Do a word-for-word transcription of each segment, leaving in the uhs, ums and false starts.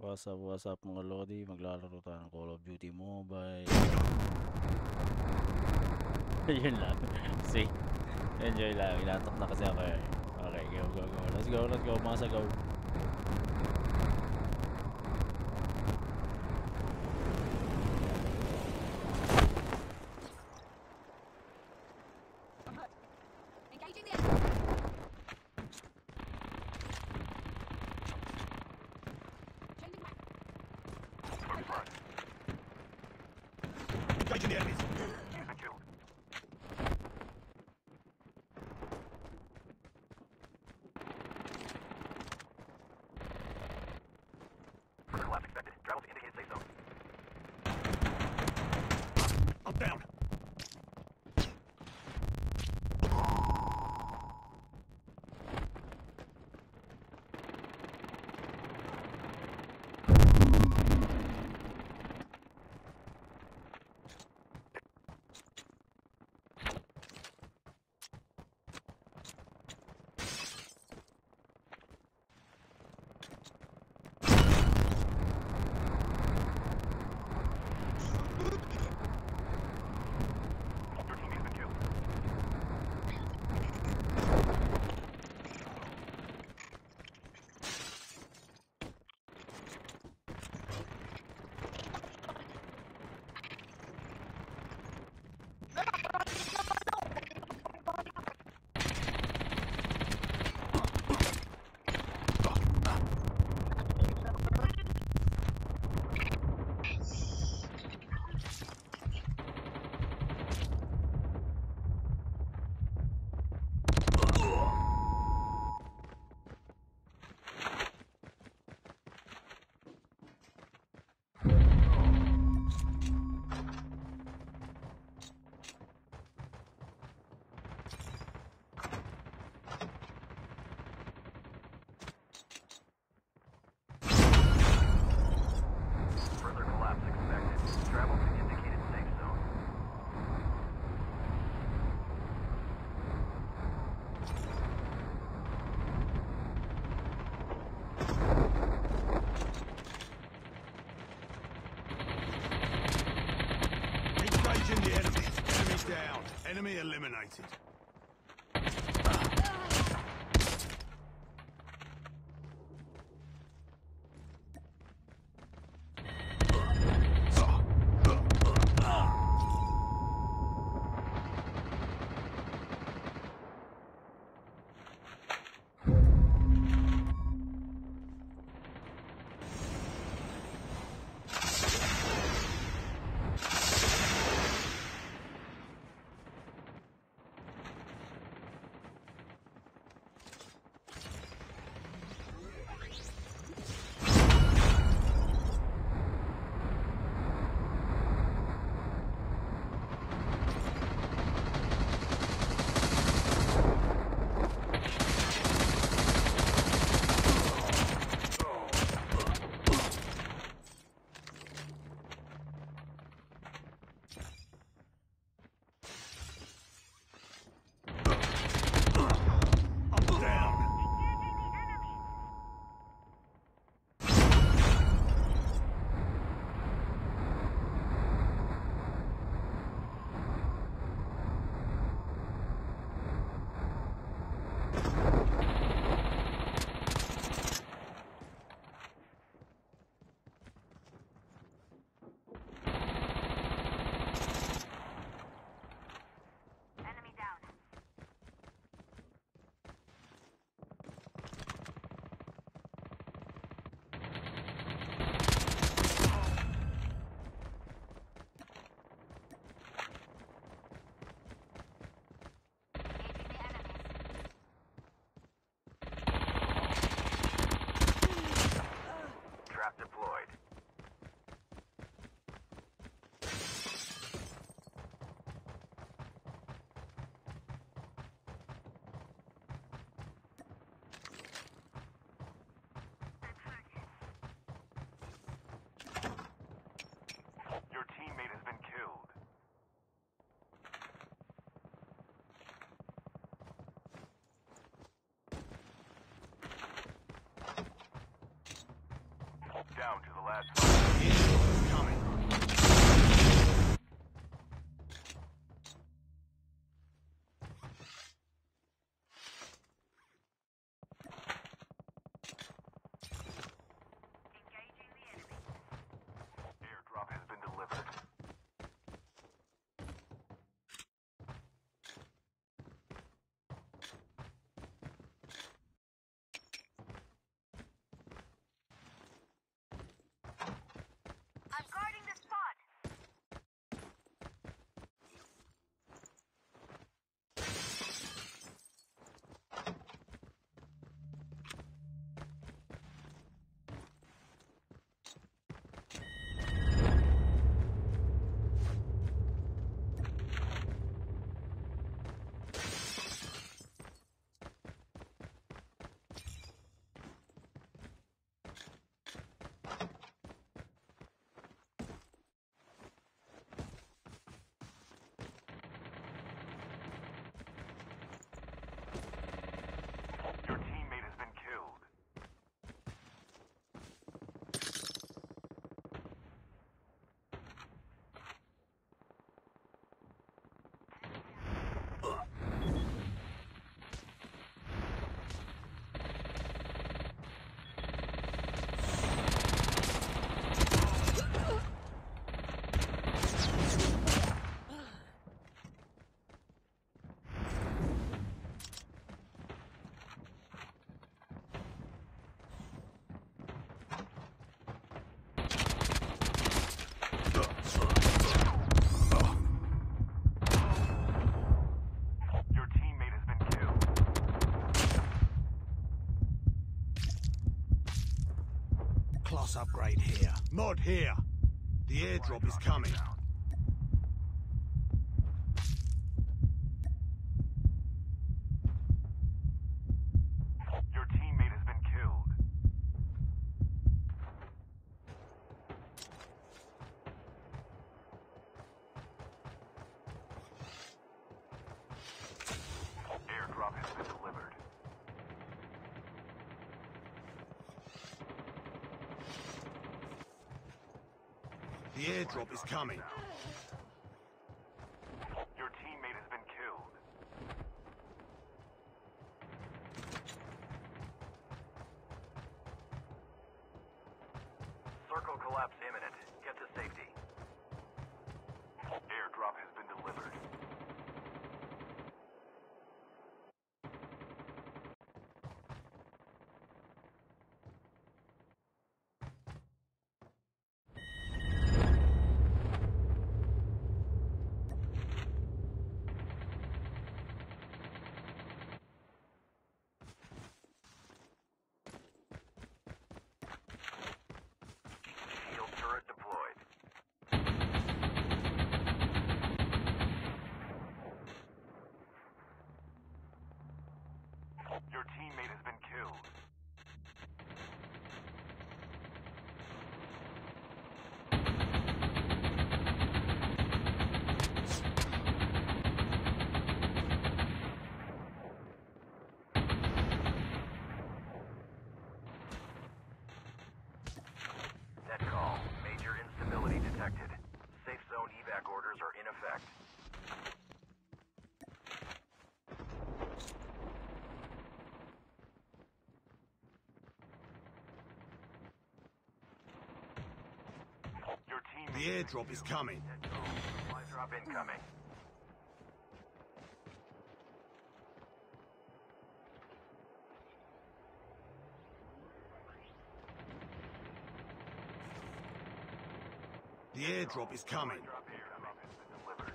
What's up, what's up mga Lodi? Maglalaro tayo ng Call of Duty Mobile. Yun lang. See? Enjoy lang. Inatok na kasi ako eh. Okay, go, go, go. Let's go, let's go. Masa go. Engaging the enemy. Changing back. Engaging the enemies. Collapse expected. Travel to indicated safe zone. I'm down. Further collapse expected. Travel to indicated safe zone. Engaging the enemy. Enemy down. Enemy eliminated. lads. The airdrop is coming. Engaging the enemy. Airdrop has been delivered. I'm guarding the spot. Your teammate has been killed. Your teammate has been killed. Class upgrade here. Mod here. The airdrop is coming. Your teammate has been killed. Airdrop has been delivered. The airdrop is coming. Your teammate has been killed. Circle collapse imminent. Get to safety. Airdrop has been delivered. Shield turret deployed. Your teammate has been killed. Net call. Major instability detected. Safe zone evac orders are in effect. Your team. The airdrop is coming. Net call. Supply drop incoming. The airdrop is coming. Drop airdrop has been delivered.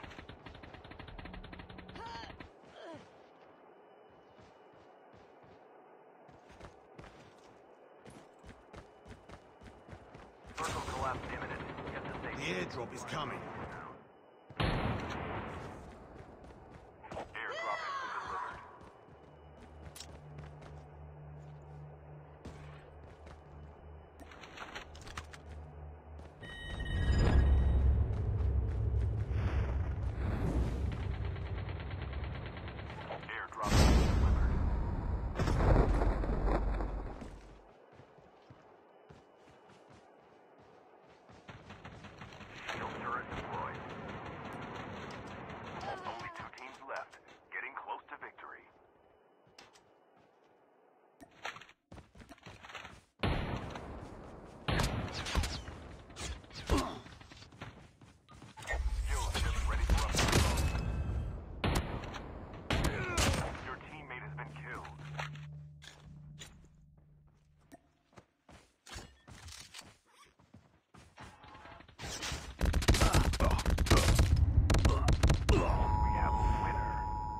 Circle collapse imminent. Get to The safety. airdrop is coming. Airdrop has been delivered. Airdrop has been delivered. turret deployed. Only two teams left. Getting close to victory. Skill ship ready for upload. Your teammate has been killed. We have a winner.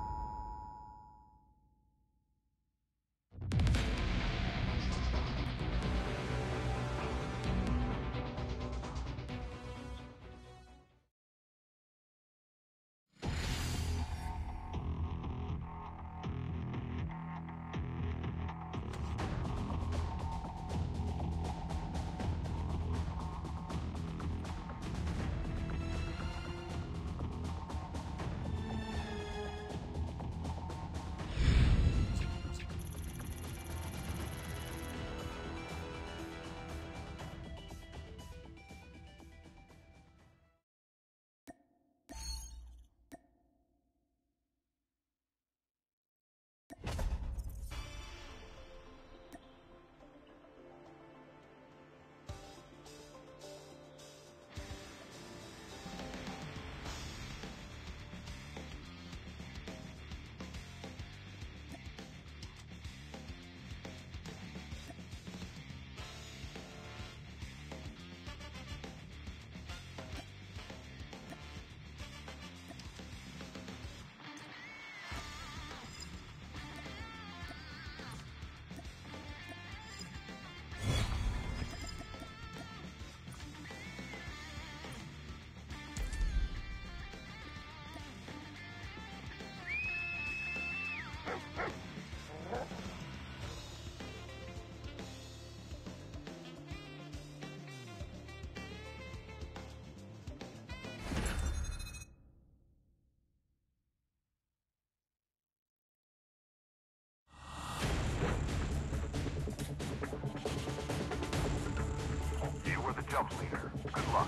You were the jump leader. Good luck.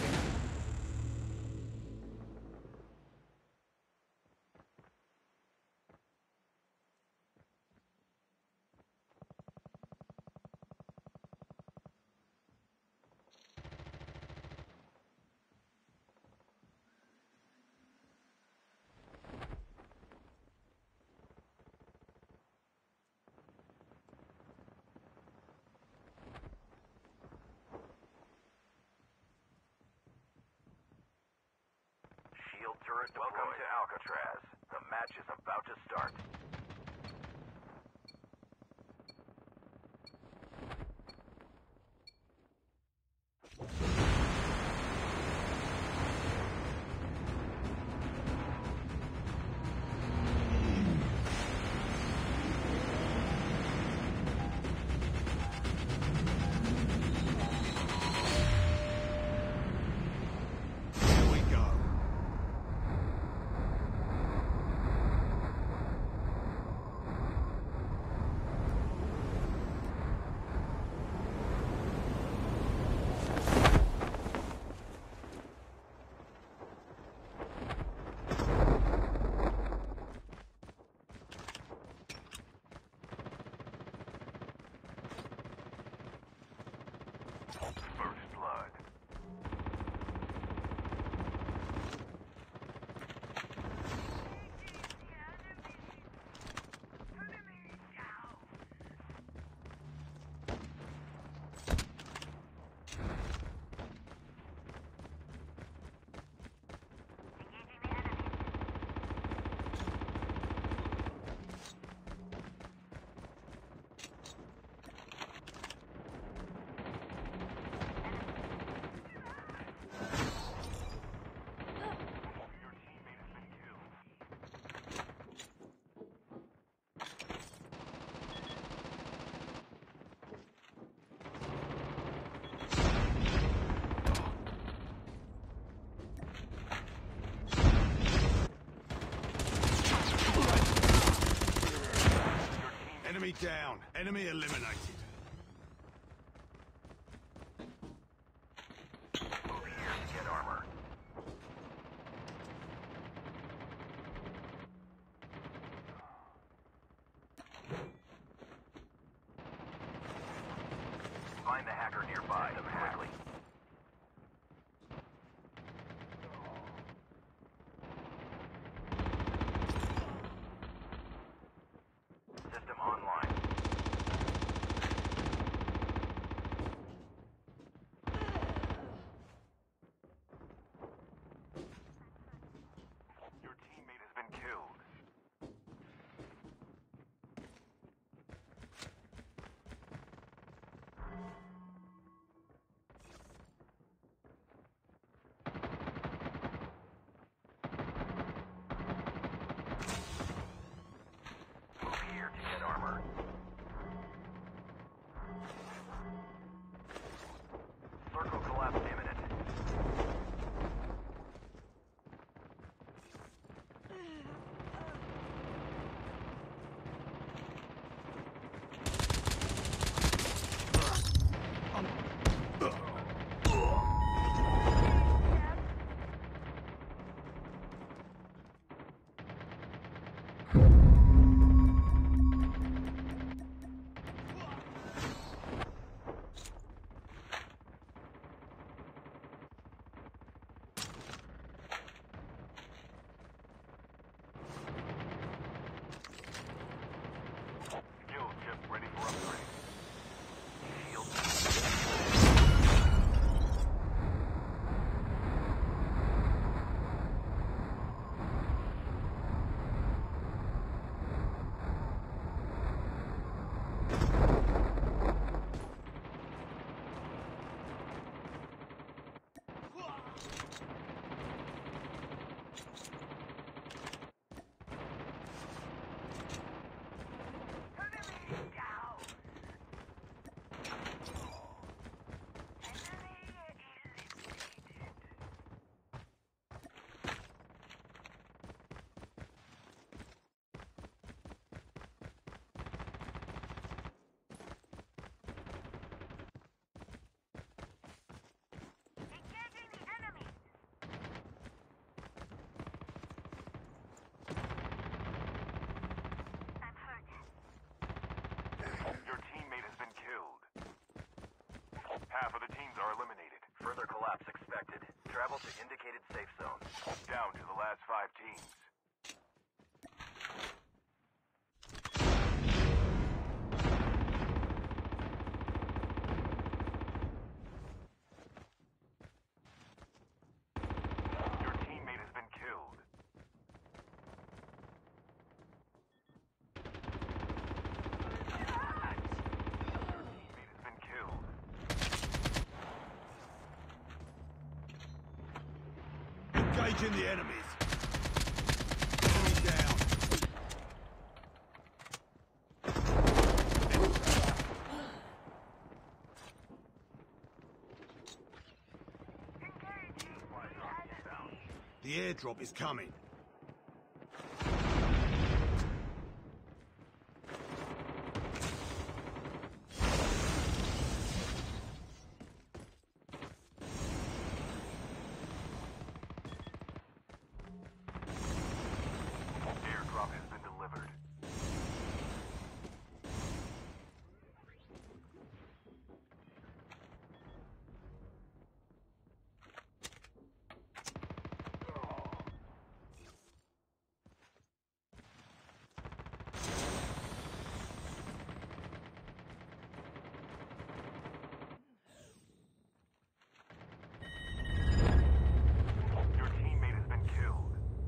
Shield turret deployed. Welcome to Alcatraz. The match is about to start. Here we go. First blood. Your teammate has been killed. Enemy down. Enemy eliminated. Move here to get armor. Travel to indicated safe zone. Down to the last five teams. Your teammate has been killed. Engaging the enemies. Enemy down. The airdrop is coming. Airdrop has been delivered. Your teammate has been killed.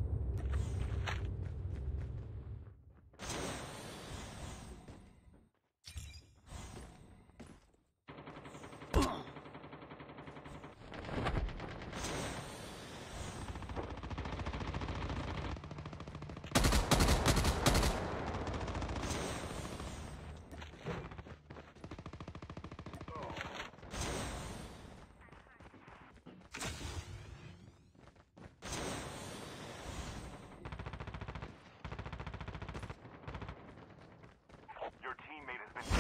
Your teammate has been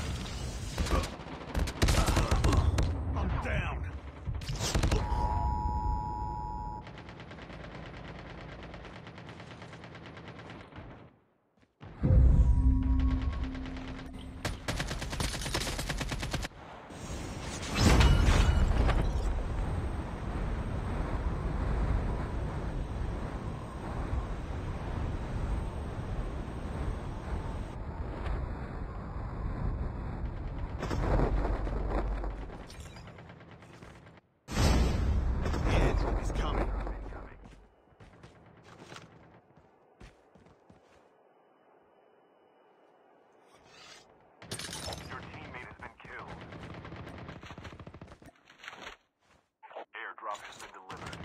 killed. I'm down. The airdrop is coming. Your teammate has been killed. Airdrop has been delivered.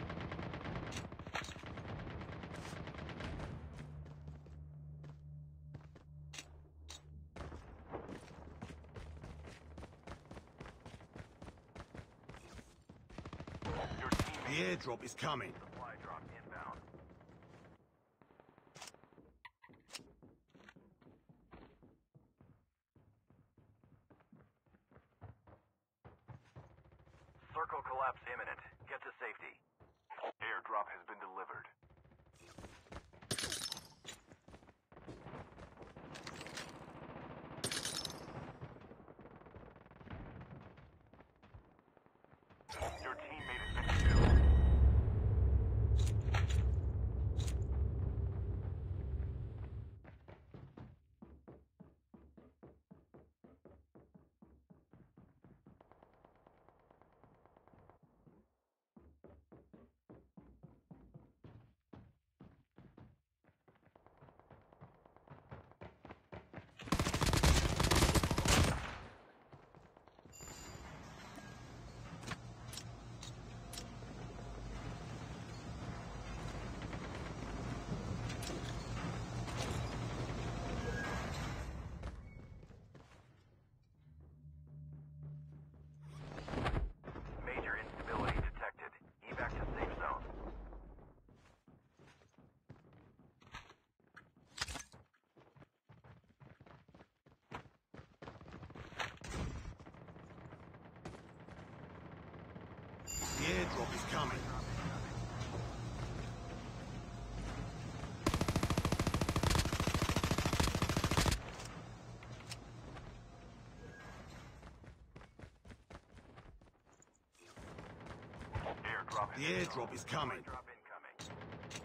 Your The teammate airdrop is coming. supply drop inbound. Circle collapse imminent. Get to safety. Airdrop has been delivered. Your teammate has been killed. Major instability detected. Evac to safe zone. The airdrop is coming. Airdrop has The airdrop is coming. Drop incoming.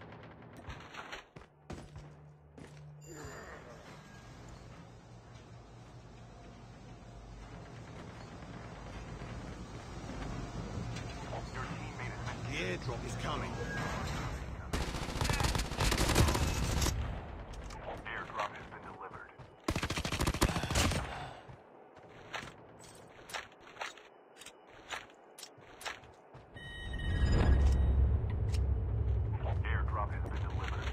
Your teammate has been The airdrop is coming. airdrop has been delivered. Airdrop has been delivered.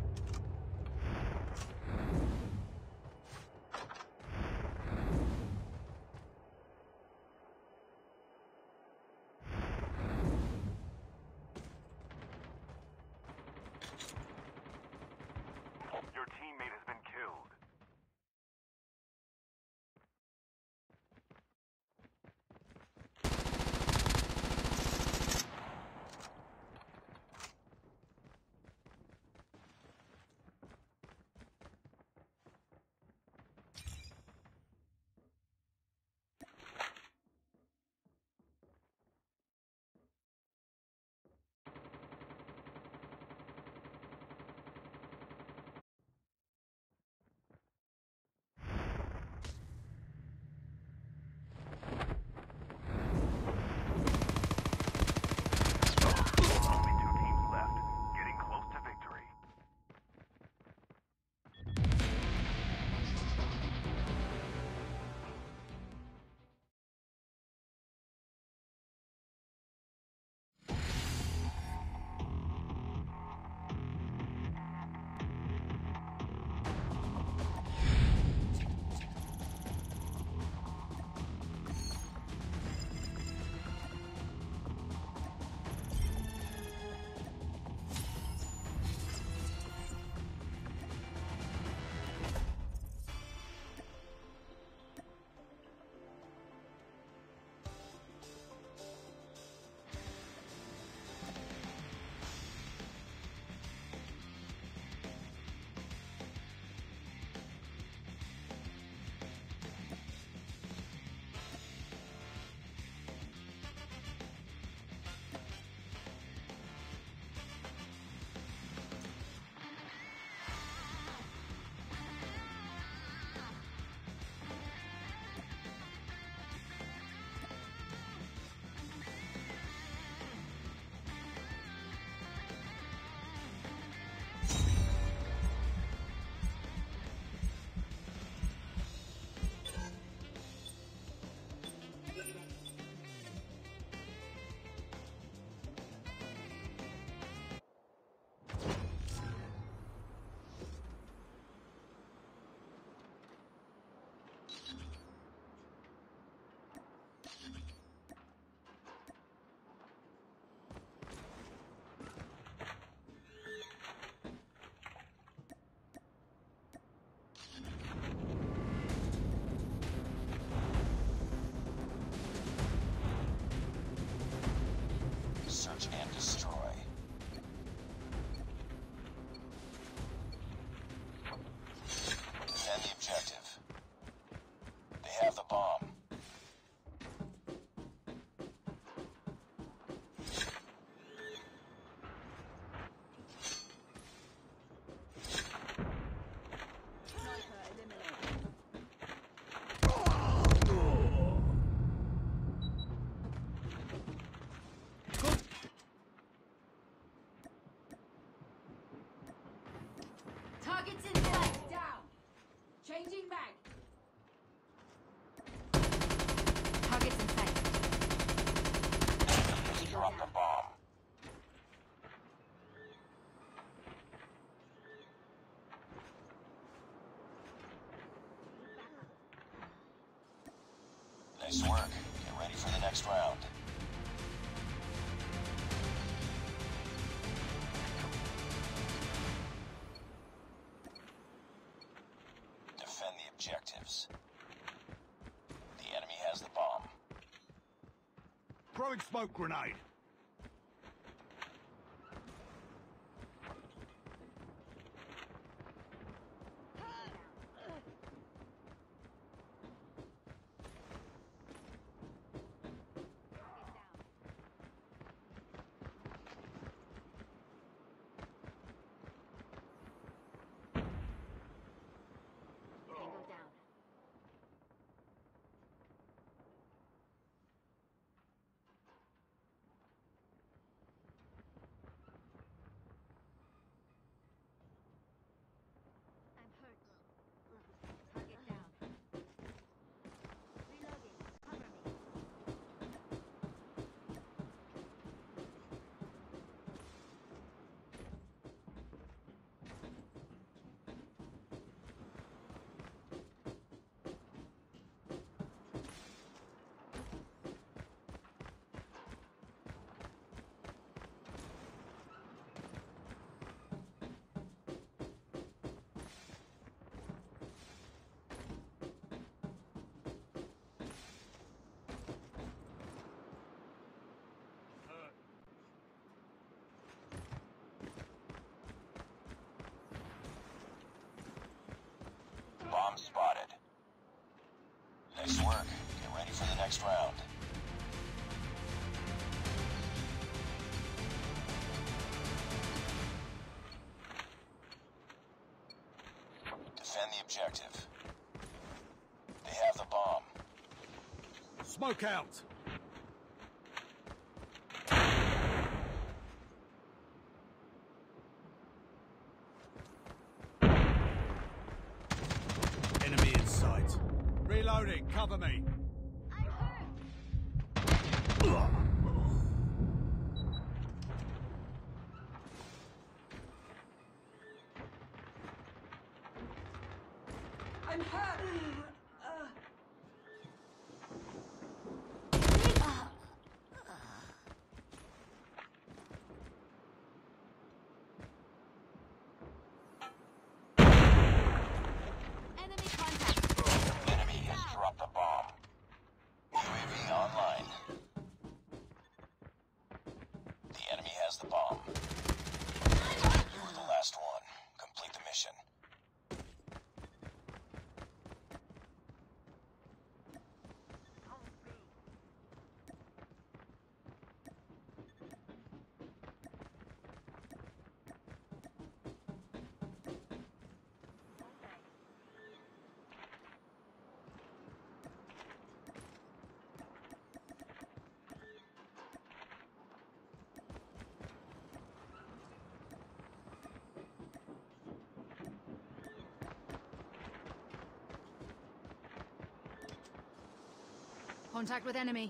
Your teammate has been killed. Only two teams left. Getting close to victory. Search and destroy. Defend the objective. They have the bomb. Targets in sight. Down. Changing mag. Targets in sight. Drop the bomb. Nice work. Get ready for the next round. Defend the objectives. The enemy has the bomb. Throwing smoke grenade. Bomb spotted. Nice work. Get ready for the next round. Defend the objective. They have the bomb. Smoke out. Enemy in sight. Reloading. Cover me. I'm hurt. I'm hurt. Uh. Enemy contact. Enemy has dropped the bomb. U A V online. The enemy has the bomb. You were the last one. Complete the mission. Contact with enemy.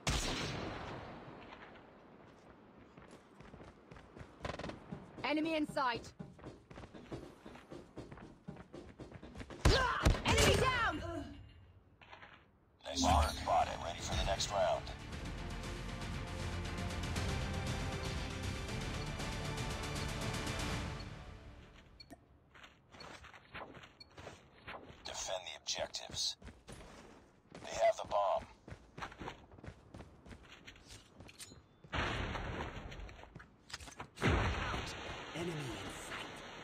Enemy in sight. Enemy down! Nice work, spotted. Ready for the next round. Defend the objectives. They have the bomb. Enemy in sight.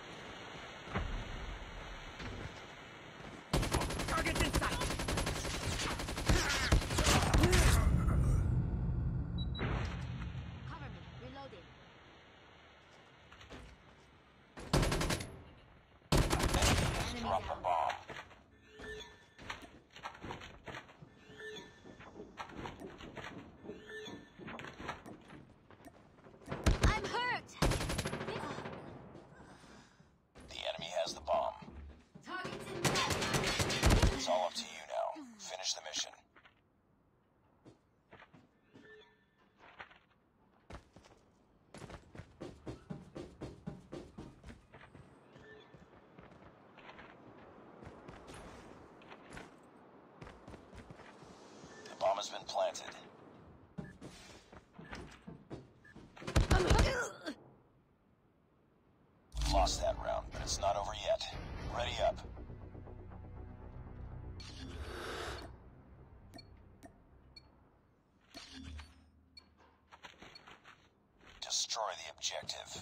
Target in sight. Cover me. Reloading. Enemy has dropped the bomb. I'm hurt. The enemy has the bomb. Target's in sight. It's all up to you now. Finish the mission. The bomb has been planted. Lost that round, but it's not over yet. Ready up. Destroy the objective.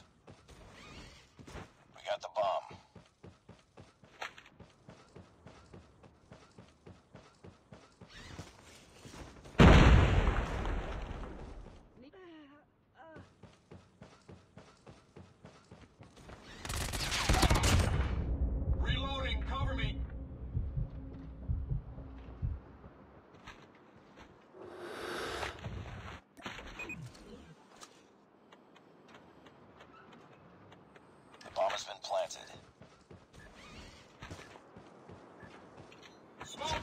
We got the bomb. Reloading, cover me. The bomb has been planted. Smoke!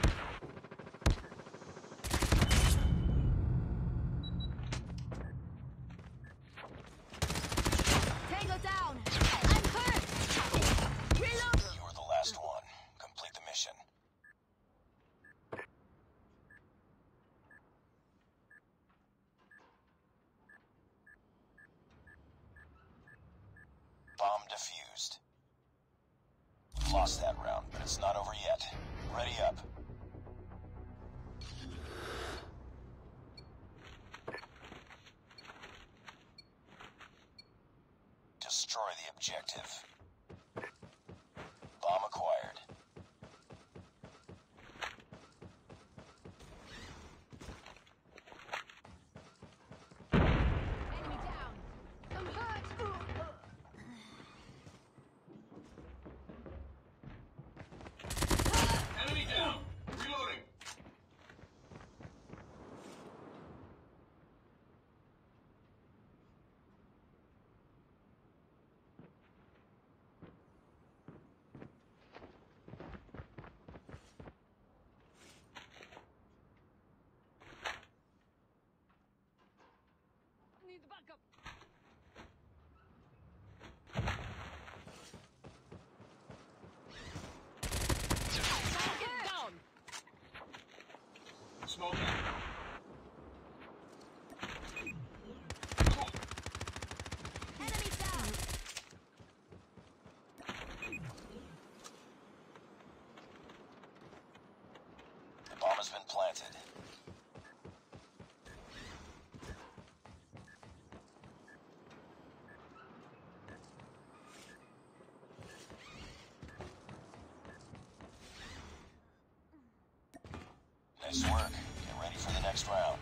Tango down. I'm hurt. Reload. You were the last one. Complete the mission. Bomb defused. Lost that round, but it's not over yet. Ready up. Destroy the objective. Bomb acquired. Nice work. Get ready for the next round.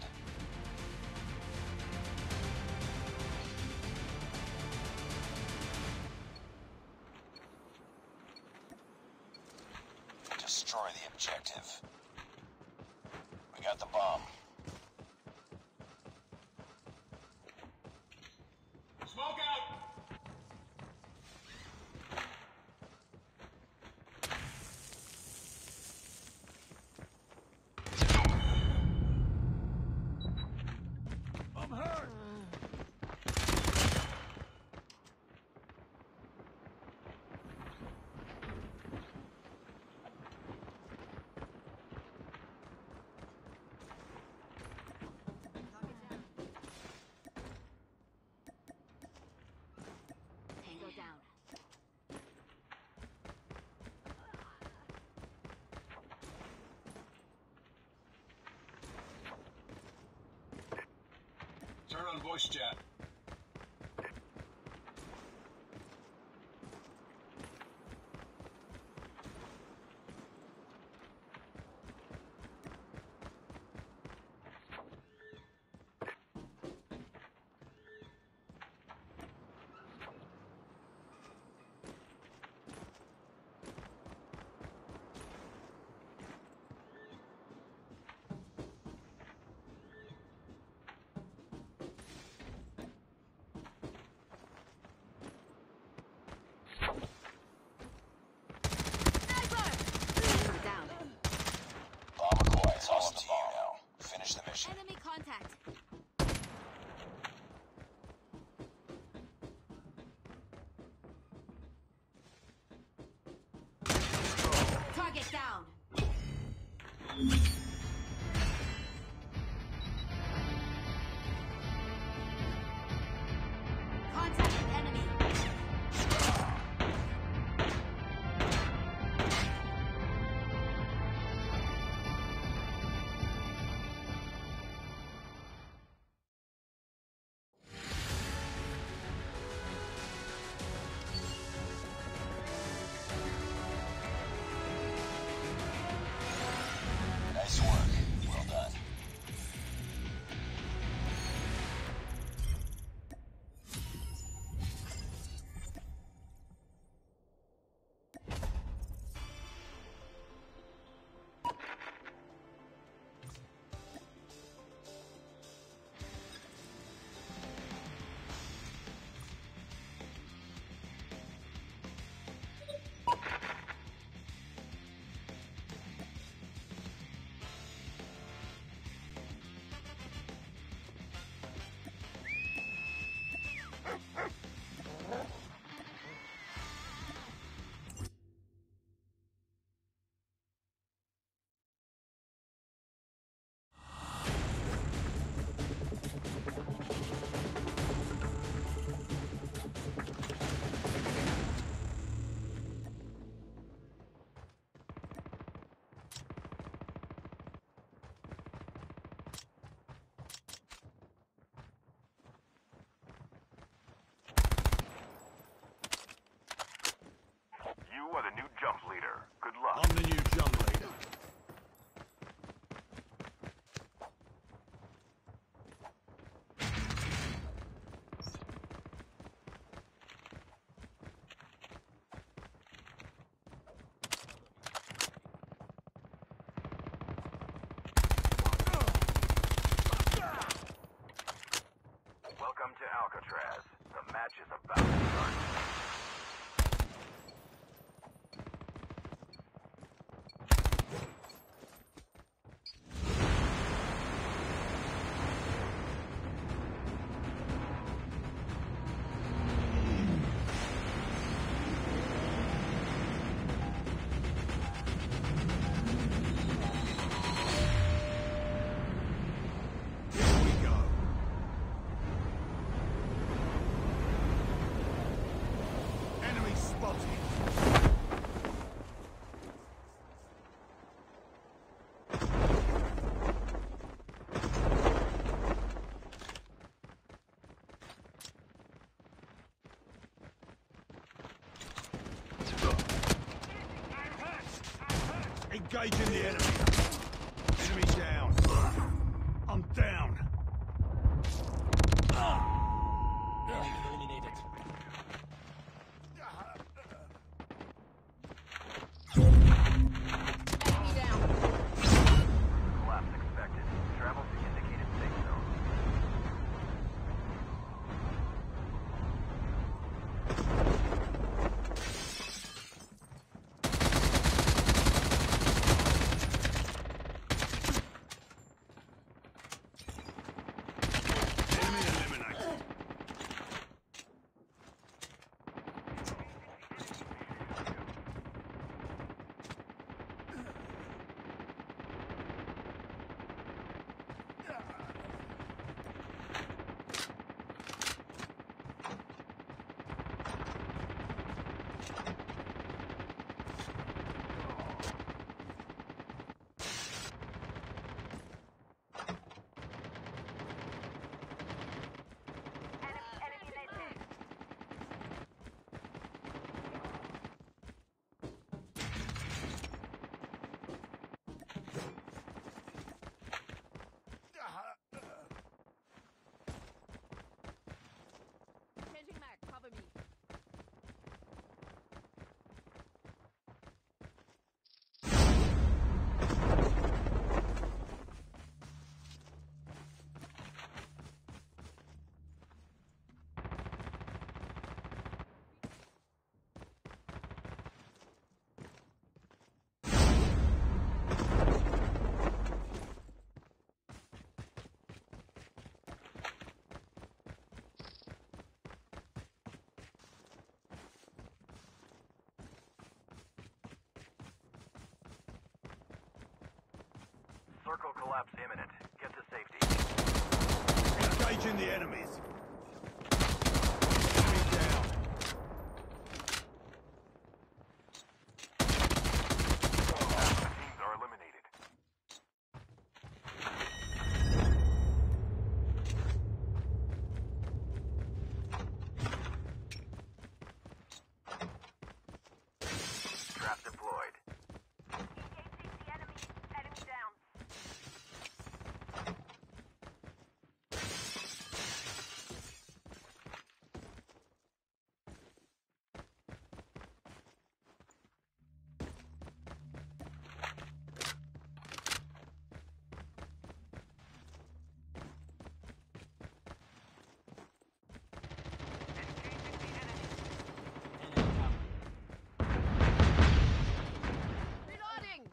Destroy the objective. We got the bomb. Smoke out! I'm hurt. Tango down. Turn on voice chat. Tango down. Bomb acquired. It's all up to you now. Finish the mission. Enemy contact. Target down. Contact with enemy. Nice work. Well done. You are the new jump leader. Good luck. I'm the new jump leader. Welcome to Alcatraz. The match is about to start. Here we go. Enemy spotted. Engaging the enemy. Enemy Circle collapse imminent. Get to safety. Engaging the enemies. Enemy down. Teams are eliminated. Trap deployed. Engaging the enemy. Enemy down. Reloading.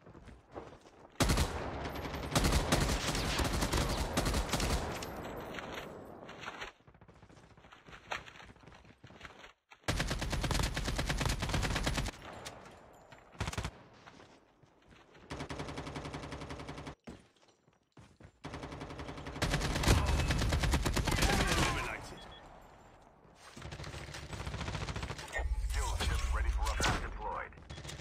Enemy eliminated. Skill ship ready for up. Trap deployed.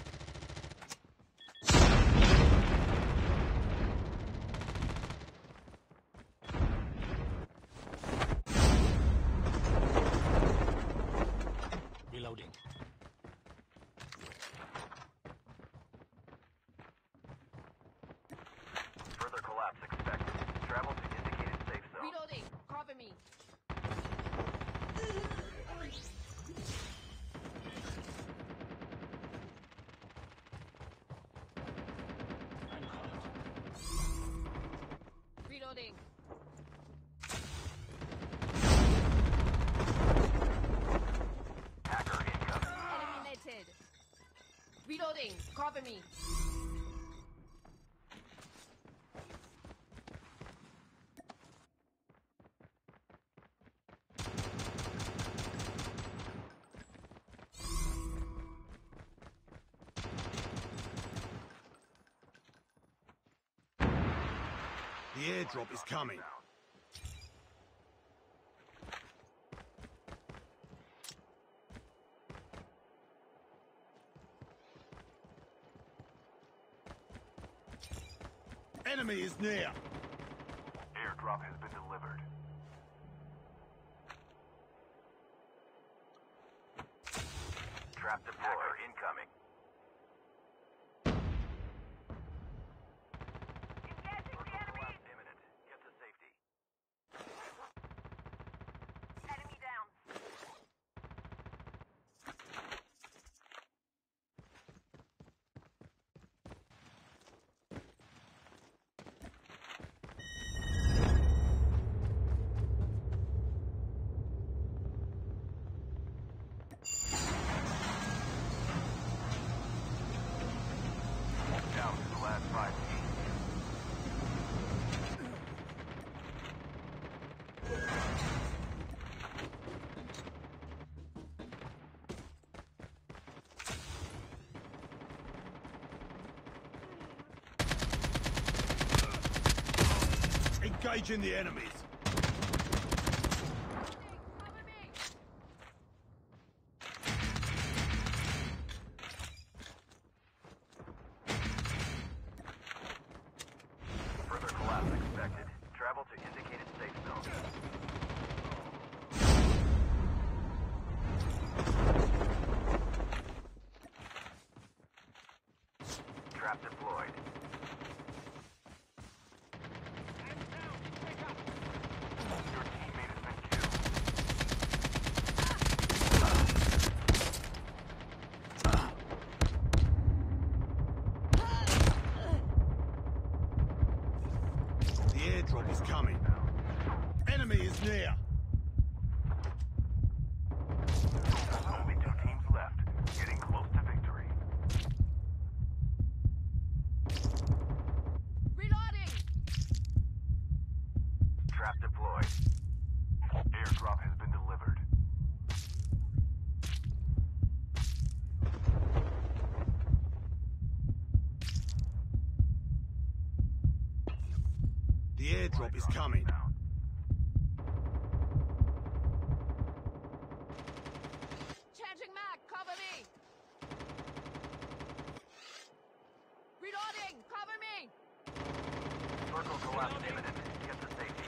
Reloading. Further collapse expected. Travel to indicated safe zone. Reloading. Cover me. Reloading. Hacker incoming. Eliminated. Reloading. Cover me. The airdrop is coming. Enemy is near. Airdrop has been delivered. Trap deployed. Hacker incoming. Engaging the enemy. Imminent. Get to safety. Enemy down. Down to the last five teams. Engaging the enemies. Cover me. Further collapse expected. Travel to indicated safe zone. Trap deployed. Your teammate has been killed. The airdrop is coming. Enemy is near. Only two teams left. Getting close to victory. The airdrop is coming. Changing mag, cover me. Reloading, cover me. Circle collapse imminent. Get to safety.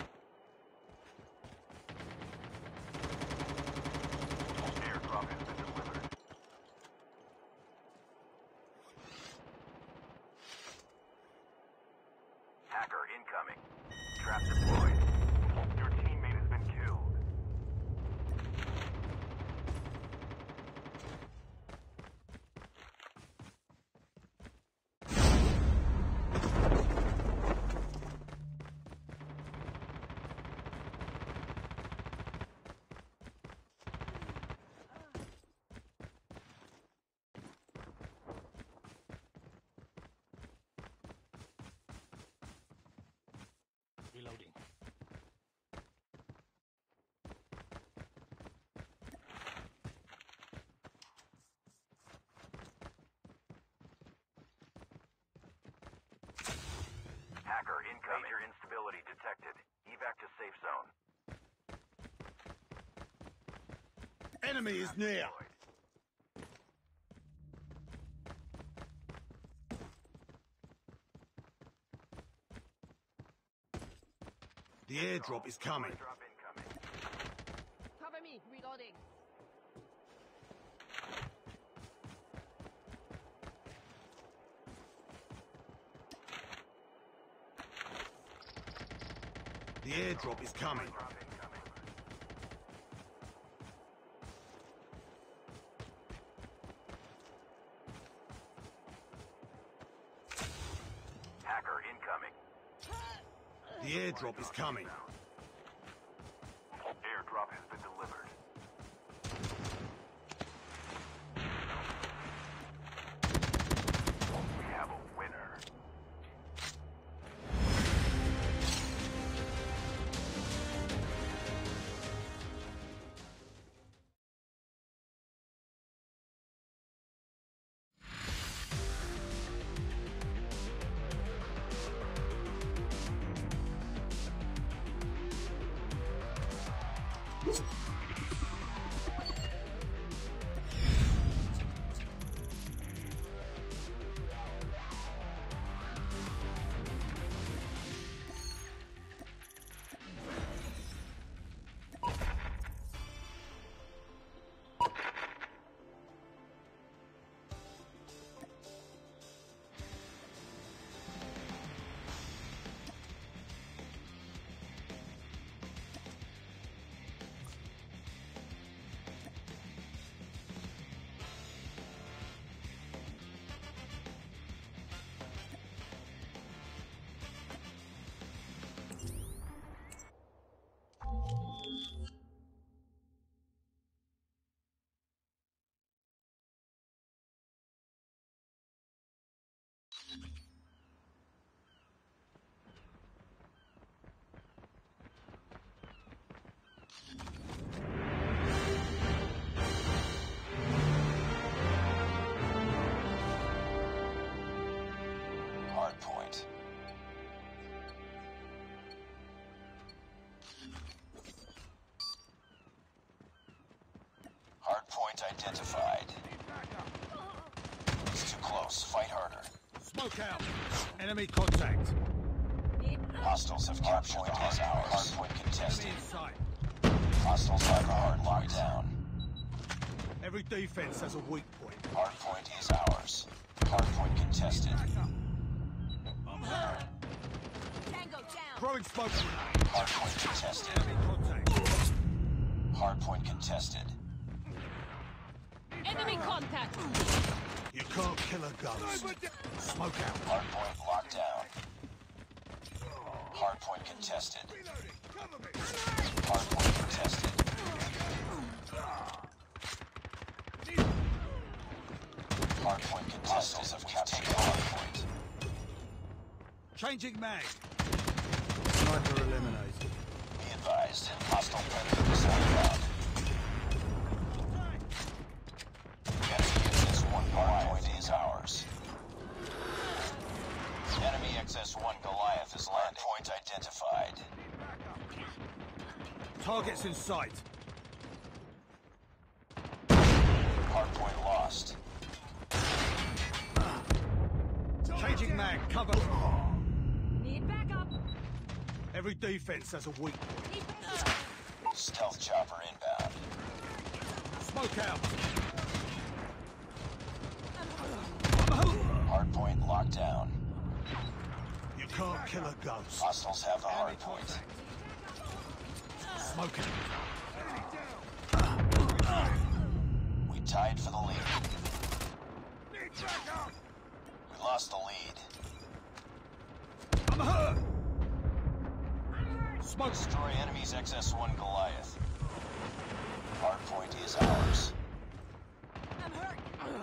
Airdrop has been delivered. Hacker incoming. Trap deployed. Your teammate has been killed. Reloading. Hacker incoming. Major instability detected. Evac to safe zone. Enemy is near. The airdrop is coming. Drop incoming. Cover me, reloading. The airdrop is coming. Drop incoming. Hacker incoming. The airdrop is coming. Airdrop has been delivered. We have a winner. Hardpoint. Hardpoint identified. It's too close. Fight harder. Smoke out. Enemy contact. Hostiles have captured the hard hardpoint contested. Enemy in sight. Hostiles have the hard locked down. Every defense has a weak point. Hardpoint is ours. Hardpoint contested. Tango down. Throwing smoke. Hardpoint contested. Enemy contact. Hardpoint contested. Enemy contact. You can't kill a ghost. Smoke out. Hardpoint locked down. Hardpoint contested. Hardpoint contested. Hardpoint contested. Hostiles have captured the hardpoint. Changing mag. Sniper eliminated. Be advised. Hostile predator is outbound. Enemy X S one Hardpoint is ours. Enemy X S one Goliath is landing. Point identified. Gas in sight. Hardpoint lost. Changing mag, cover. Need backup. Every defense has a weak. Need backup. Stealth chopper inbound. Smoke out. Hardpoint locked down. You can't kill a ghost. Hostiles have the hardpoint. Smoke it. We tied for the lead. We lost the lead. I'm hurt. Smoke. Destroy enemy's X S one Goliath. Hardpoint is ours. I'm hurt.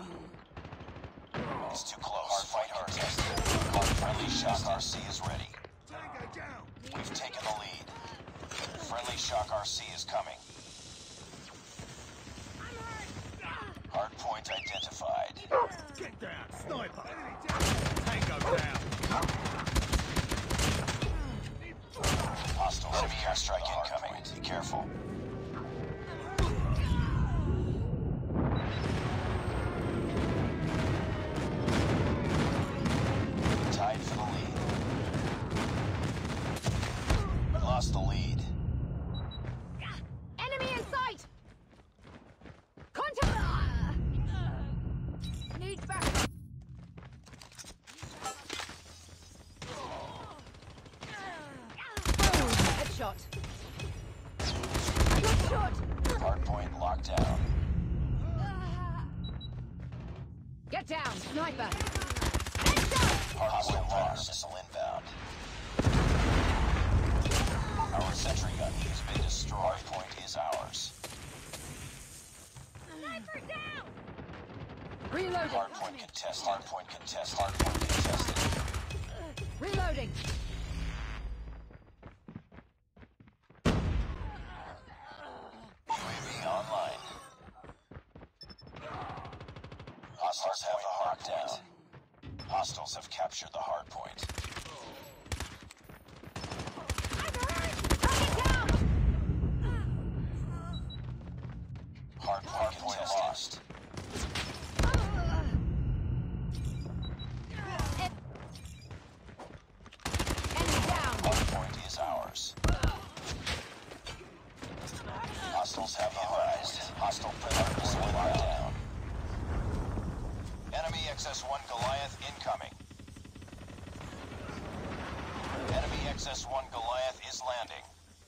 It's too close. Hard fight contested. Hard friendly Shock R C is ready. We've taken the lead. Friendly Shock R C is coming. Hardpoint identified. Get down. Sniper. Tango down. Hostile heavy airstrike incoming. Be careful. Tied for the lead. We lost the lead. Enemy in sight. Contact. Need backup. Headshot. Good shot. Hardpoint locked down. Get down, sniper. Hostile lost. Missile inbound. Our sentry gun has been destroyed. Hardpoint is ours. Sniper down. Reloading. Hardpoint contested. Hardpoint contested. Hardpoint contested. Reloading. U A V online. Hostiles have the hardpoint. Hostiles have captured the hardpoint. Hardpoint contested. Enemy down. Hardpoint is ours. Hostiles have the hardpoint. Hostile predator missile locked down. Enemy X S one Goliath incoming. Enemy X S one Goliath is landing.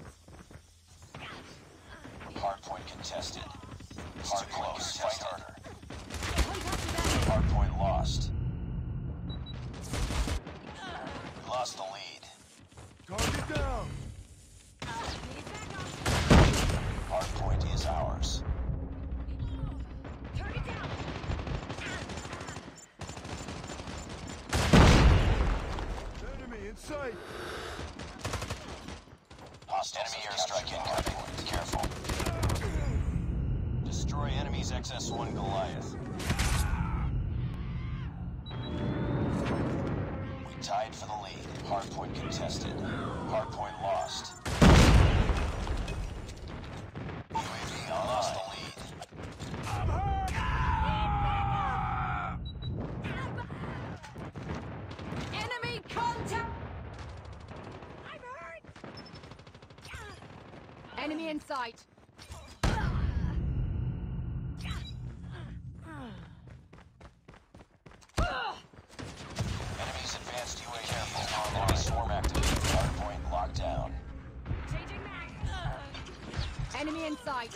Hardpoint contested. It's too close. Fight harder. Hardpoint lost. We lost the lead. Target down. Hardpoint is ours. Target down. Enemy in sight. Hostile enemy airstrike incoming. Be careful. Destroy enemy's X S one Goliath. We tied for the lead. Hardpoint contested. Hardpoint lost. U A V on. Lost the lead. Enemy contact. I'm hurt. Enemy in sight. Enemy's advanced U A V is online. Swarm activated. Hardpoint locked down. Changing mag. Enemy in sight.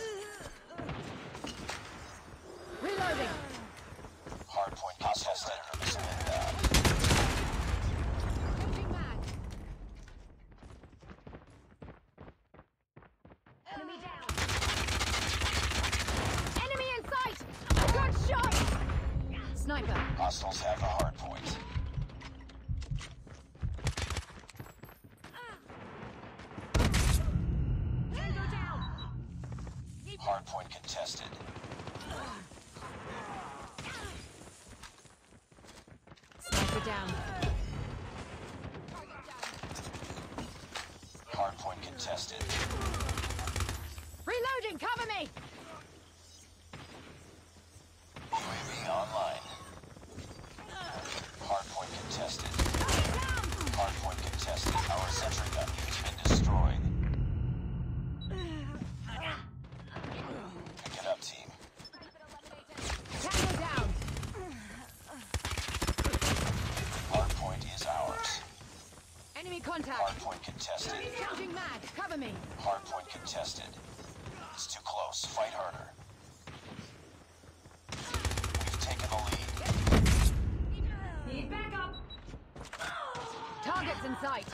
Reloading. Hardpoint contested. Missile inbound. Changing mag. Enemy down. Enemy in sight. Good shot. Sniper. Hostiles have the hardpoint. Tango down. Hardpoint contested. Sniper down. Hardpoint contested. Reloading, cover me! U A V online. Hardpoint contested. Hardpoint contested. Our sentry gun has been destroyed. Pick it up, team. Tango down! Hardpoint is ours. Enemy contact! Hardpoint contested. Counting mag, cover me! Hardpoint contested. It's too close. Fight harder. We've taken the lead. Need backup! Targets in sight!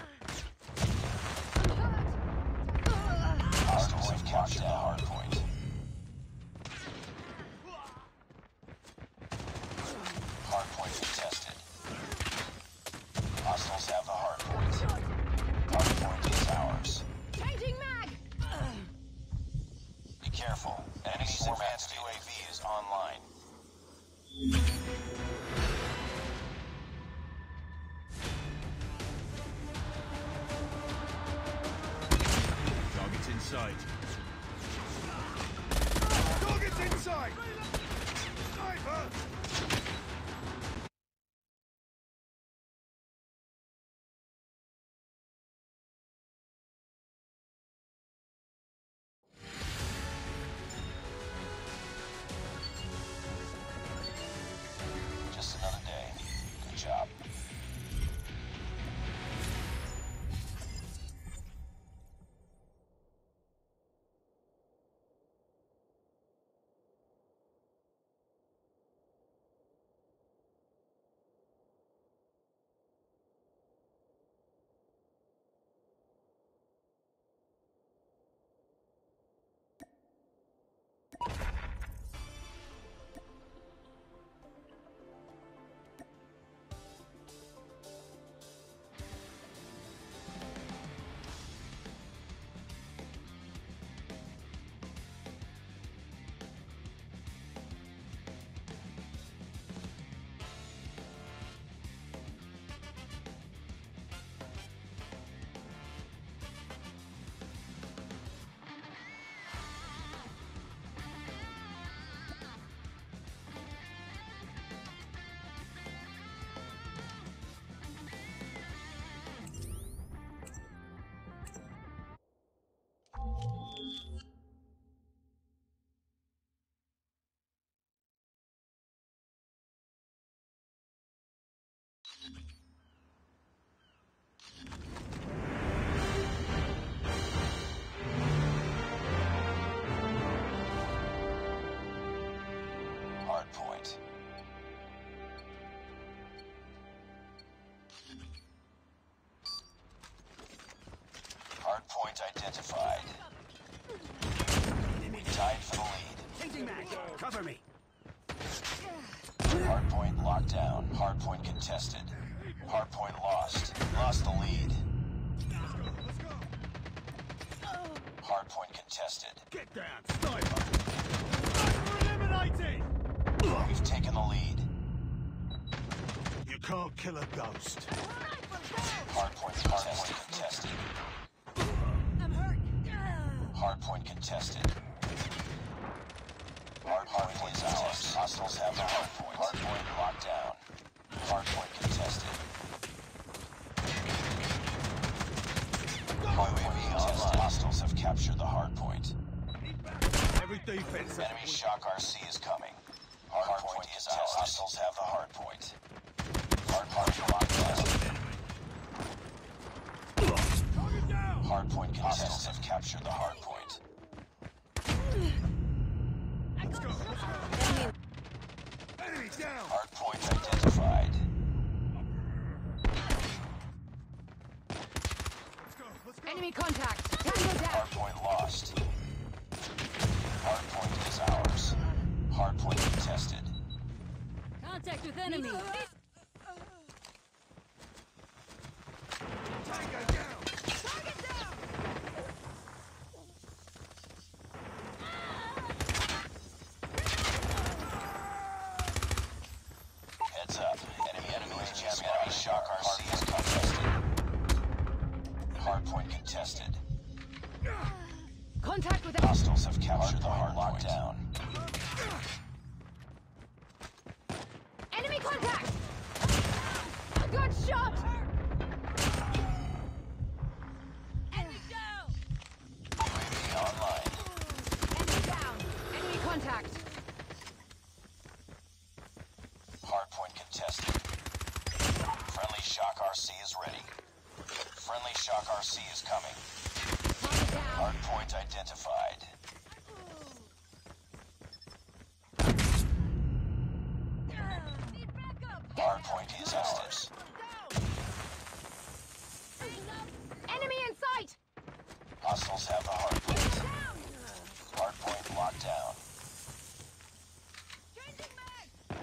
Hostiles have captured the hardpoint. Hardpoint contested. Hostiles have the hardpoint. Hardpoint is ours. Changing mag! Be careful. Enemy's advanced U A V is online. Target's in sight. Target's in sight! Sniper! Just another day. Good job. Hardpoint. Hardpoint identified. We tied for the lead. Changing mag! Cover me! Hardpoint locked down. Hardpoint contested. Hardpoint lost. Lost the lead. Let's go! Let's go! Hardpoint contested. Get down! Sniper! Sniper eliminated! We've taken the lead. You can't kill a ghost. Hardpoint contested. Contested. I'm hurt! Hardpoint contested. Hard hardpoint is ours. Hostiles have the hardpoint. Hardpoint locked down. Hardpoint contested. U A V online. Hostiles have captured the hardpoint. Every defense... Enemy shock R C is coming. Hardpoint is ours. Hostiles have the hardpoint. Hardpoint locked down. Target down! Hardpoint contestants have captured the hardpoint. Let's go! Let's go! Enemy down! Hardpoint identified. Let's go! Let's go! Enemy contact! Tango down! Hardpoint lost. Hardpoint is ours. Hardpoint contested. Contact with enemy! Tango down! Target down! Heads up. Enemy enemy is jamming. Enemy shock R C is contested. Hardpoint contested. Contact with enemy! Hostiles have captured the hard lockdown. Enemy contact! Good shot! Enemy down! U A V online. Enemy down! Enemy contact! Hardpoint contested. Friendly Shock R C is ready. Friendly Shock R C is coming. Target down! Hardpoint identified. Need backup! Hardpoint is ours. Enemy in sight! Hostiles have the hardpoint. Hardpoint locked down. Changing mag!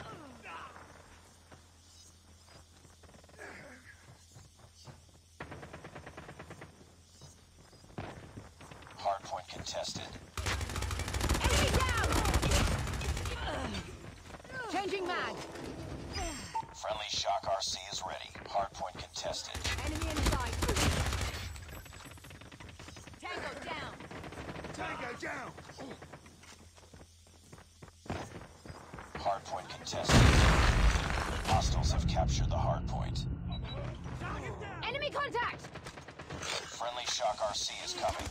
Hardpoint contested. Enemy down! Changing mag! Friendly Shock R C is ready. Hardpoint contested. Enemy in sight! Tango down! Tango down! Hardpoint contested. Hostiles have captured the hardpoint. Enemy contact! Friendly Shock R C is coming.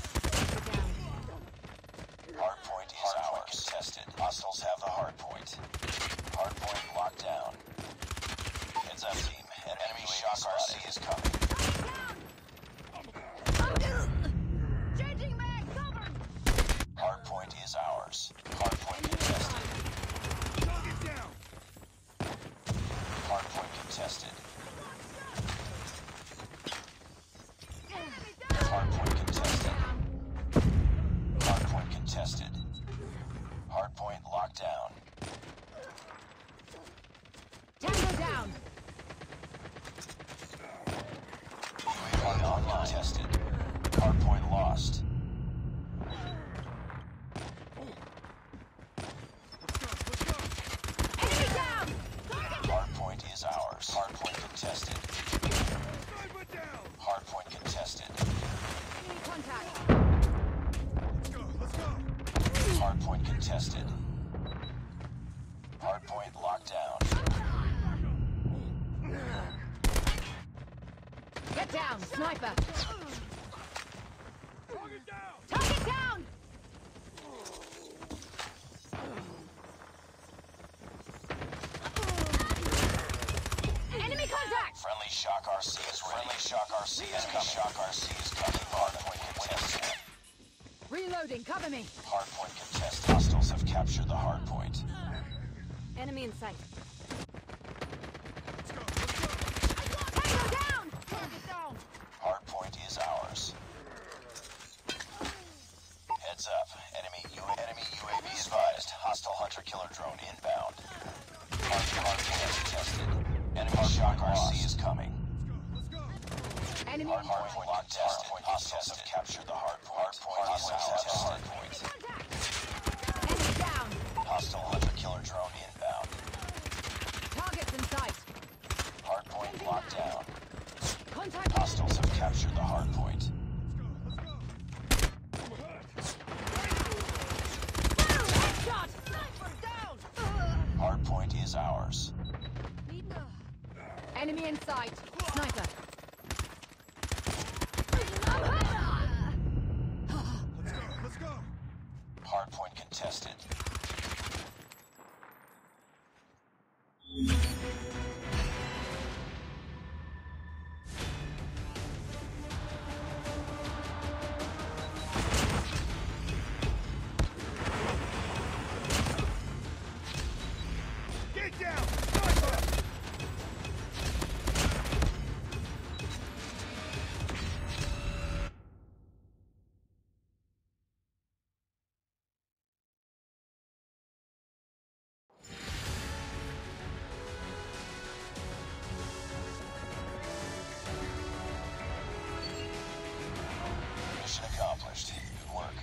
Hardpoint is ours. Contested. Hostiles have the hardpoint. Hardpoint locked down. Heads up, team. An enemy Shock R C is coming. Changing mag! Cover! Hardpoint is ours. Hardpoint contested. Target down! Hardpoint contested. Enemy down! Hardpoint contested. Hardpoint contested. Hardpoint locked down. Tango down! U A V online. Contested. Hardpoint lost. Enemy down! Hardpoint is ours. Hardpoint contested. Sniper down! Hardpoint contested. Enemy contact! Let's go, let's go! Hardpoint contested. Hardpoint locked down. Get down! Sniper! Target down! Target down! Enemy contact! Friendly Shock R C is ready. Friendly Shock R C is coming. Shock R C is coming. Hardpoint contested. Reloading, cover me! Hardpoint contested. Hostiles have captured the hardpoint. Enemy in sight. Let's go, let's go! Tango down! Target down! Hardpoint is ours. Heads up. Enemy U enemy U A V advised. Hostile hunter killer drone inbound. Hardpoint contested. Enemy Shock R C is coming. Let's go, let's go! Enemy Hard hardpoint locked tested. Hostiles have captured the hardpoint. Hardpoint is ours. Hardpoint. contact! Enemy down! Hostile hunter killer drone inbound. Targets in sight! Hardpoint locked down. Contact! Hostiles have captured the hardpoint. Let's go, Headshot! Sniper down! Hardpoint is ours. Enemy in sight! Sniper! let's go! Let's go! Hardpoint contested. Get down! Sniper! Mission accomplished. Good work.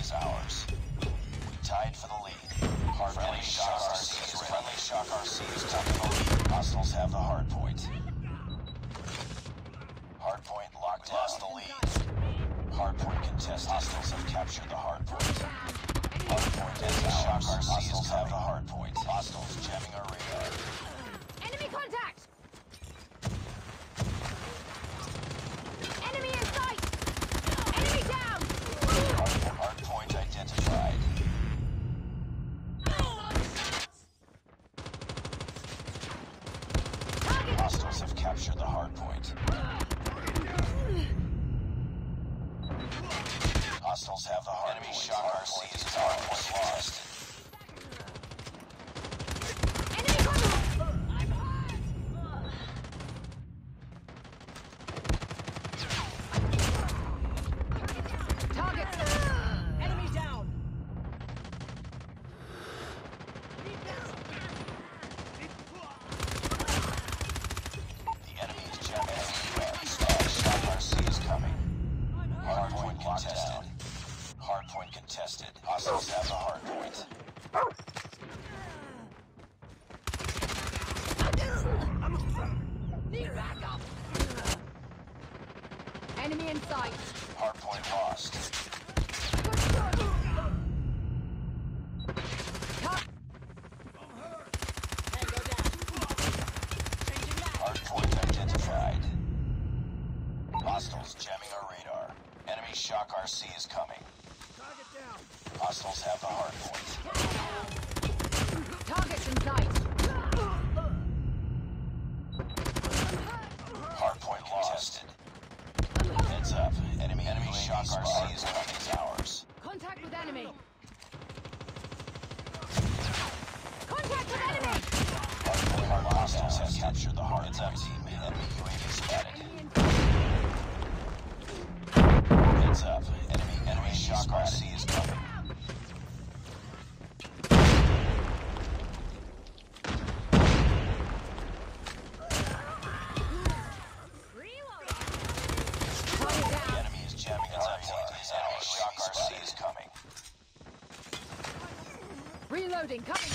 is ours. We tied for the lead. Hard friendly shock R C is friendly shock R C is taking the lead. Hostiles have the hard point. Hard point locked down. Lost the lead. Hard point contested. Hostiles have captured the hard point. Hard point is ours. Shock R C Hostiles have the hard point. Hostiles jamming our radar. Enemy contact! Enemy in sight! Enemy down! Hard, hard point identified. Hostiles have captured the hard point. Hostiles have the hard enemy point. Shock R C is hard point lost. Enemy contact! Target! Enemy down! The enemy is jamming everywhere. Shock R C is coming. Hard point contested. Hard point contested. Hostiles have the hard point. Need backup! Enemy in sight! Hard point lost. Hard point identified. Hostiles jamming our radar. Enemy shock R C is coming. Hostiles have the hard point. Targets in sight! Hard point lost. Heads up. Enemy enemy shock R C is coming. Is ours. Contact with enemy! Contact with enemy! Hard point hard hostiles have captured the hard. Heads up team. Enemy U A V spotted. Heads up. Enemy enemy shock R C is coming. Target down! The enemy is jamming our radar. Enemy shock R C is coming. Reloading, coming!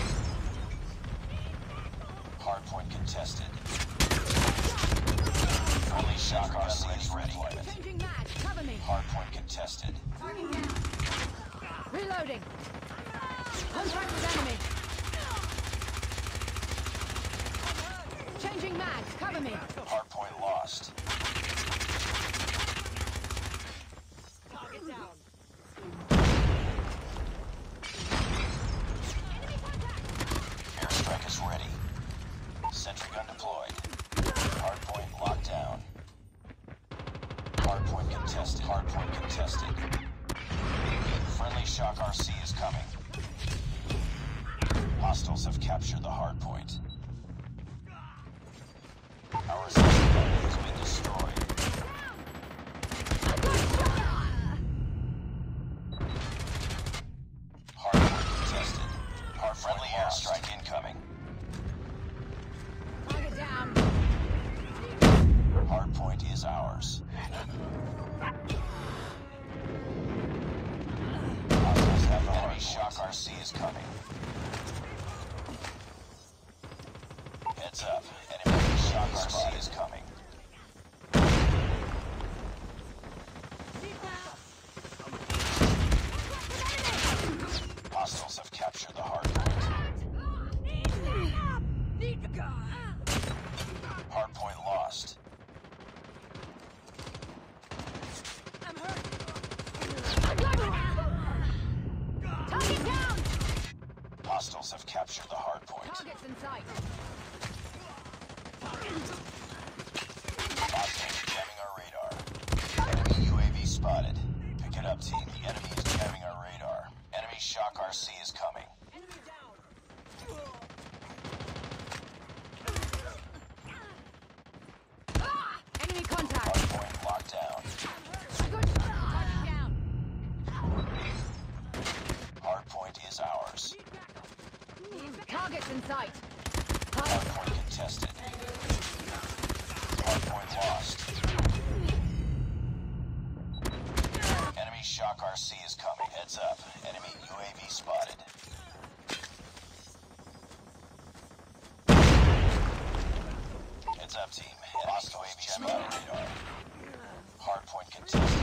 Hard point contested. Friendly shock R C is ready. Changing mag, cover me! Hard point contested. Target down! Reloading! Contact with enemy! Changing mag, cover me! Hard point lost. Target down! Airstrike is ready. Sentry gun deployed. Hard point locked down. Hard point contested. Hard point contested. Friendly shock R C is coming. Hostiles have captured the hard point. Our resistance line has been destroyed. Hard point contested. Hard friendly airstrike incoming. Target down! Hard point is ours. Hostiles have the enemy shock R C is coming. Heads up. Enemy shock R C is coming. Hostiles have captured the hard point. Hard point lost. I'm hurt! Target down! Hostiles have captured the hard point. Targets in sight! Hostiles jamming our radar. Enemy U A V spotted. Pick it up, team. The enemy is jamming our radar. Enemy shock R C is coming. Enemy down! Ah! Enemy contact! Hard point locked down. Good shot! Target down! Hard point is ours. Targets in sight! Hard Target! point contested. Hard point lost. Enemy shock R C is coming. Heads Heads up. Enemy U A V spotted. Heads up, team. Enemy U A V spotted radar. Hardpoint contested.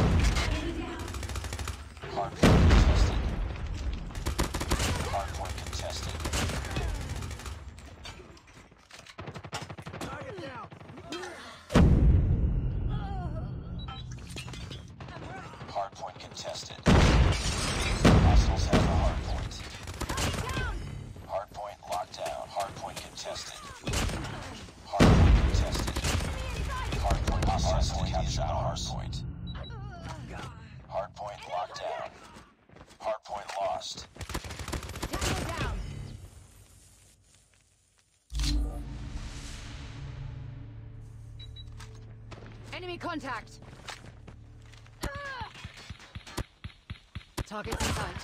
Hardpoint contested. Hardpoint contested. Hardpoint contested. Hostiles have the hardpoint. Hardpoint locked down. Hardpoint contested. Hardpoint contested. Hardpoint hostiles to capture the hardpoint. Hardpoint locked down. Hardpoint lost. Tango down. Enemy contact. Targets in sight.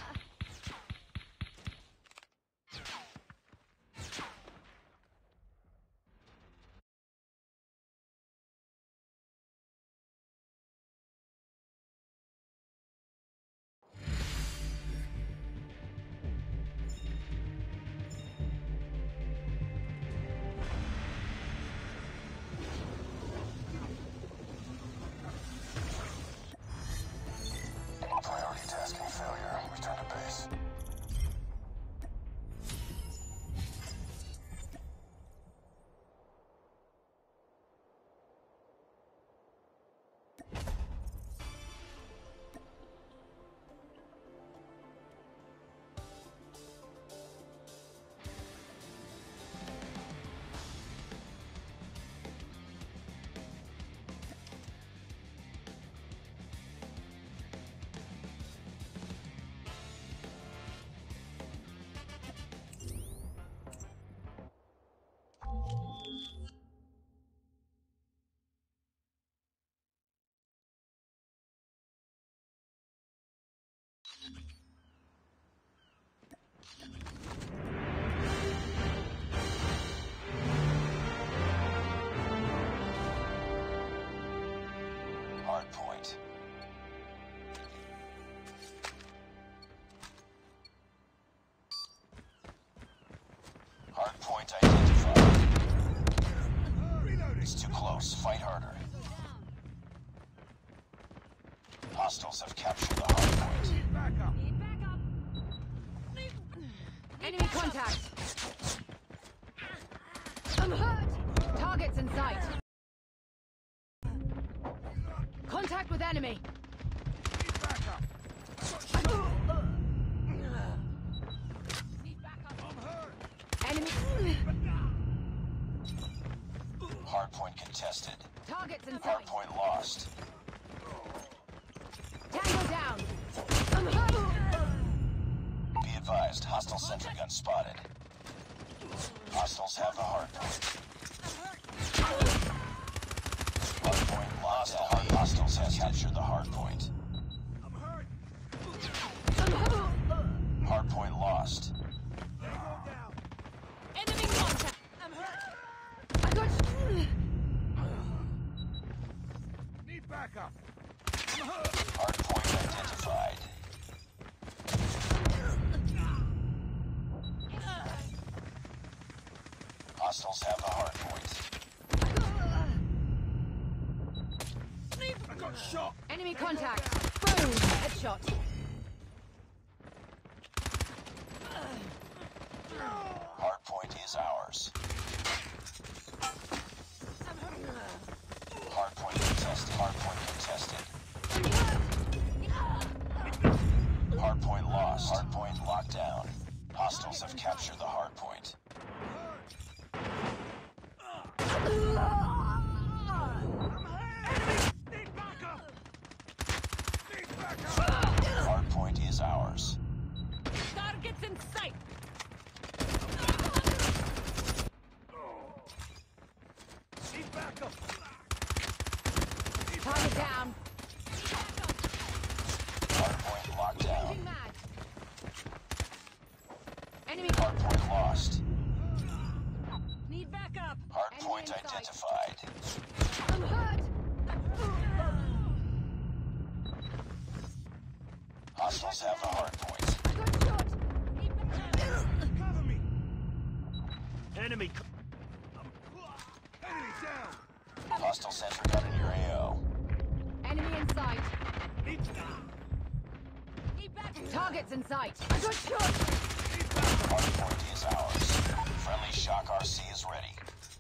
Priority tasking failure. Return to base. Hardpoint. Hardpoint identified. It's too close. Fight harder. Hostiles have captured the hardpoint. Need backup. Enemy contact. I'm hurt. Targets in sight. Contact with enemy. Need backup. Enemy. Hardpoint contested. Targets in sight. Hardpoint lost. Tango down. I'm hurt. Be advised, hostile sentry gun spotted. Hostiles have the hardpoint. Hardpoint lost. Hard hostiles have captured the hardpoint. Hardpoint lost. Enemy contact. I'm hurt. I got. Need backup. Hardpoint identified. Hostiles have the hardpoint. I got shot. Enemy contact. Boom. Headshot. Hardpoint is ours. Hardpoint contested. Hardpoint contested. Hardpoint lost. Hardpoint locked down. Hostiles have captured the hardpoint. Need backup. Need backup. Hardpoint is ours. Targets in sight. Need backup. Target down. Hardpoint locked down. Changing mag. Enemy Hardpoint lost. need backup. Hardpoint Enemy in sight. identified. I'm hurt. Hostiles have the hard point. I got shot. Cover me! Enemy. Enemy down! Hostile sentry gun in your A O. Enemy in sight. Targets in sight. I got shot. Hard point is ours. Friendly Shock R C is ready.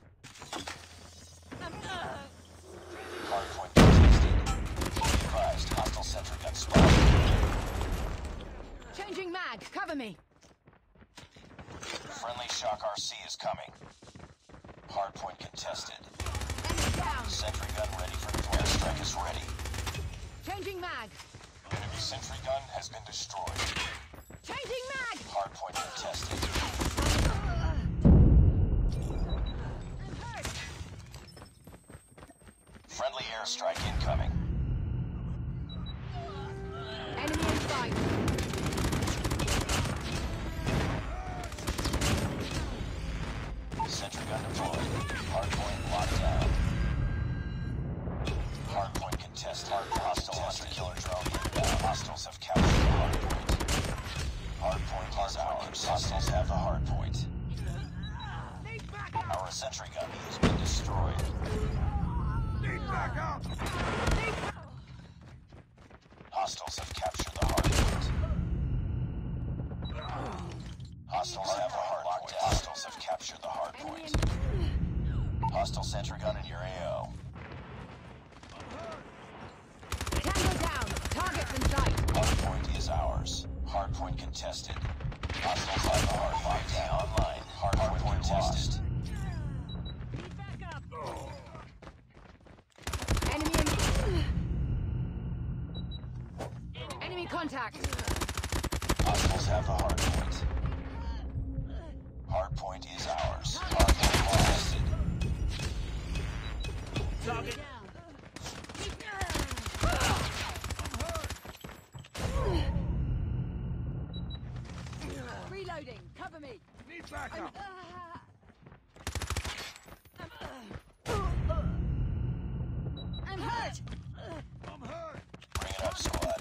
Hard point contested. Be advised, hostile sentry gun spotted. Changing mag. Cover me. Friendly Shock R C is coming. Hard point contested. Enemy down. Sentry gun ready for deployment. Strike is ready. Changing mag. Enemy sentry gun has been destroyed. Changing mag. Hard point contested. I'm hurt. Friendly airstrike incoming. Enemy in sight. Sentry gun deployed. Hard point locked down. Hard point contested. Hard hostile hunter killer drone inbound. Hostiles have captured the hard point. Hard point is ours. Hostiles have the hard point. Our sentry gun has been destroyed. Need backup! Hostiles have captured the hard point. Hostiles have the hard point. Hostiles have captured the hard Enemy point. in... Hostile sentry gun in your A O. Tango down. Targets in sight. Hard point is ours. Hard point contested. Hostiles have the hard point down online. Hard, hard point contested. Enemy in... Enemy contact. Hostiles have the hard point. Hard point is ours. Hard point contested. Target. Reloading. Cover me. Need backup! I'm hurt. I'm hurt! Bring it up, squad.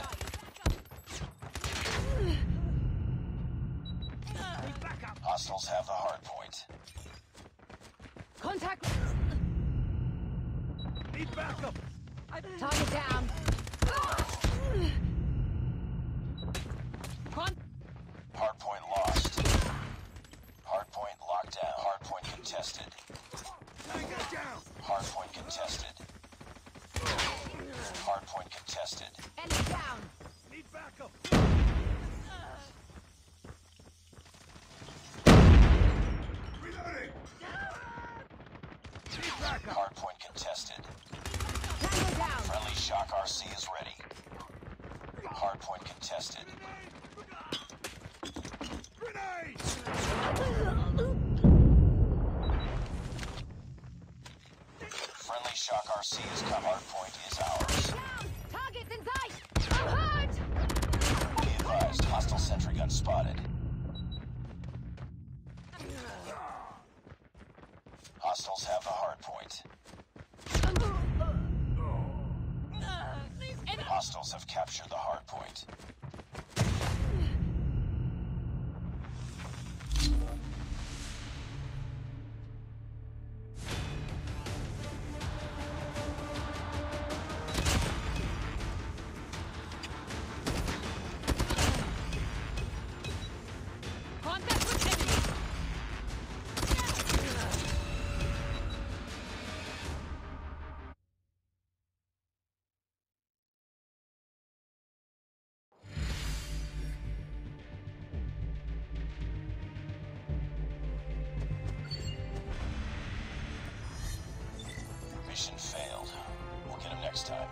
Need backup! Hostiles have the hard point. Contact. Need backup! Target down. Con- Hard point lost. Hard point locked down. Hard point contested. Tango down! Hard point contested. Hard point contested. Enemy down. Need backup! Reloading! Need backup! Hard point contested. Tango down. Friendly Shock R C is ready. Hard point contested. Grenade! Friendly Shock R C is coming. Hard point is ours. Down. Targets in sight. I'm hurt. Be advised, hostile sentry gun spotted. Hostiles have the hard point. Hostiles have captured the hard point. Contact with enemy. Mission failed. We'll get him next time.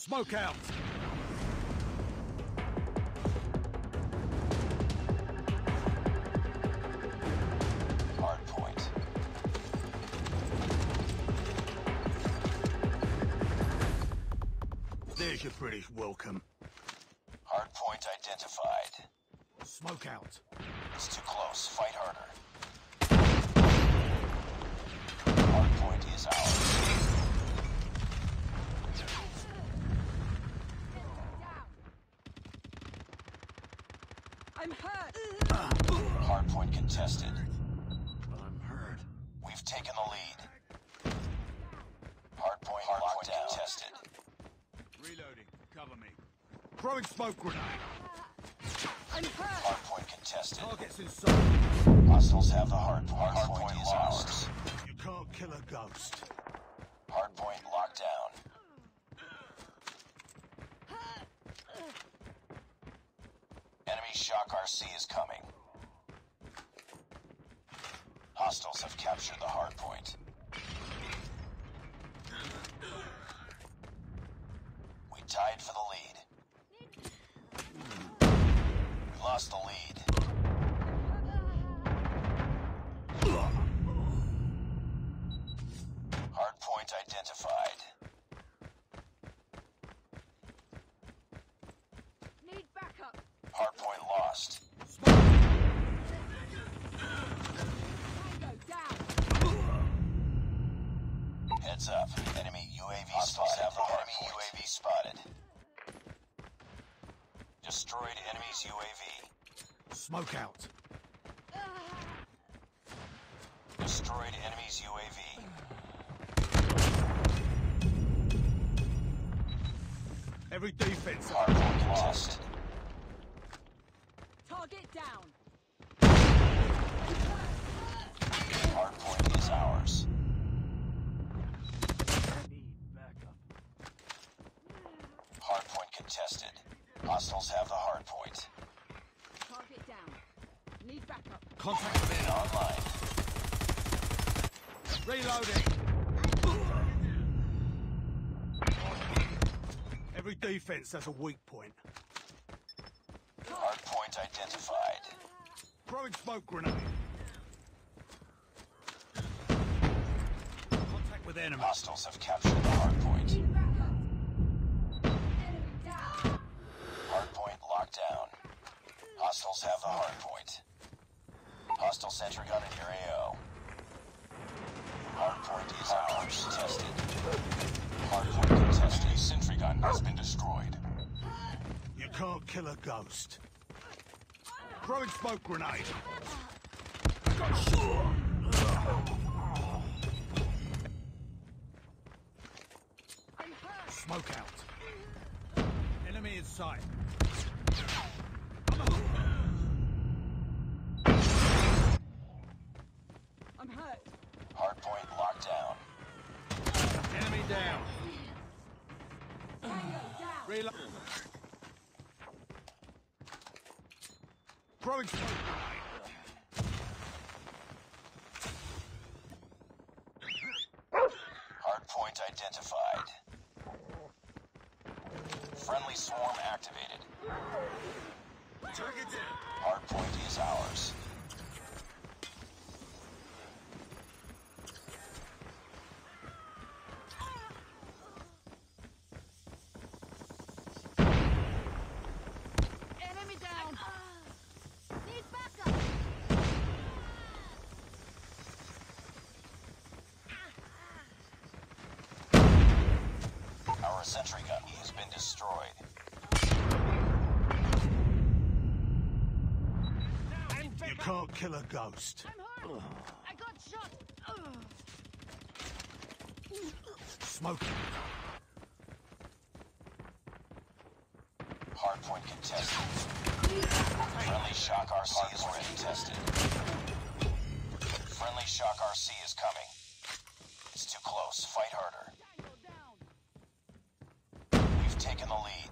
Smoke out. Hard point. There's your British welcome. Hard point identified. Smoke out. It's too close. Fight harder. Hard point is ours. I'm hurt. Hard point contested. I'm hurt. We've taken the lead. Hard point Hard locked point down. Contested. Reloading. Cover me. Throwing smoke grenade. I'm hurt. Hard point contested. Targets inside. Hostiles have the hard point. Hard, hard point, point is lost. ours. You can't kill a ghost. Hard point locked down. Enemy shock R C is coming. Hostiles have captured the hard point. We tied for the lead. We lost the lead. Hard point identified. Need backup. Hard point lost. Tango down. Heads up. Enemy U A V spotted. Have the enemy U A V spotted. Destroyed enemy's U A V. Smoke out. Destroyed enemy's U A V. Every defense. Hard point contested. Target down. Hard point is ours. Need backup. Hard point contested. Hostiles have the hard point. Target down. Need backup. Contact Been online. reloading. Every defense has a weak point. Hard point identified. Throwing smoke grenade. Contact with enemy. Hostiles have captured the hard point. Need backup. Enemy down. Hard point locked down. Hostiles have the hard point. Hostile sentry gun in your A O. Hard point is ours. Contested. Hard point contested. Sentry gun has been destroyed. You can't kill a ghost. Throwing smoke grenade. I'm hurt. Smoke out. Enemy in sight. I'm hurt. Hard point locked down. Enemy down. Tango down. Reload. Throwing smoke grenade. Hard point identified. Friendly swarm activated. Target down. Hard point is ours. Enemy down. Need backup. Our sentry gun has been destroyed. You can't kill a ghost. I'm hurt. I got shot. Ugh. Smoke. Hard point contested. Friendly shock R C is ready. Tested. Friendly shock R C is coming. It's too close. Fight harder. Tango down. We've taken the lead.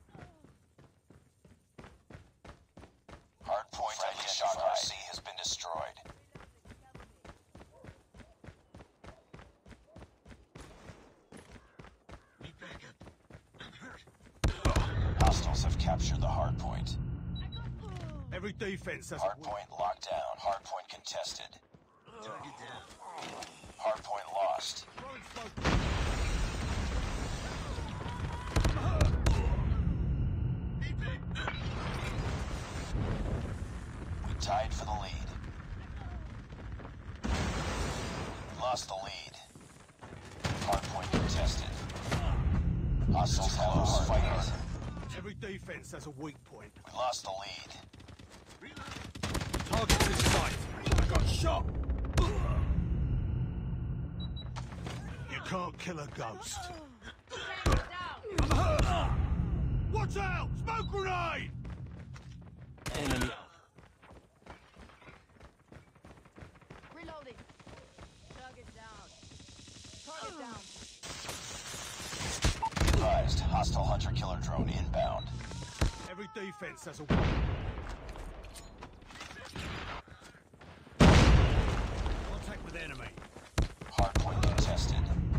Hard point friendly shock R C has been destroyed. Need backup. captured the hard point. Every defense has a Hard point locked down. Hard point contested. Hard point lost. throwing smoke. We tied for the lead. We lost the lead. Hard point contested. Hostiles have a hard point. Every defense has a weak point. We lost the lead. Target's in sight. I got shot. You can't kill a ghost. Down. Watch out! Smoke grenade! Enemy. Reloading. Target down. Target down. Advised. Hostile hunter-killer drone inbound. Every defense has a weak point. Contact with enemy. Hard point contested.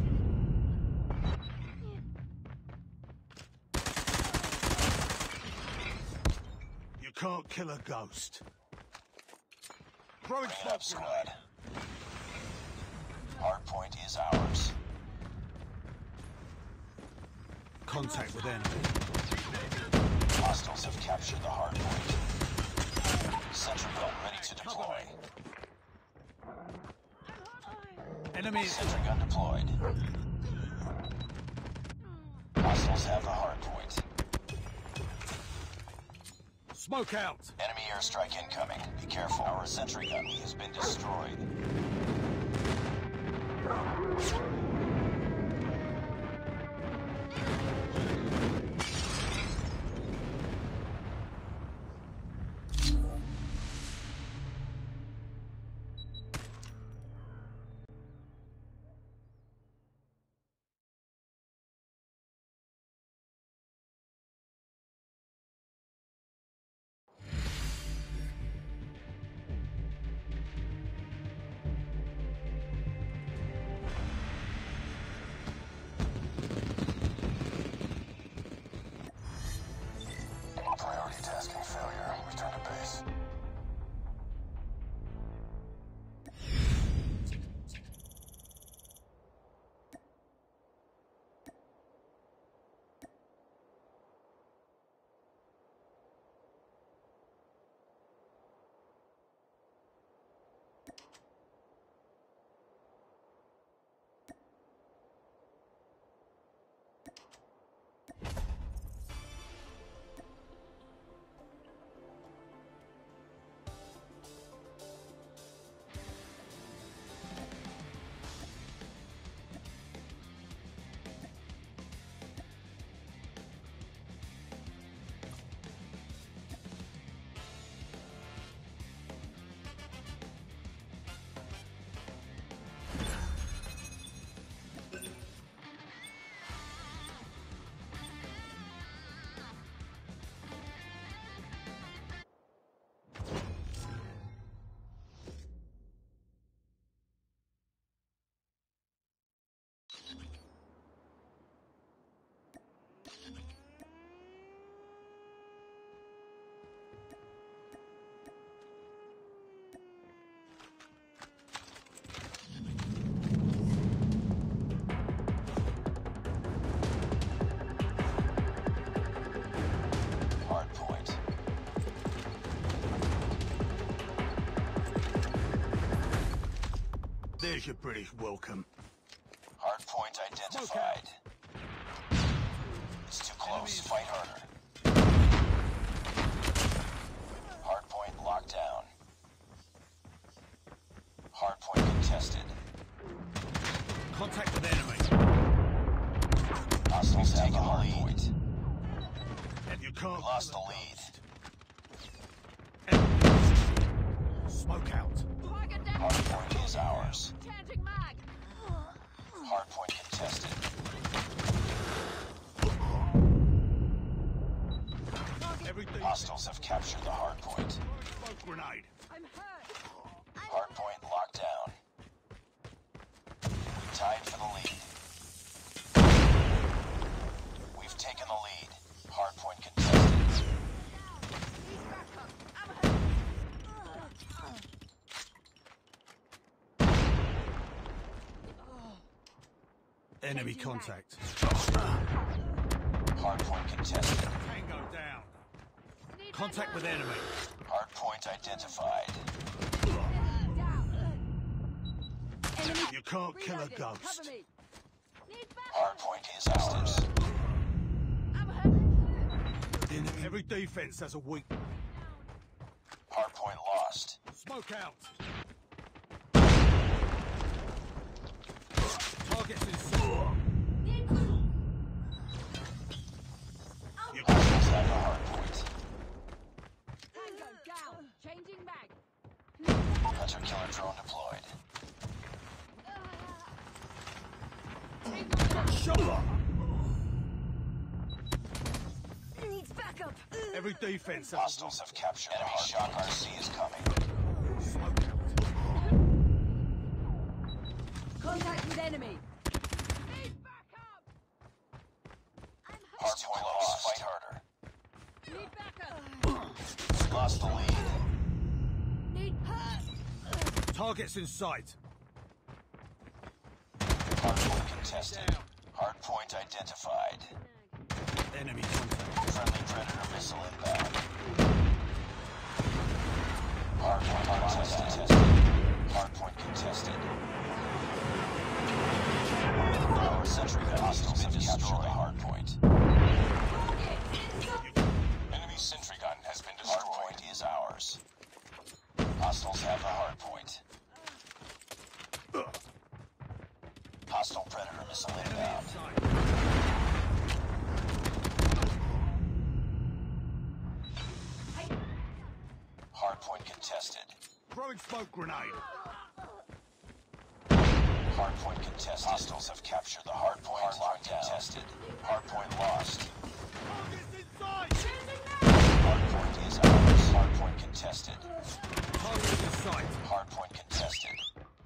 You can't kill a ghost. Throwing Bring it smoke up, grenade. squad. Hard point is ours. Contact with enemy. Hostiles have captured the hard point. Sentry gun ready to deploy. Enemy. Sentry gun deployed. Hostiles have the hard point. Smoke out. Enemy airstrike incoming. Be careful. Our sentry gun has been destroyed. Priority tasking failure. Return to base. Hard point. There's your British welcome. Hard point identified. It's too close. Fight harder. Hard point locked down. Hard point contested. Contact with enemy. Hostiles have the hard point. And you can't Lost kill the a lead. ghost. Enemy. Smoke out. Target down. Hard point is ours. Changing mag. Hard point contested. Every defense. Hostiles have captured the hard point. Smoke grenade. I'm hurt. Hard point locked down. We tied for the lead. We've taken the lead. Hard point contested. Enemy contact. Hardpoint contested. Tango down. Contact with enemy. Hardpoint identified. Enemy. You can't kill a Reloading. ghost. Cover me. Need backup. Hardpoint is ours. I'm hurt. Enemy. Every defense has a weak. Hardpoint lost. Smoke out. Targets in sight. Need You Hostiles have the hardpoint. Tango down. Changing mag. Hunter killer drone deployed. shot. Needs backup. Every defense has a Hostiles have captured. Enemy shock R C is coming. smoke out. Contact with enemy. Need backup. I'm hurt. Hardpoint lost. Fight harder. Need backup. Lost the lead. Need hurt. Targets in sight. Hardpoint contested. Hardpoint identified. Enemy contact. Friendly Predator missile inbound. Hardpoint contested. Hardpoint contested. Our sentry gun hostiles have captured the hardpoint. Enemy sentry gun has been destroyed. Hardpoint is ours. Hostiles have the hardpoint. Hostile Predator missile inbound. Hardpoint contested. Throwing smoke grenade. Hardpoint contested. Hostiles have captured the hardpoint. Hardpoint contested. Hardpoint lost. Targets in sight. Hardpoint is ours. Hardpoint contested. Targets in sight. Hardpoint contested.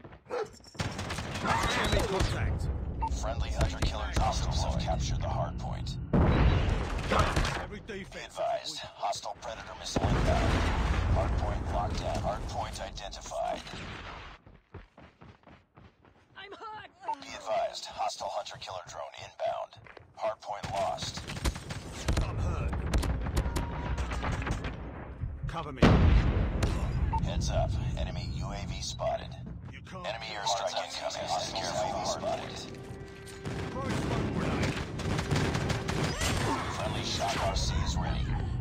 Enemy contact. Friendly hunter killer hostiles have captured the hardpoint. Every Be defense advised, has a hostile Predator missile inbound. Hardpoint locked down. Hardpoint identified. I'm hurt. Be advised, hostile hunter killer drone inbound. Hardpoint lost. weak. I'm hurt. Cover me. Heads up, enemy U A V spotted. You can't. Enemy airstrike incoming. Hostile U A V spotted. Throwing smoke grenade. Friendly shock R C is ready.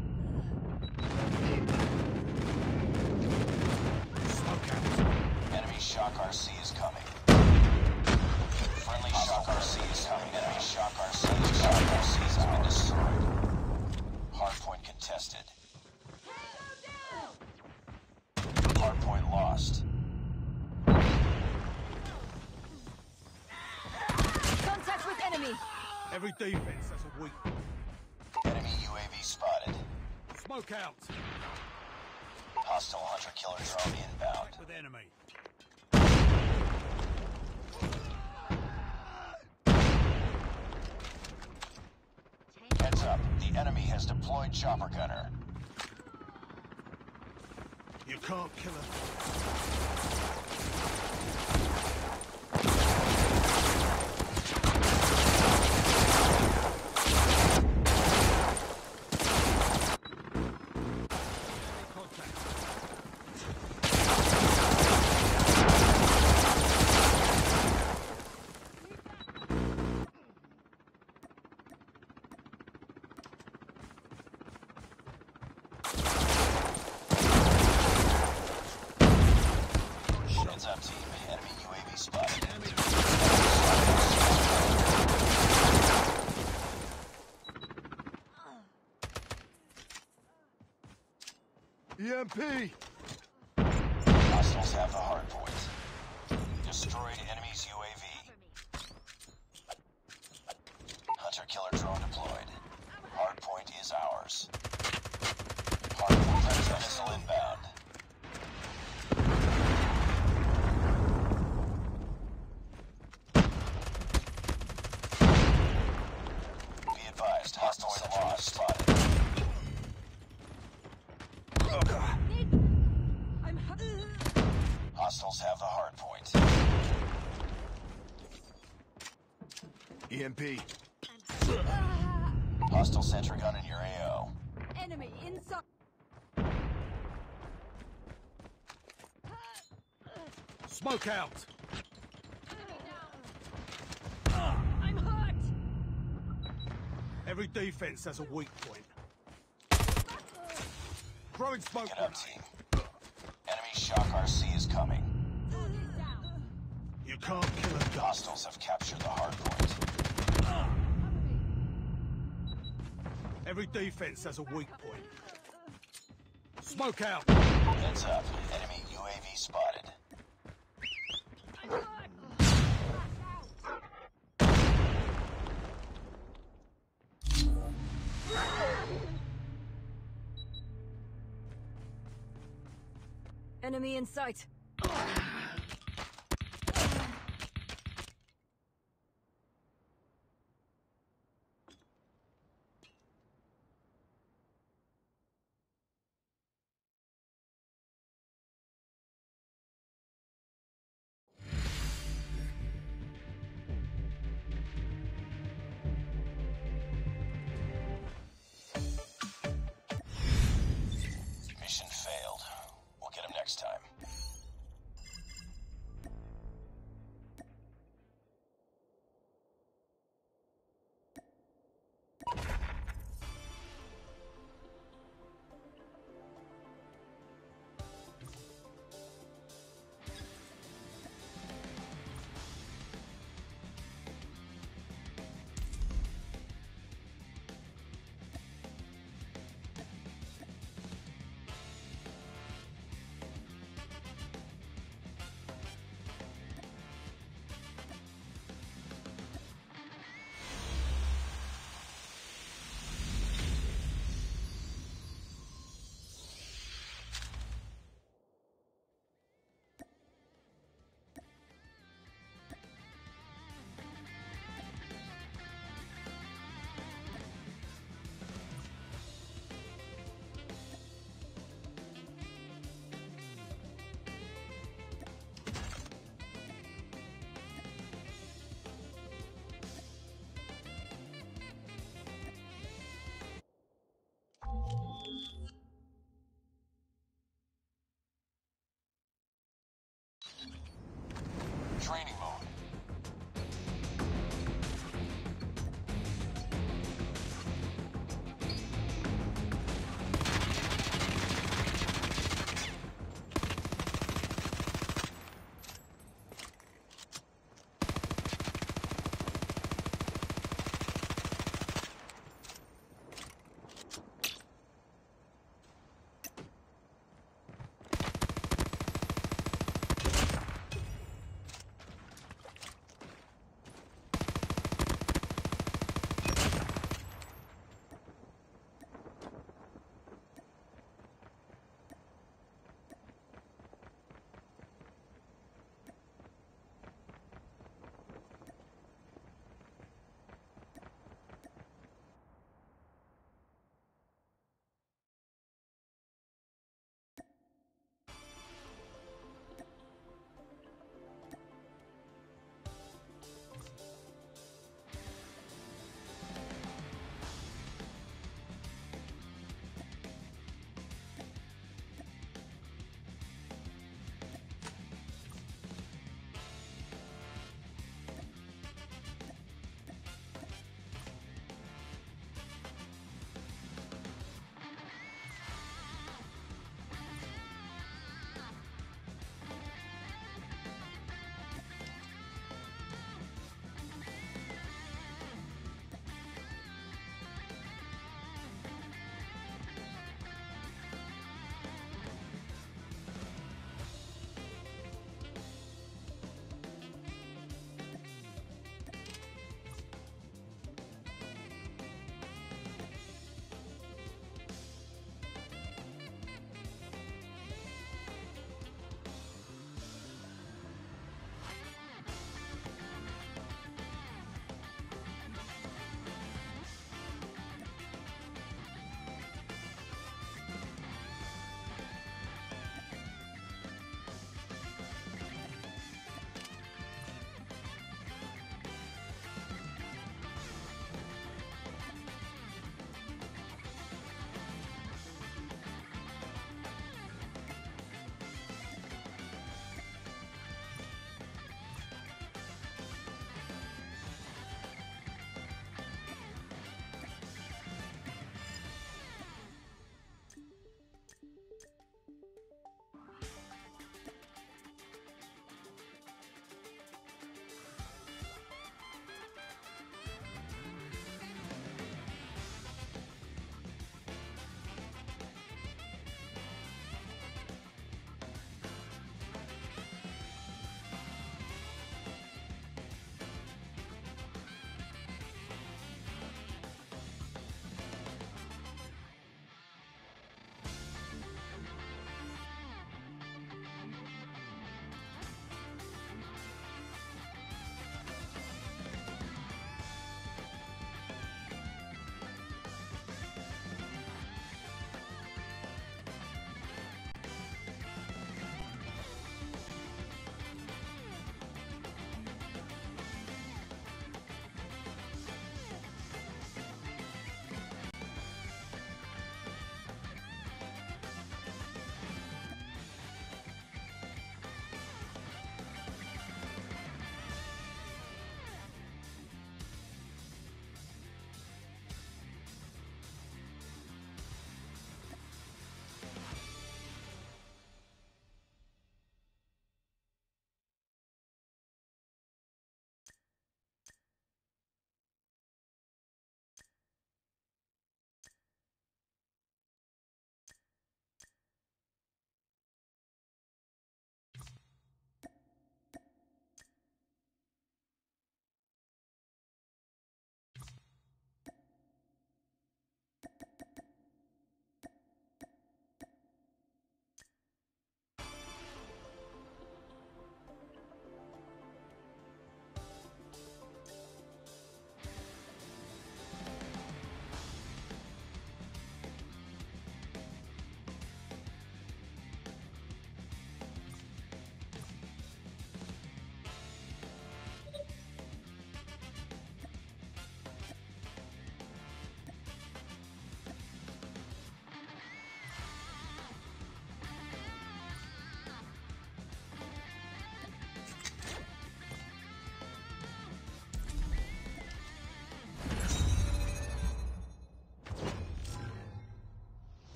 Smoke out. Enemy shock R C is coming. Friendly shock R C is coming. Enemy shock R C. Shock R C has been destroyed. Hardpoint contested. Hardpoint lost. Contact with enemy. Every defense has a weak. Enemy U A V spotted. Smoke out. Hostile hunter killer drone inbound. With enemy. Heads up, the enemy has deployed chopper gunner. You can't kill her. Heads up, team. Enemy U A V spotted. E M P. Hostiles have the hardpoint. Destroyed enemy's U A V. Hunter killer drone deployed. Hardpoint is ours. Hardpoint Predator missile inbound. Be advised, hostiles have lost spotted. Need. I'm hurt. Hostiles have the hardpoint. E M P. Hostile sentry gun in your A O. Enemy inside. Smoke out. I'm hurt. Every defense has a weak point. Throwing smoke Get up, grenade. team. Enemy shock R C is coming. Target down. You can't kill a dust. Hostiles have captured the hard point. Every defense has a weak point. Smoke out. Heads up. Enemy U A V spotted. I'm hurt. Enemy in sight. Mission failed. We'll get him next time.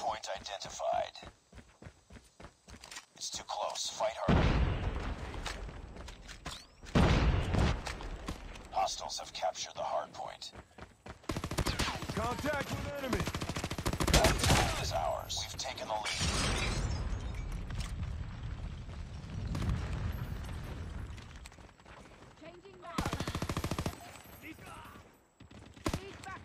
Hardpoint identified. It's too close. Fight harder. Hostiles have captured the hardpoint. Contact with enemy. Hardpoint is ours. We've taken the lead. Changing back. Need back.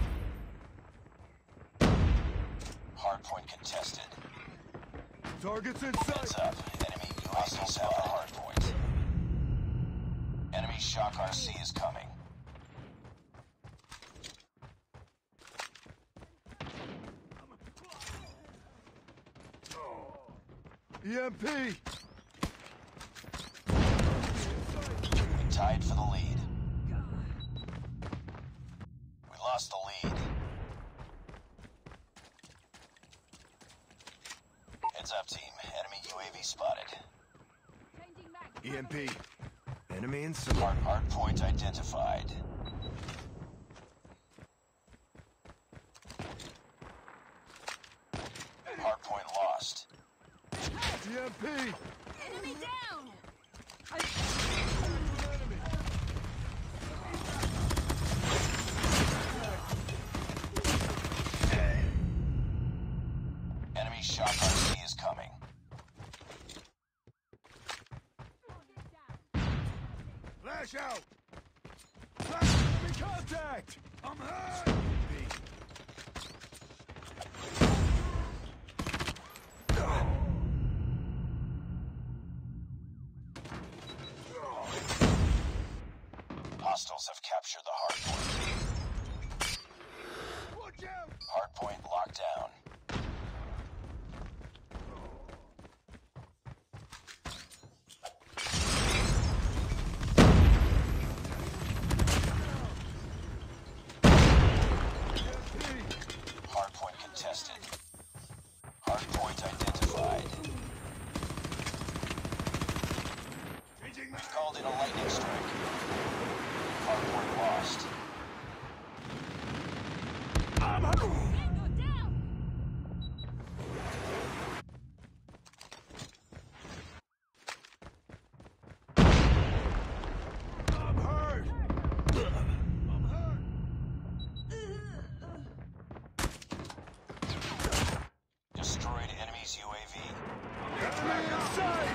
Hardpoint contested. Targets in Heads sight. up. Enemy hostiles have the hardpoint. Enemy Shock R C is coming. E M P. We tied for the lead. We lost the lead. Heads up, team. Enemy U A V spotted. Changing back. E M P. Enemy in sight. Hard hardpoint identified. Hardpoint lost. E M P. Enemy down. Enemy Shock R C is coming. Flash out. Flash enemy contact. I'm hurt. Hostiles have captured the hardpoint. Watch out. Hardpoint locked down. Hardpoint contested. Hardpoint identified. We've called in a lightning strike. Hardpoint lost. Tango down. I'm hurt. I'm hurt. Destroyed enemy's U A V. Enemy in sight.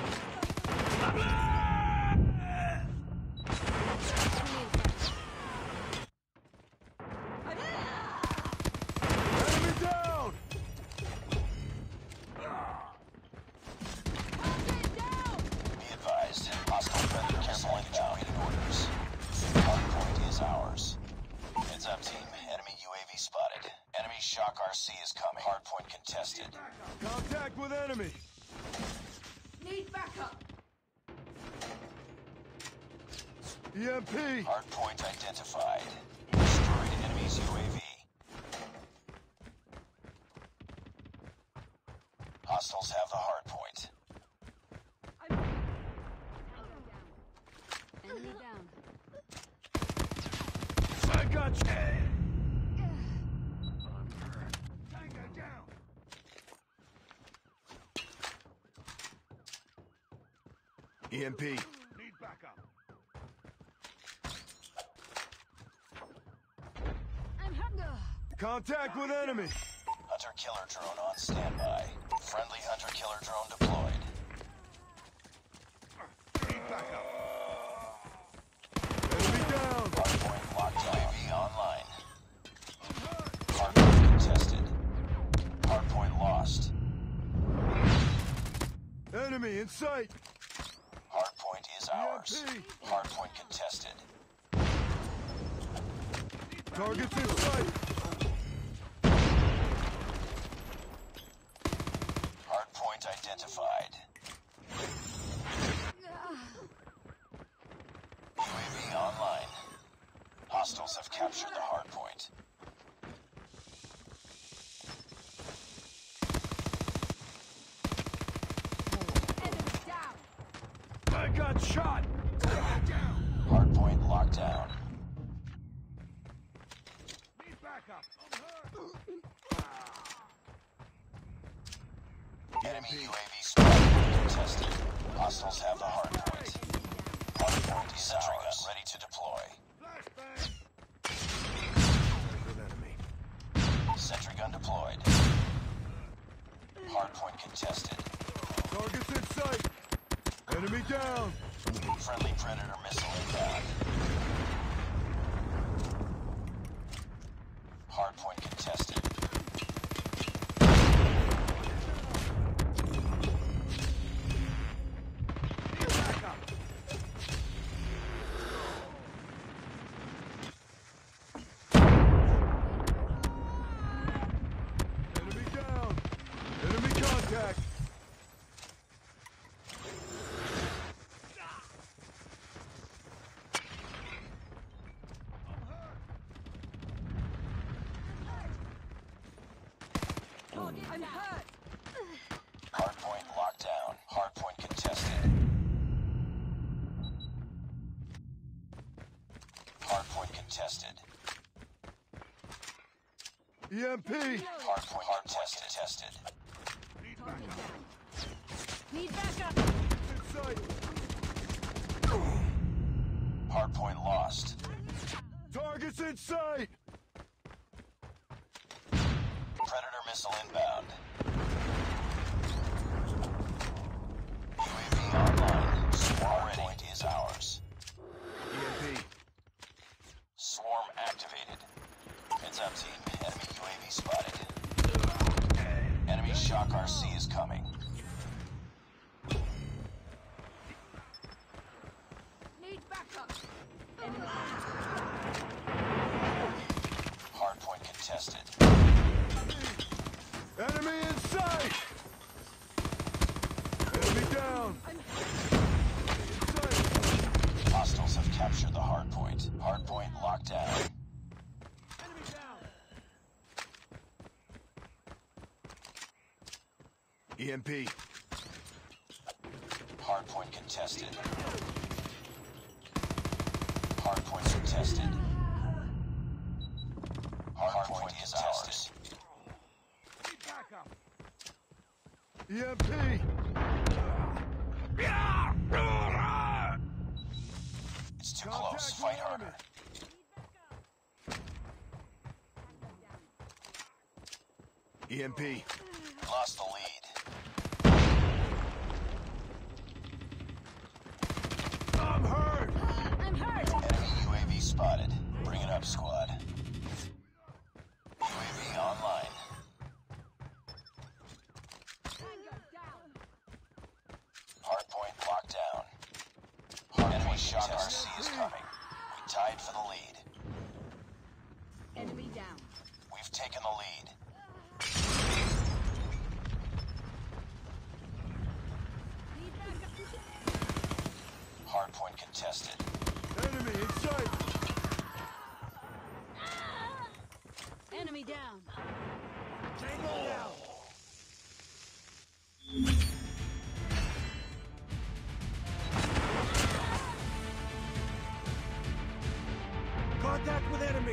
Enemy down. Target down. Be advised, hostile friendly canceling awaiting orders. Hardpoint is ours. Heads up, team. Enemy U A V spotted. Enemy Shock R C is coming. Hardpoint contested. Contact with enemy. Need backup. E M P. Hardpoint identified. Destroyed enemy's U A V. Hostiles have the hardpoint. Enemy down. I got you. Tango down. E M P. Need backup. I'm hurt. Contact with enemy. Hunter killer drone on standby. Friendly hunter killer drone deployed. Need backup. Enemy down. Hardpoint locked down. U A V online. Hardpoint contested. Hardpoint lost. Enemy in sight. Hardpoint is ours. E M P. Hardpoint contested. Targets in sight. Hardpoint identified. U A V online. Hostiles have captured the hardpoint. Enemy down. I got shot. Down. Hardpoint locked down. Need backup. I'm hurt. Enemy U A V spotted. Contested. Hostiles have the hard point. Hard point is ours. Ready to deploy. Good enemy. Sentry gun deployed. Hard point contested. Target's in sight. Enemy down. Friendly Predator missile inbound. Hard point contested. Enemy down. Enemy contact. I'm hurt. Hard point locked down. Hard point contested. Hard point contested. E M P. Hard point hard tested. Tested. Target down. Need backup. In sight. Hard point lost. Target's in sight. Predator missile inbound. U A V online. Swarm point is ours. E M P. Swarm activated. Heads up, team. Enemy U A V spotted. Enemy shock R C is coming. Need backup. Enemy. Hard point contested. Enemy in sight. Enemy down. In sight. Hostiles have captured the hard point. Hard point locked down. Enemy down. E M P. Hard point contested. Hard point contested. Hard point is ours. E M P. It's too close. Fight harder. E M P. Lost the lead. I'm hurt. I'm hurt. Enemy U A V spotted. Bring it up, squad. U A V online. Tango down. Hardpoint locked down. Hardpoint shock R C is coming. We tied for the lead. Enemy down. We've taken the lead. Need backup. Hardpoint contested. Enemy in sight. Enemy down. Tango down. Contact with enemy.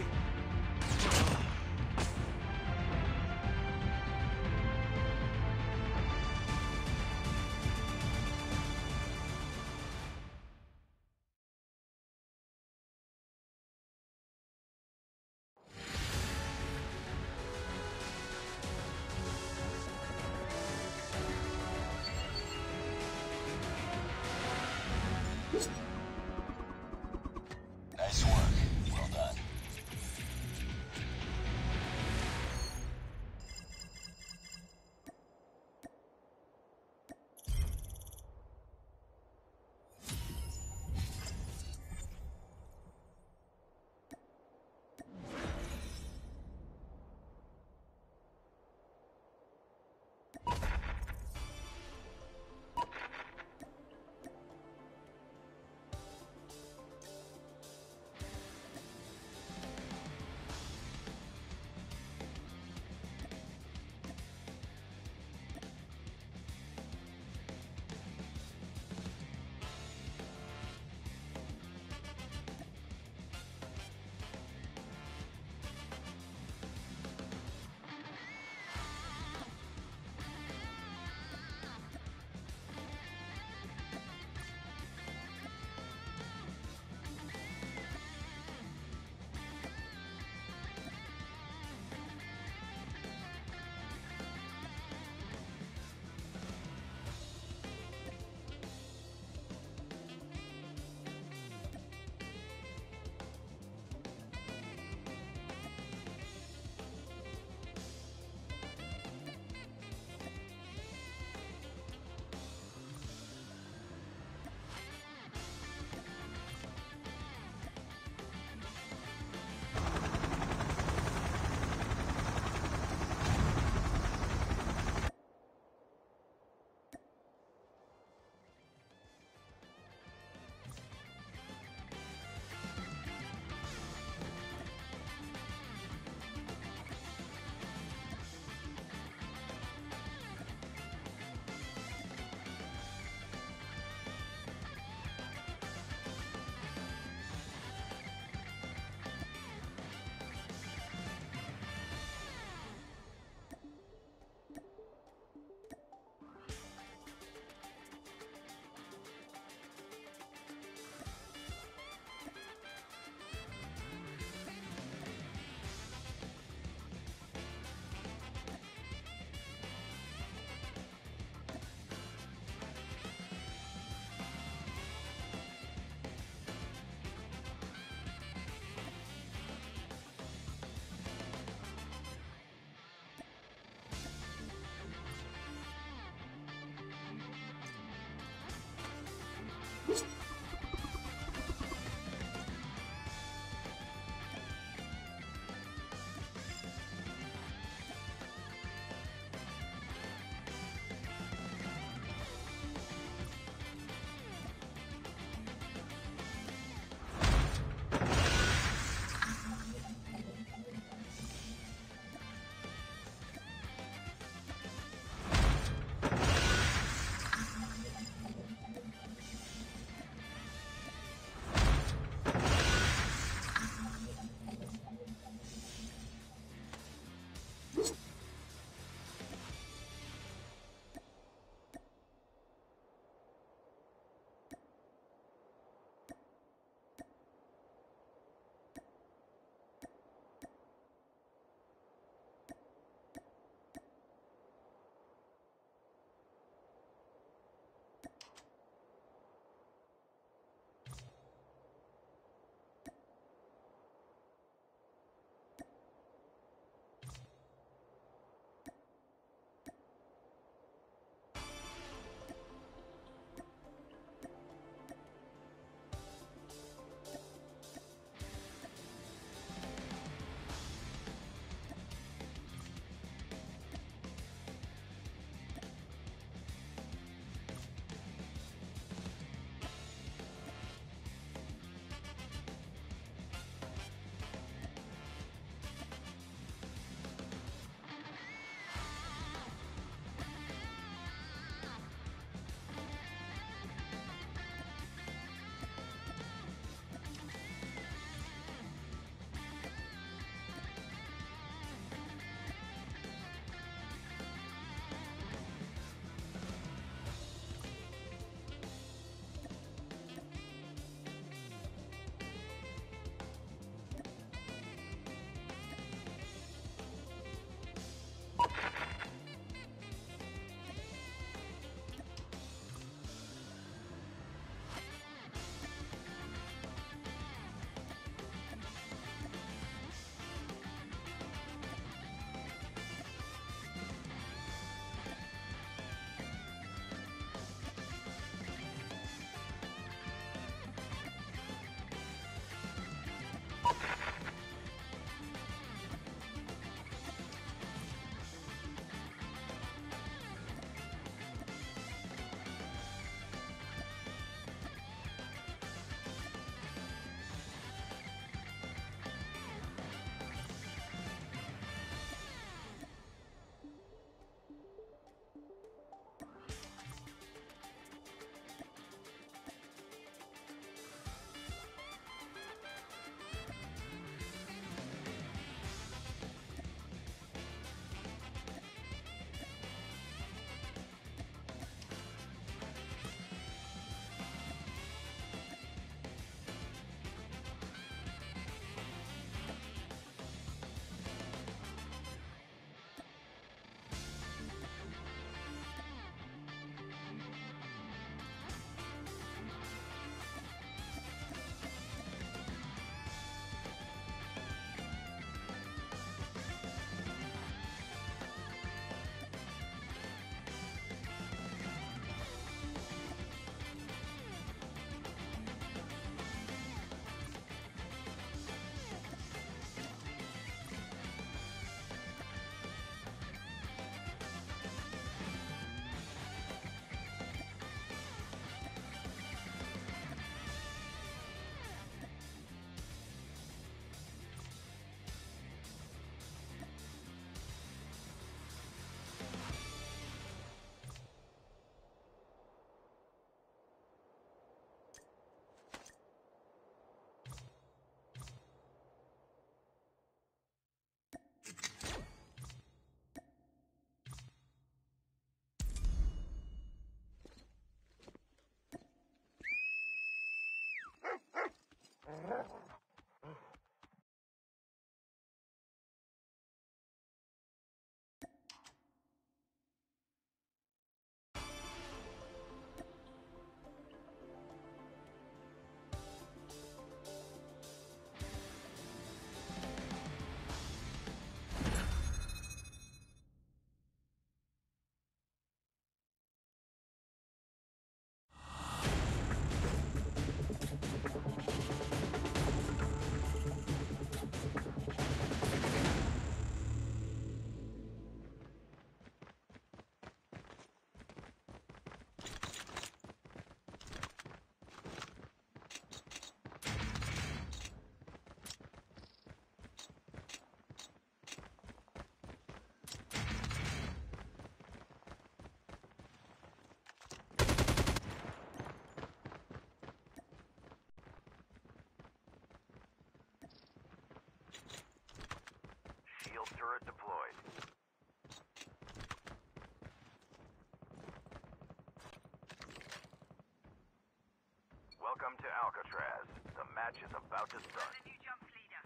Welcome to Alcatraz. The match is about to start. The new jump leader.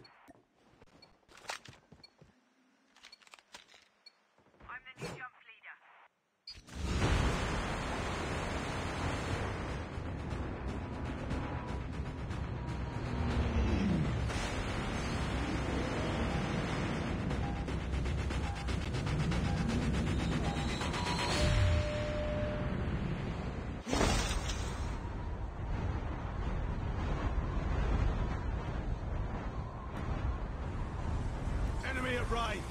I'm the new jump leader. Enemy at range.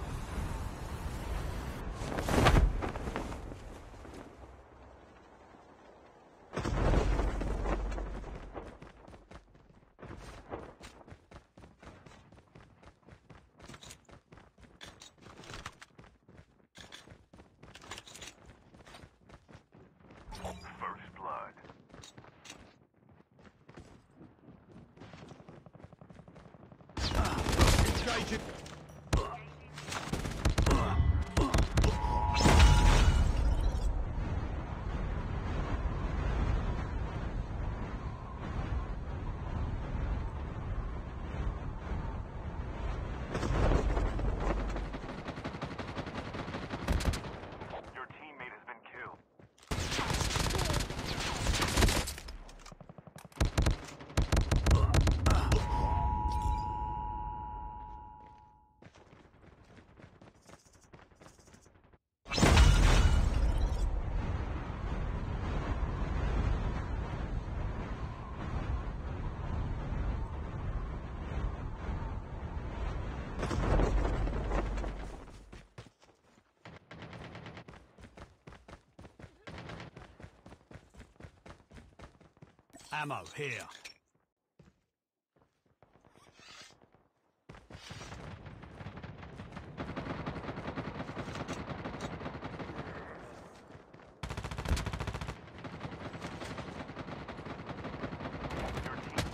First blood. Engaging. Your teammate has been killed. Ammo here. Your team.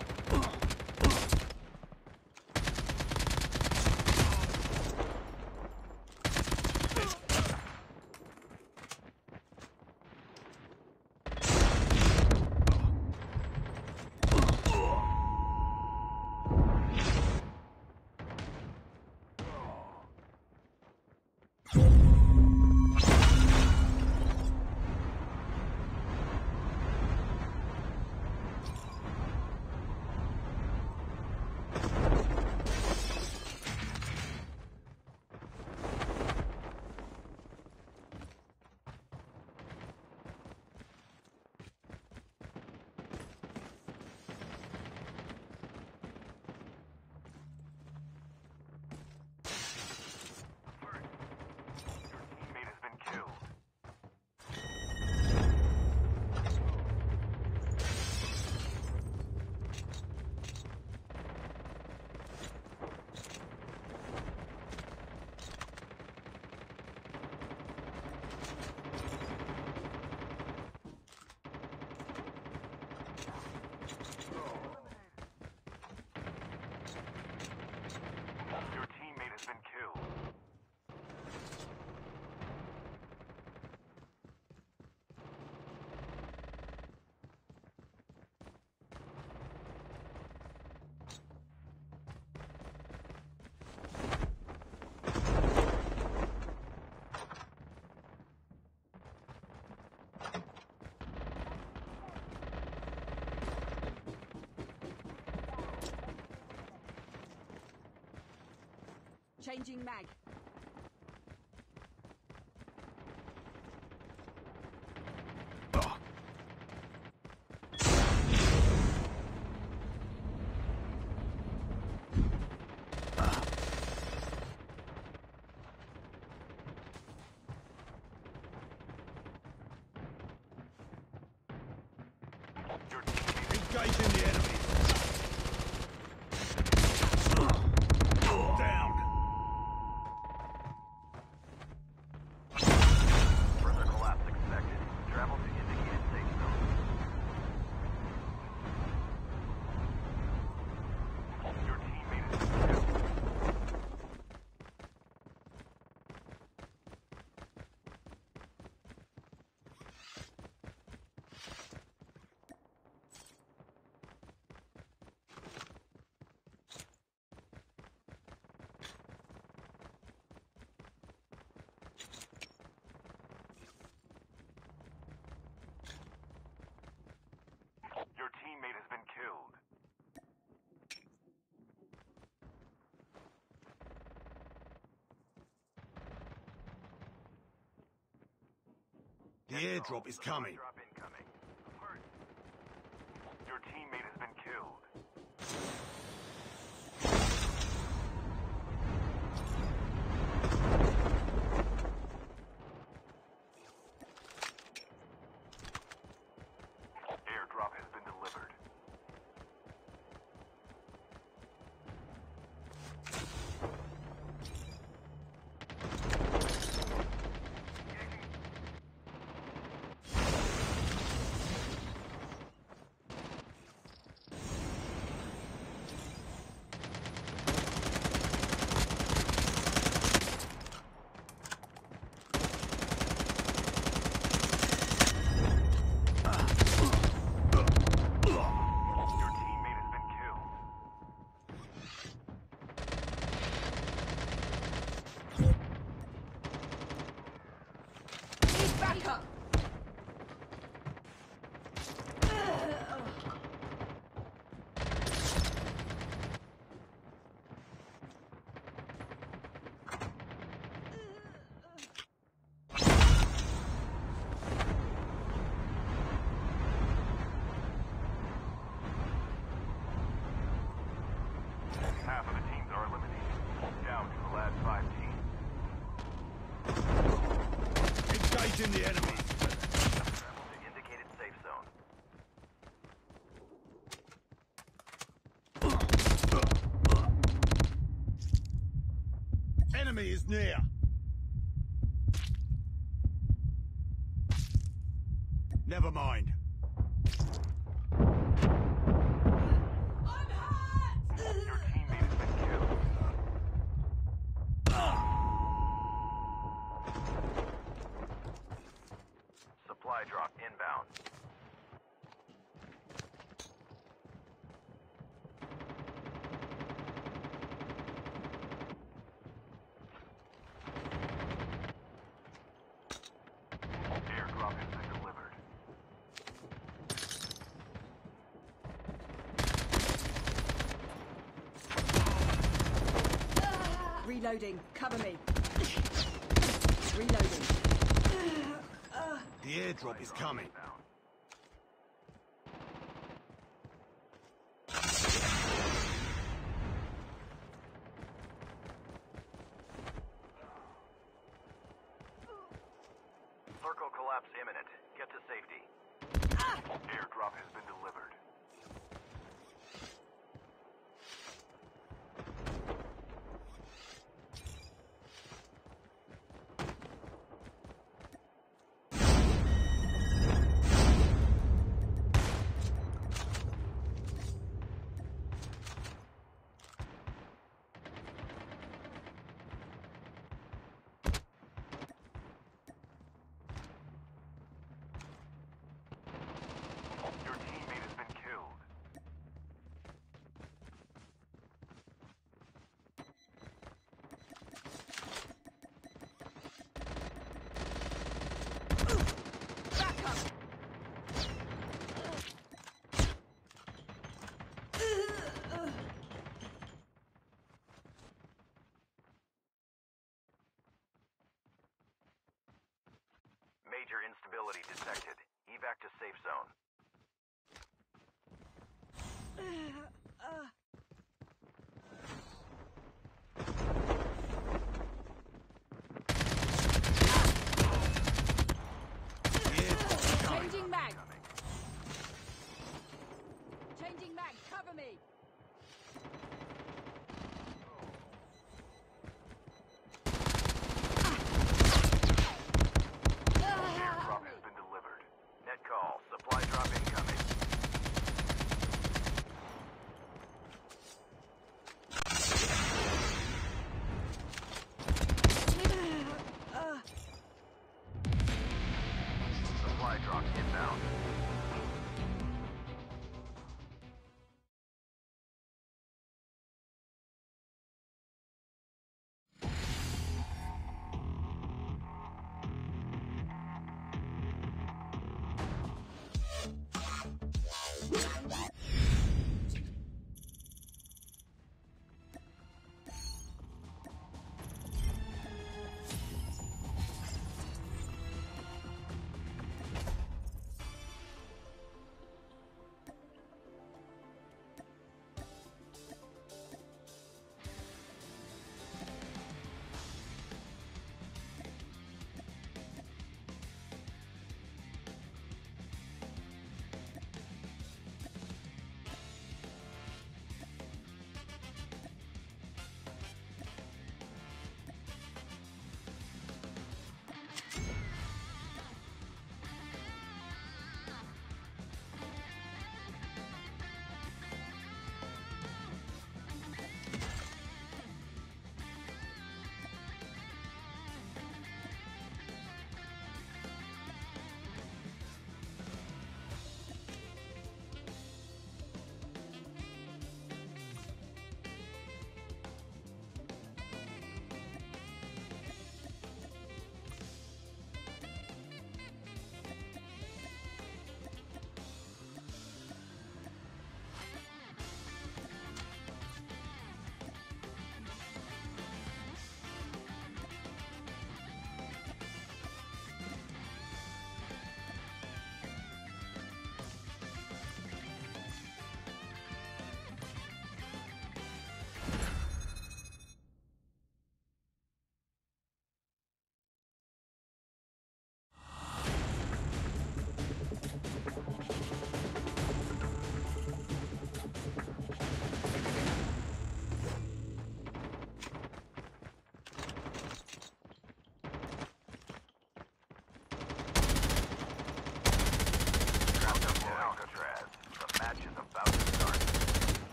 Your teammate has been killed. Your teammate has been killed. Changing mag. Your teammate Engaging the enemy. Down. Further collapse expected. Travel to indicated safe zone. Your teammate has been killed. airdrop is coming. Drop incoming. Your teammate has been killed. Airdrop has been delivered. Your teammate has been killed. Need backup. Half of the teams are eliminated. Down to the last five teams. Engaging the enemy. Travel to indicated safe zone. Enemy is near. Never mind. I'm hurt. Your teammate has been killed. Supply drop inbound. Airdrop has been delivered. Reloading. Cover me. Reloading. The airdrop is coming. Inbound. Circle collapse imminent. Get to safety. Airdrop has been delivered. Your teammate has been killed. Backup. Major instability detected. Evac to safe zone. The airdrop is coming. Changing mag. Changing mag. Cover me. Airdrop has been delivered. Net call. Supply drop incoming.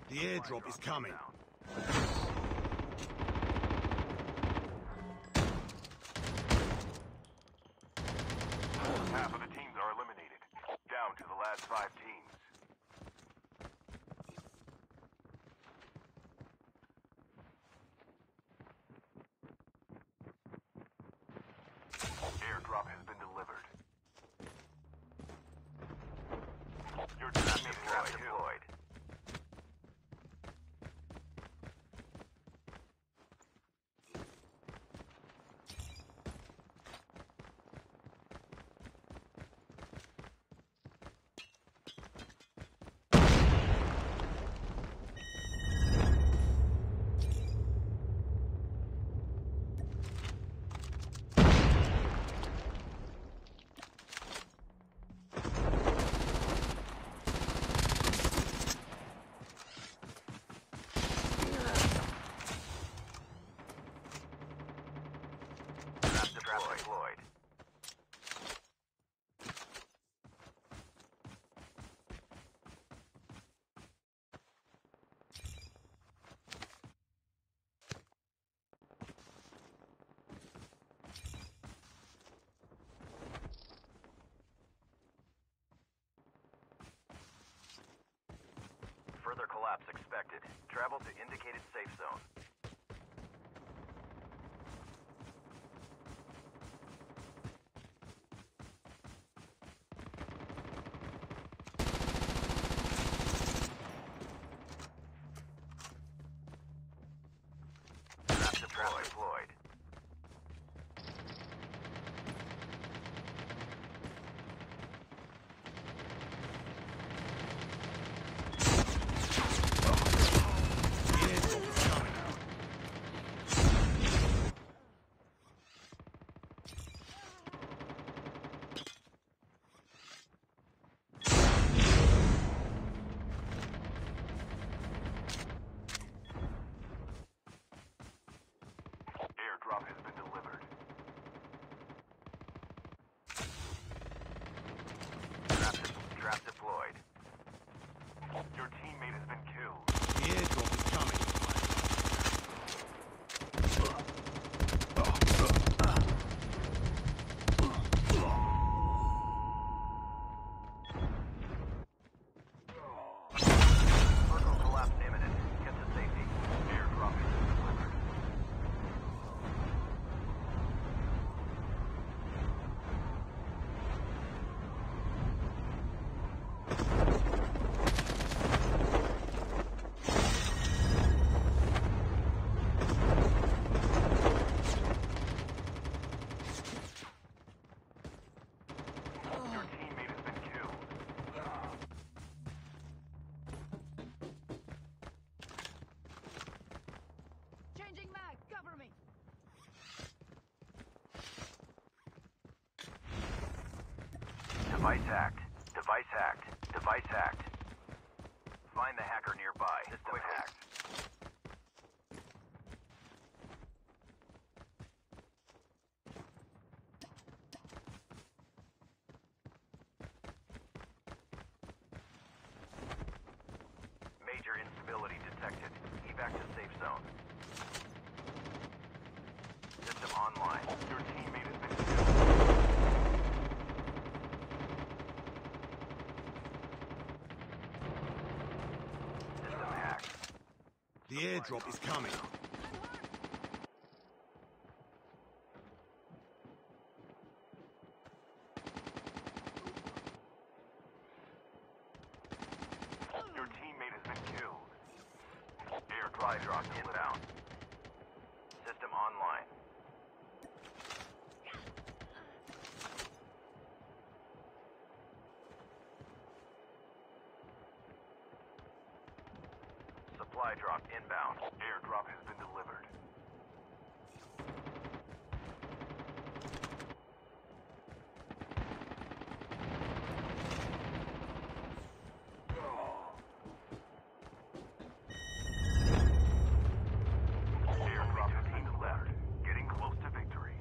The airdrop is coming. Half of the teams are eliminated. Down to the last five teams. Airdrop has been delivered. Your team is trap deployed. Trap deployed. Further collapse expected. Travel to indicated safe zone. Trap deployed. Airdrop has been delivered. Trap, de trap deployed. Your teammate has been killed. The airdrop is coming. Circle collapse imminent. Get to safety. Airdrop has been delivered. Your teammate has been killed. Changing mag. Cover me. Device hacked. Device hacked. Device hacked. Find the hacker nearby. System hacked. Major instability detected. Evac to safe zone. System online. Your teammate has been killed. System hacked. The airdrop is coming. Your teammate has been killed. Airdrop drop inbound. System online. Supply drop inbound. Airdrop has been delivered. Airdrop has been delivered. Getting close to victory.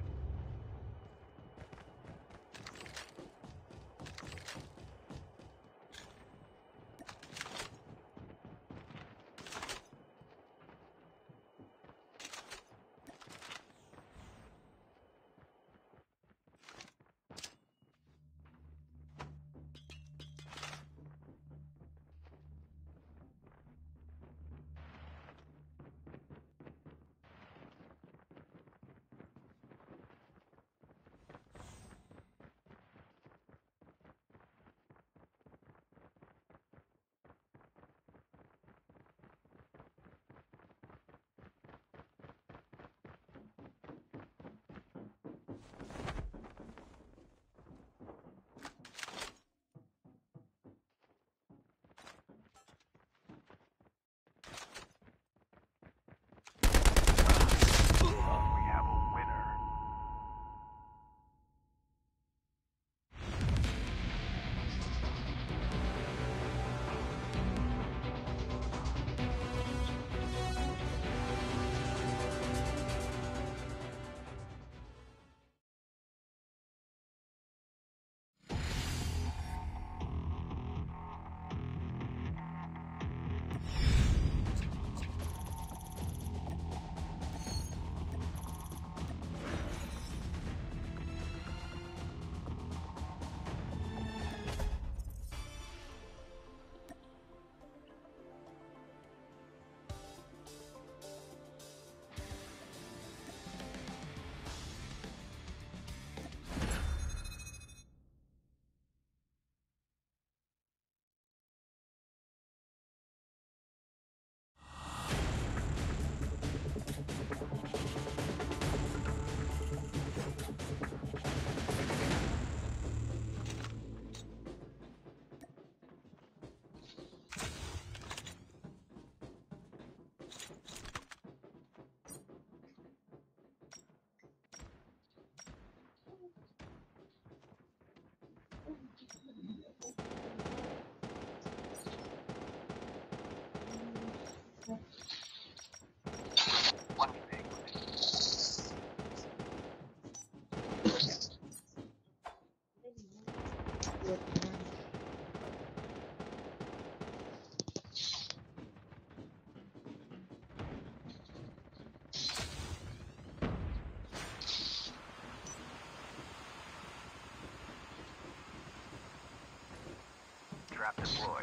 Trap deployed.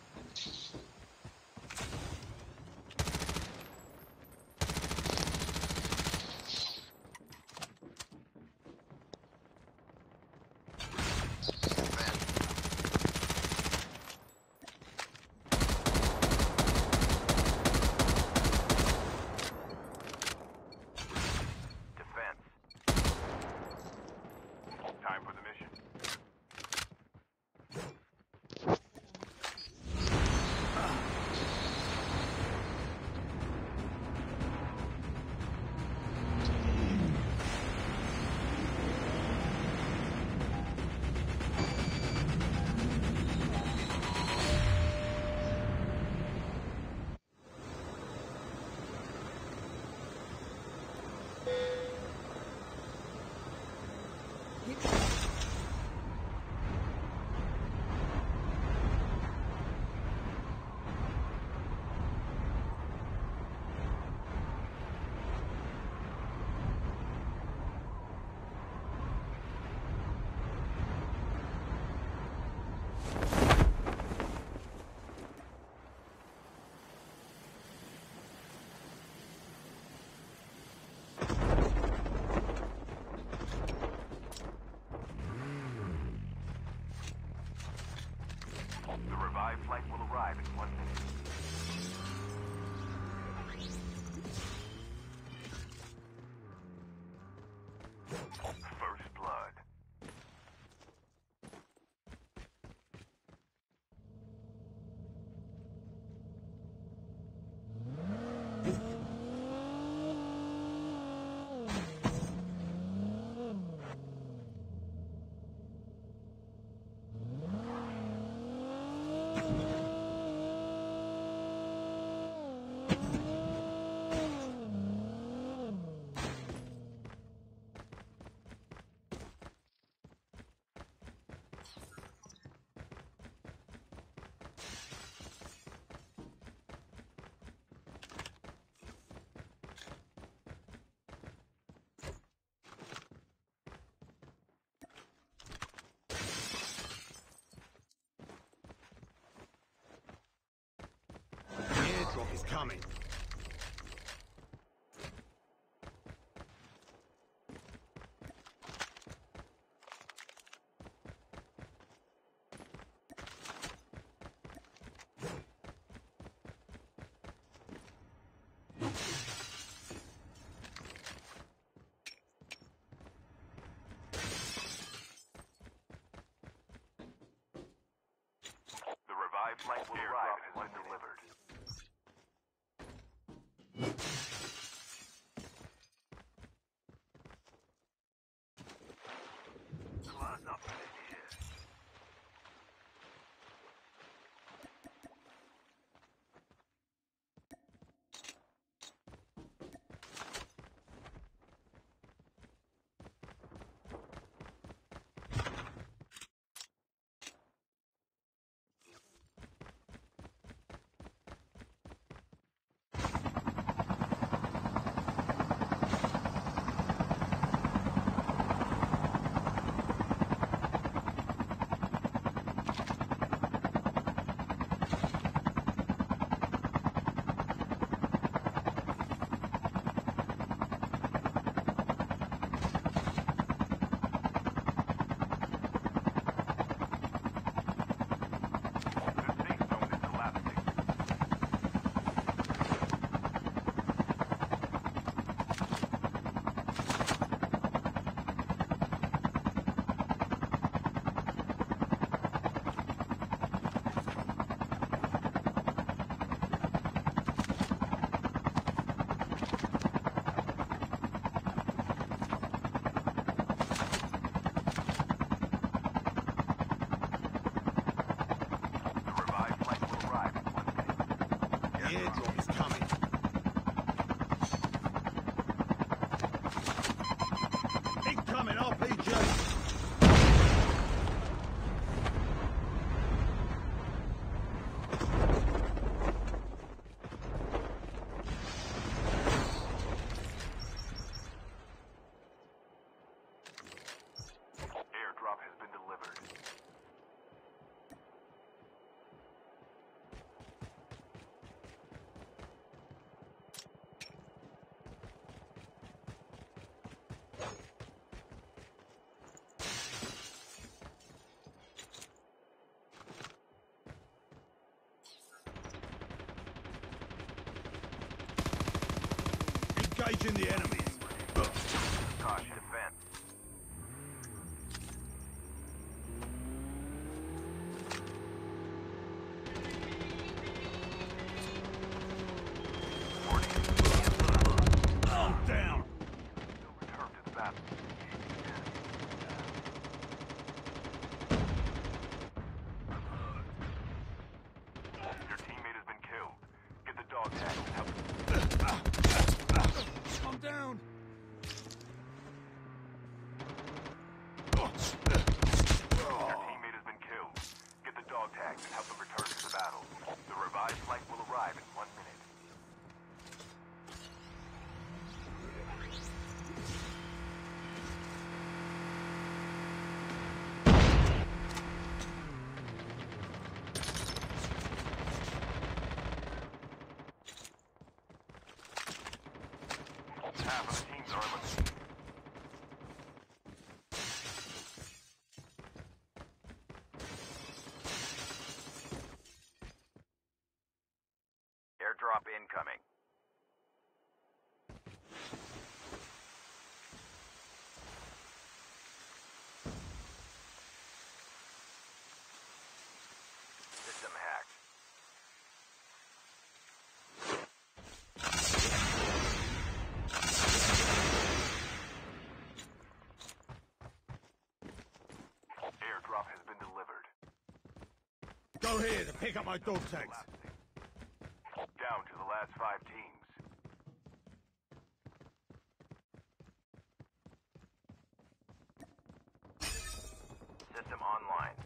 Time for the mission. The revived flight will arrive in one minute. First blood. Airdrop is coming. The revived flight will arrive in one delivered. The Engaging the enemies. Kosh defense. I'm down. Return to the battle. Your teammate has been killed. Get the dog tag and help. I'm down. Your teammate has been killed. Get the dog tags and help them return to the battle. The revived flight will arrive in one minute. Half of the teams are eliminated. Airdrop incoming. System hacked. Airdrop has been delivered. Go here to pick up my dog tags. Down to the last five teams. System online.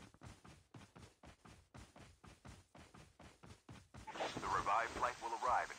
The revived flight will arrive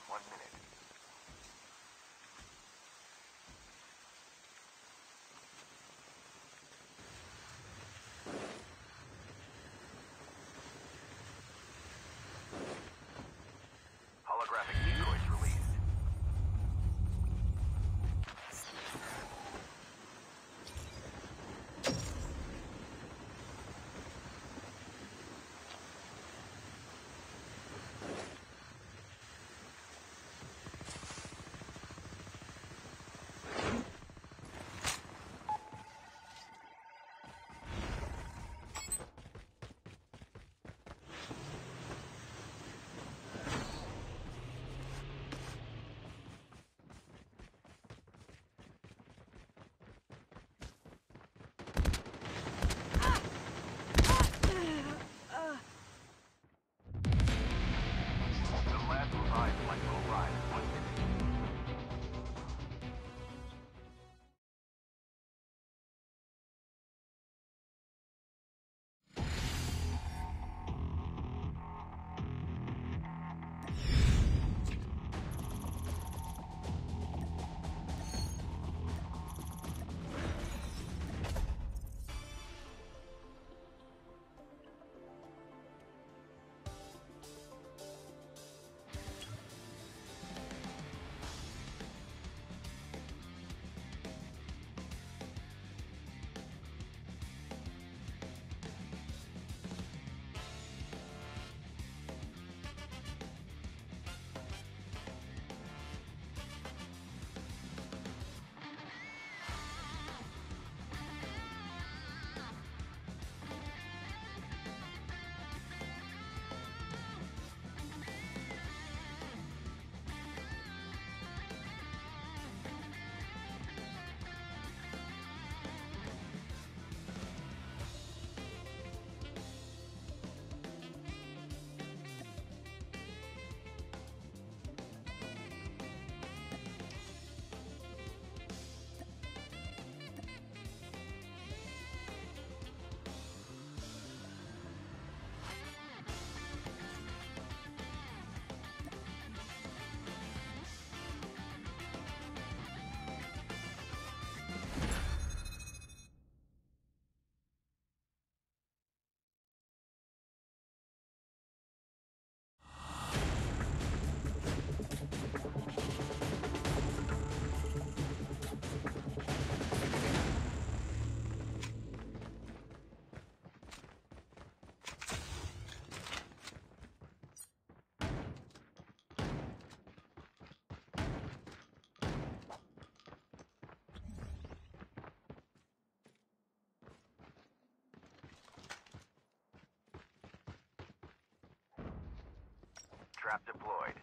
Trap deployed.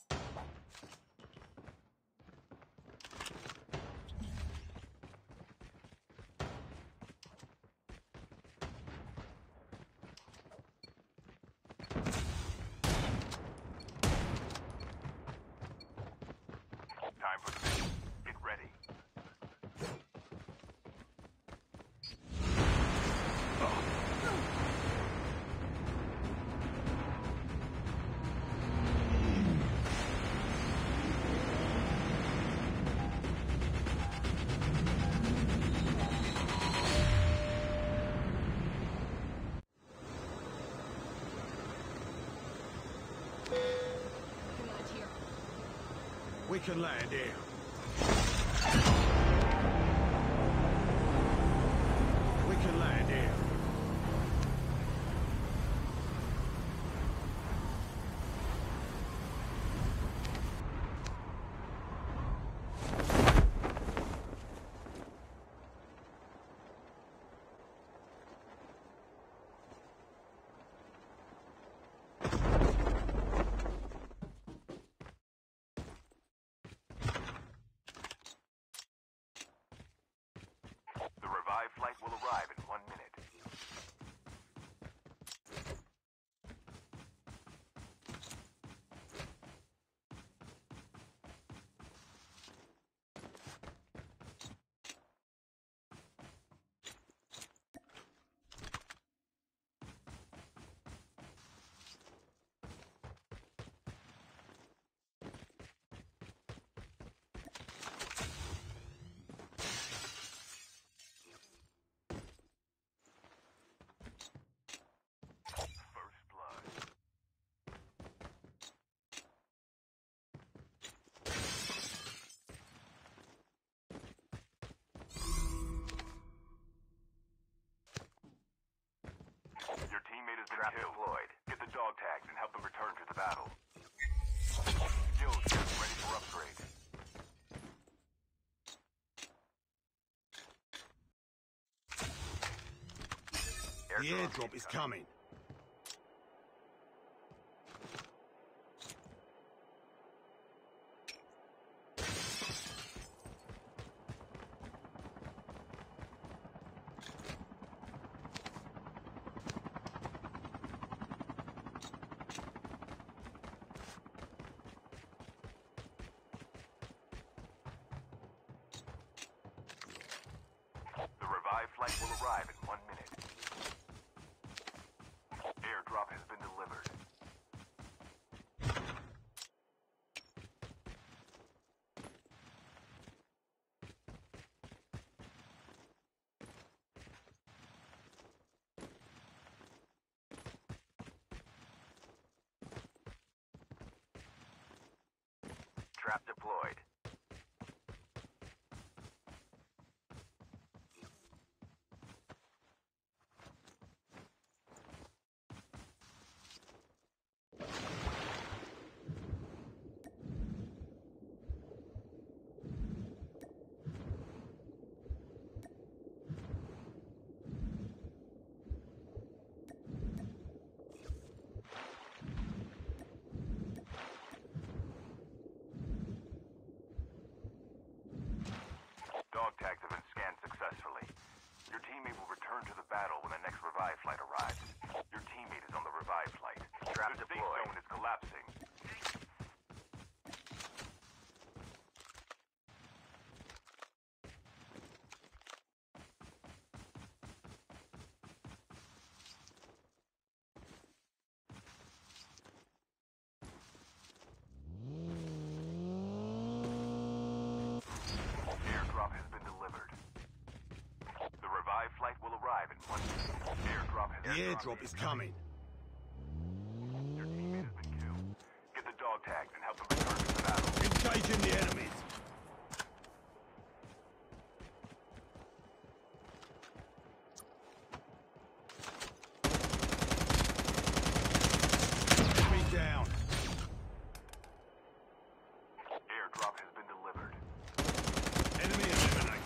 Time for the mission. Get ready. Can land here. We can land here. We can land here. The revived flight will arrive in one minute. First blood. Your teammate has been Trap killed. deployed. Get the dog tags and help them return to the battle. Skills chest ready for upgrade. The airdrop is coming. The revived flight will arrive in one minute. Airdrop has been delivered. Trap deployed. Dog tags have been scanned successfully. Your teammate will return to the battle when the next revive flight arrives. Your teammate is on the revive flight. Trap The safe deployed. zone is collapsing. Airdrop has been delivered. The revived flight will arrive in one minute. Airdrop has The airdrop is coming. Your teammate has been killed. Get the dog tags and help them return to the battle. Engaging the enemies. Enemy down. Airdrop has been delivered. Enemy eliminated.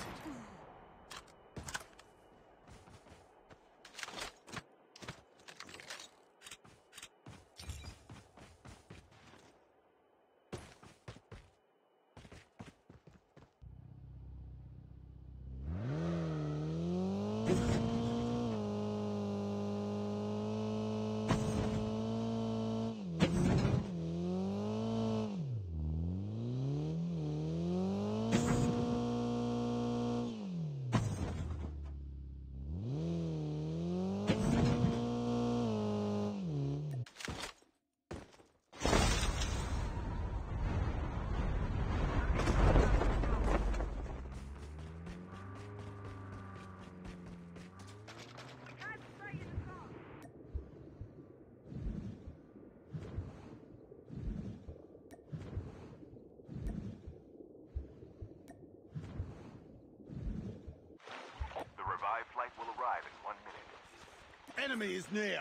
The revived flight will arrive in one minute. Enemy is near.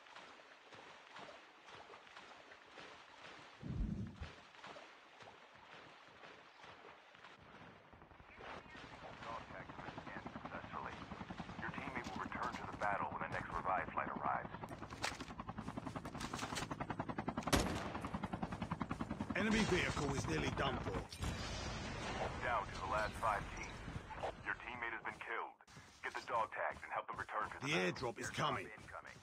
Dog tags have been scanned successfully. Your teammate will return to the battle when the next revived flight arrives. Enemy vehicle is nearly done for. Down to the last five teams. Your teammate has been killed. Get the dog tags and help them return to the The battle. airdrop is coming. Incoming.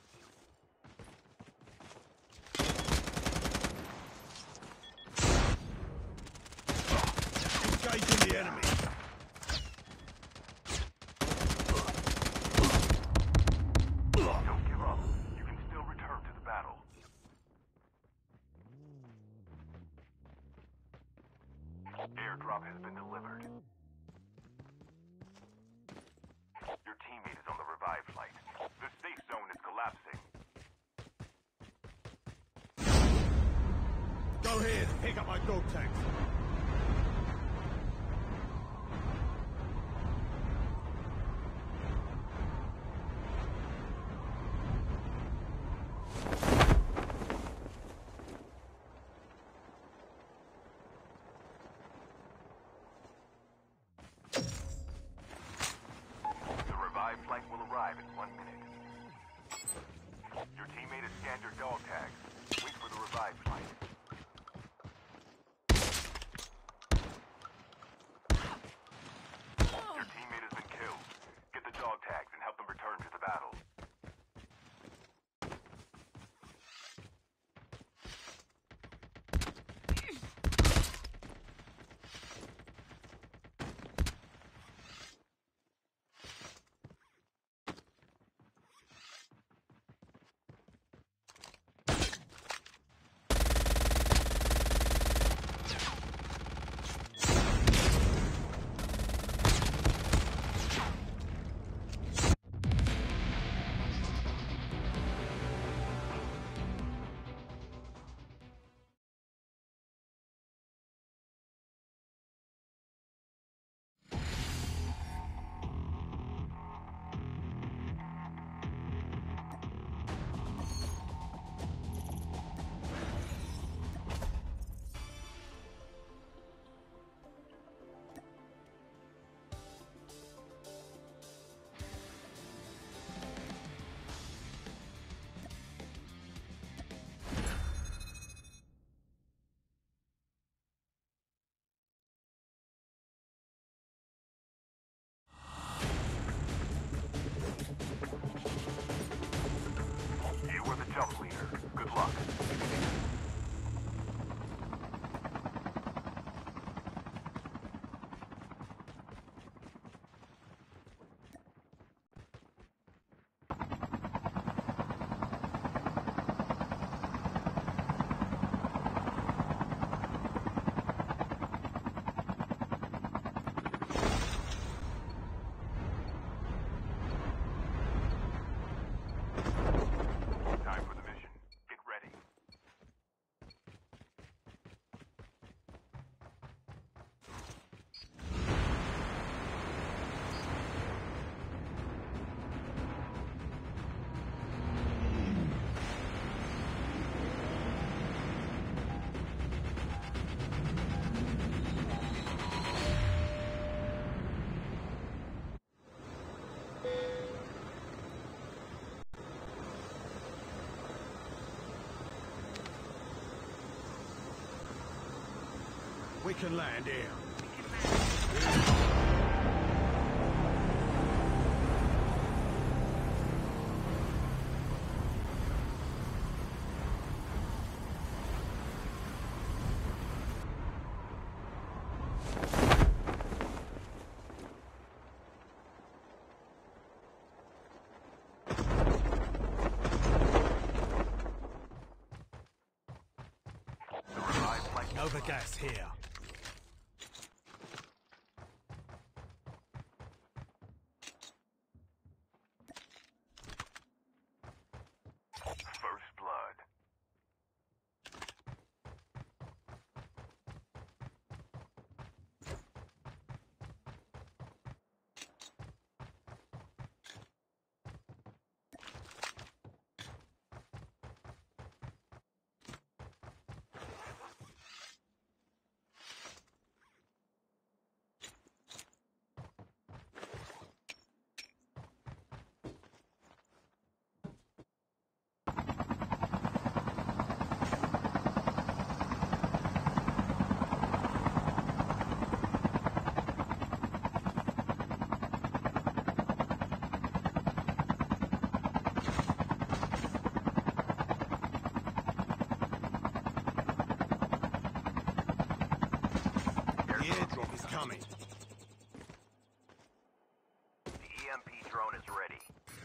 Engaging the enemy. Don't give up. You can still return to the battle. Airdrop has been delivered. Your teammate is on the revived flight. The safe zone is collapsing. Go ahead, pick up my dog tags. The revived flight will arrive in one minute. Your teammate has scanned your dog tags. Wait for the revived flight. Your teammate has been killed. Get the dog tags and help them return to the battle. You were the jump leader. Good luck. Time for the mission. Get ready. We can land here. the gas here. First blood. The airdrop is coming. The E M P drone is ready.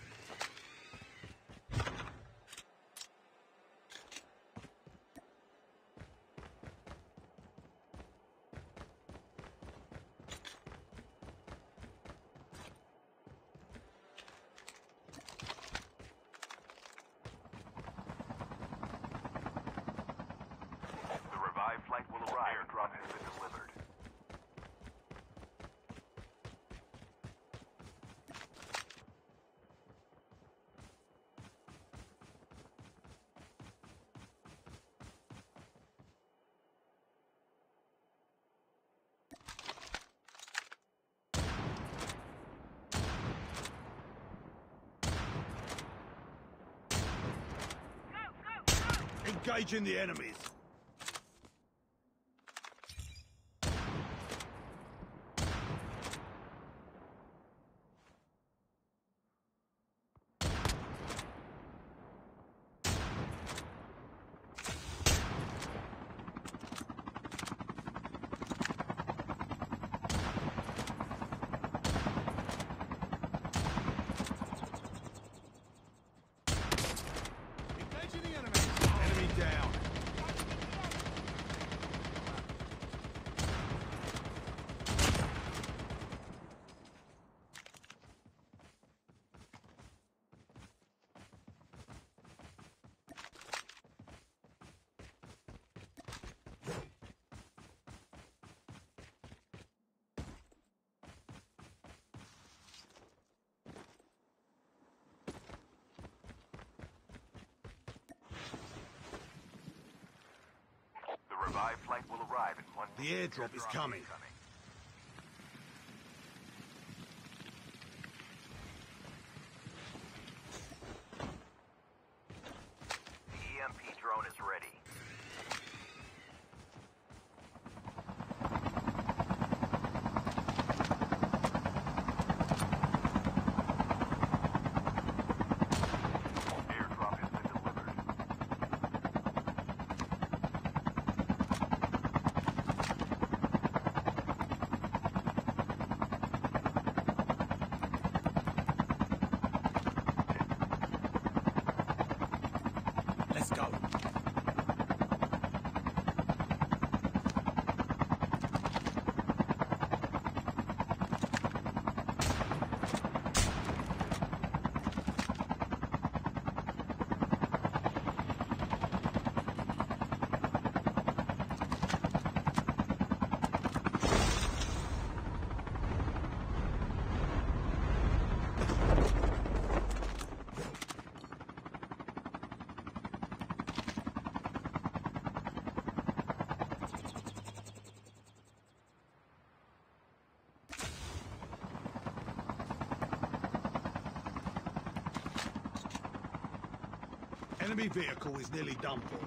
The revived flight will arrive. Airdrop has been delivered. Engaging the enemies. Engaging the enemies. Enemy down. The revived flight will arrive in one The airdrop is coming. The E M P drone is ready. Airdrop has been delivered. Let's go. Enemy vehicle is nearly done for.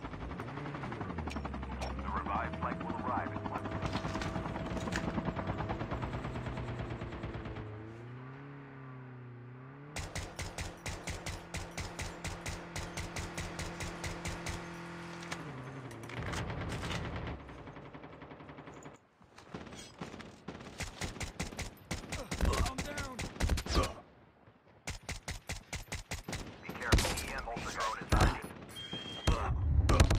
The revived flight will arrive in one I'm down. Be careful, E M P drone is active.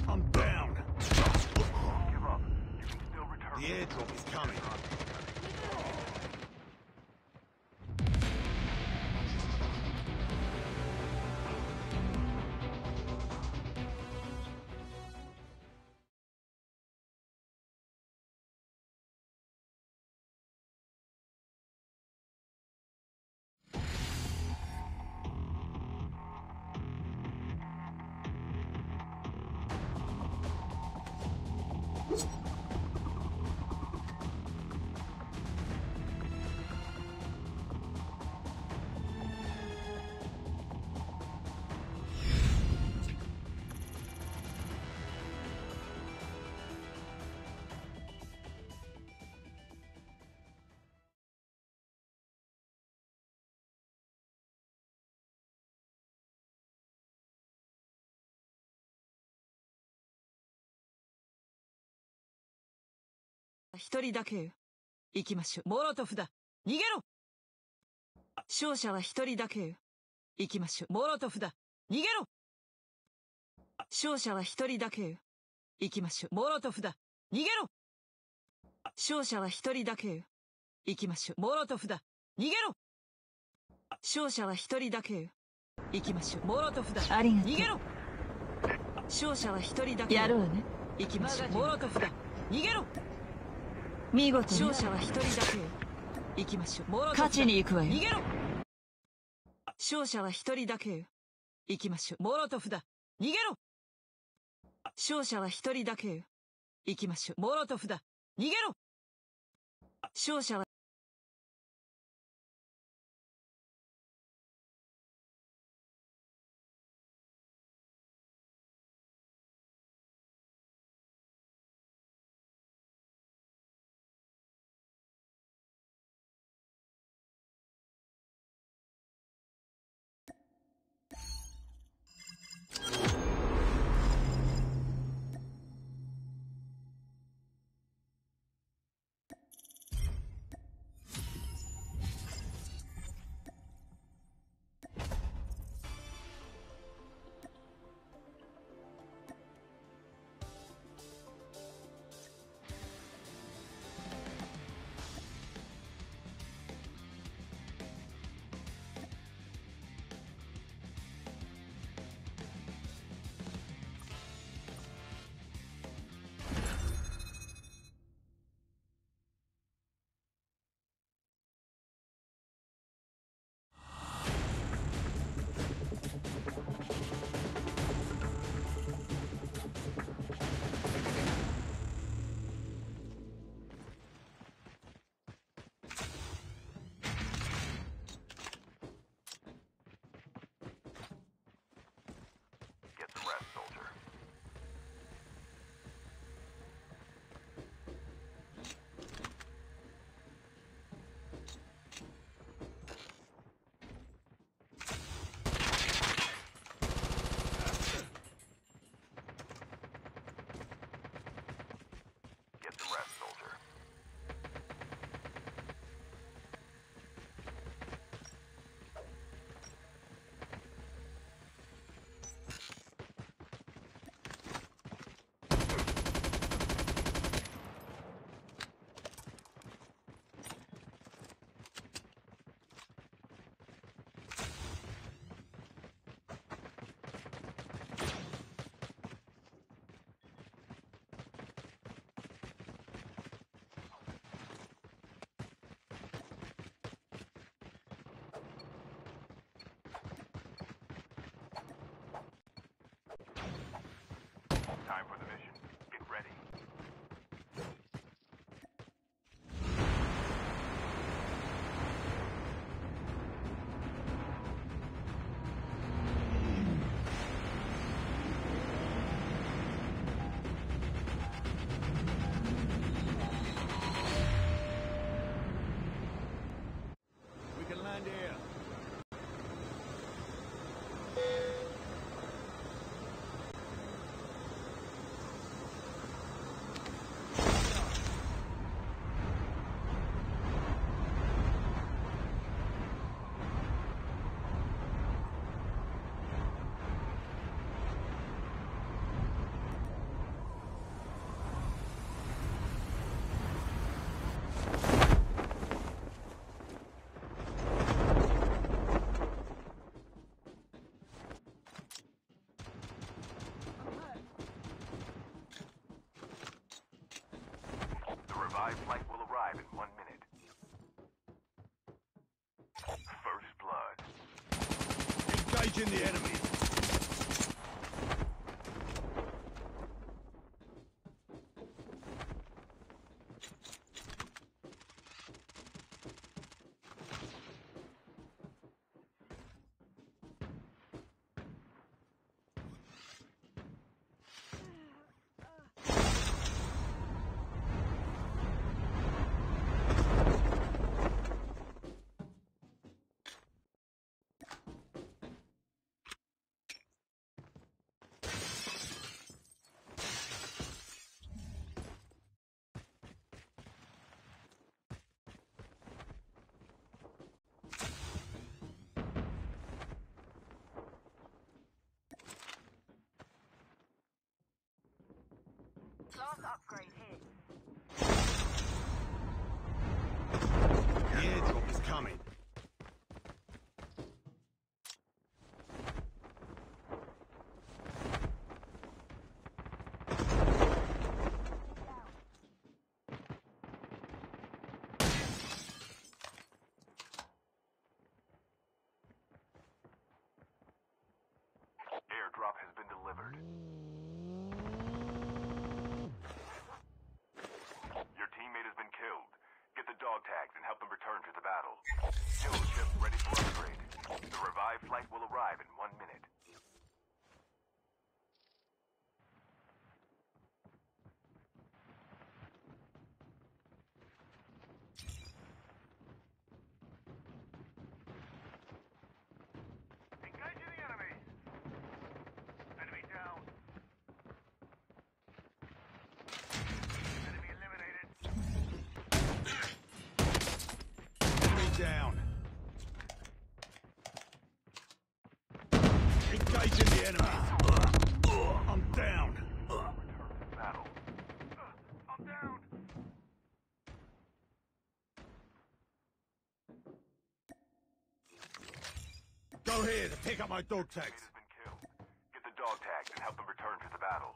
一人だけよ。行きましょう。モロトフだ。逃げろ。勝者は一人だけよ。行きましょう。モロトフだ。逃げろ。勝者は一人だけよ。行きましょう。モロトフだ。逃げろ。勝者は一人だけよ。行きましょう。モロトフだ。逃げろ。勝者は一人だけよ。行きましょう。モロトフだ。 ありがとう。 逃げろ。勝者は一人だけよ。 やろうね。 行きましょう。モロトフだ。逃げろ。 見事に勝者は一人だけよ。行きましょう。モロトフだ。 勝ちに行くわよ。 逃げろ。勝者は一人だけよ。行きましょう。モロトフだ。逃げろ。勝者は一人だけよ。行きましょう。モロトフだ。逃げろ。勝者は Time for the mission. Get ready. We can land here. The revived flight will arrive in one minute. First blood. Engaging the enemy. to the battle. Fuel ship ready for upgrade. The revived flight will arrive in one minute. Engaging the enemy. Enemy down. Enemy eliminated. Enemy down. Engaging the enemy. I'm down. Battle. I'm down. Go here to pick up my dog tags. Has been killed. Get the dog tags and help them return to the battle.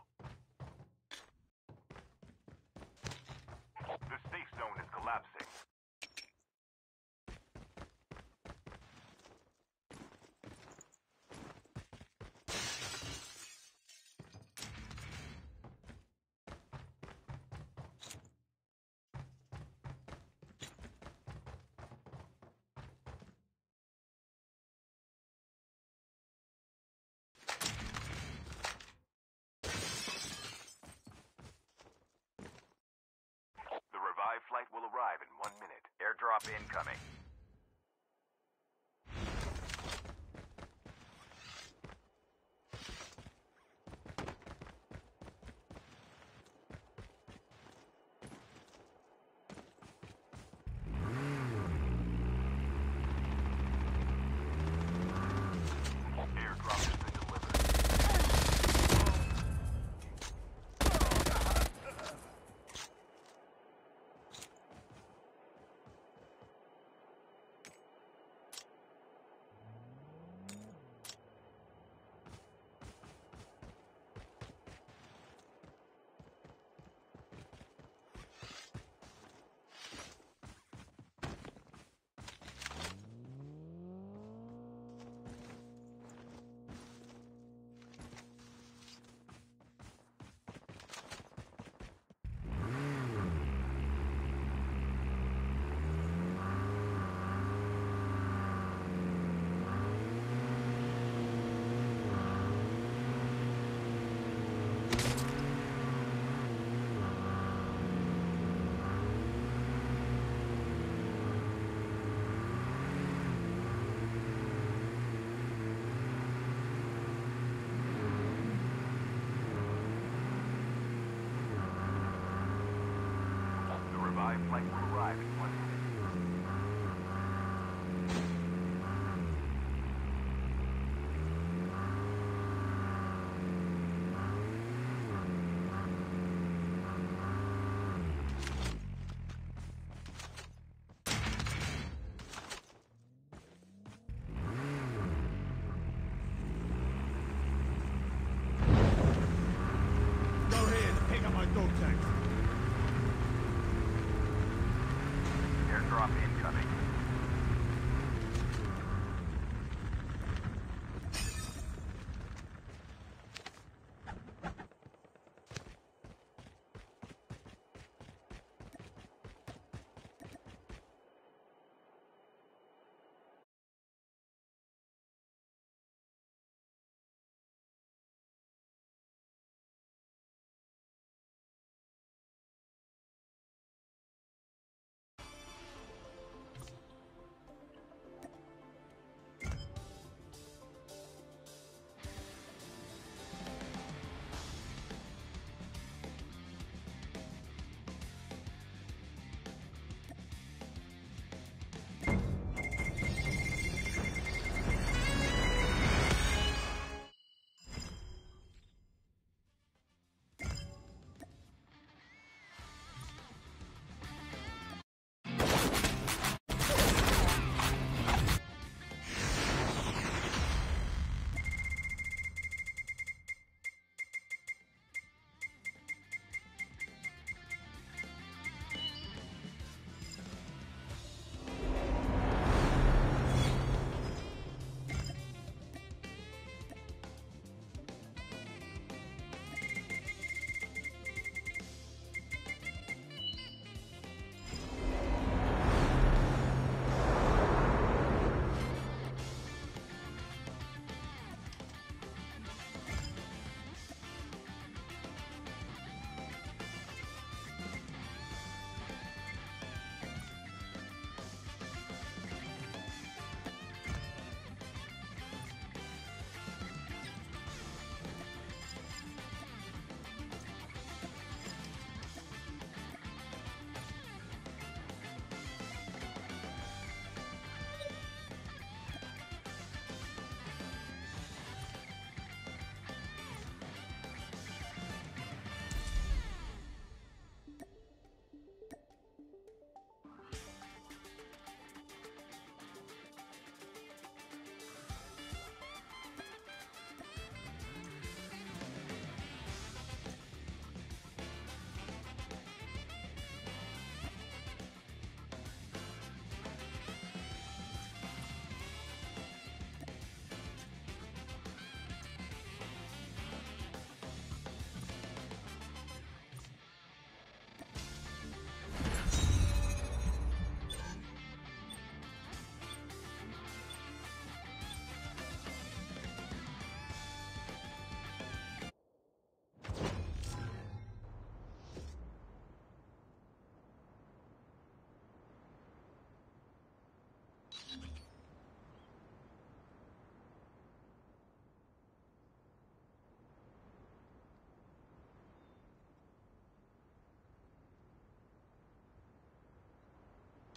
The safe zone is collapsing. The revived flight will arrive in one minute. Airdrop incoming. Airdrop has been delivered.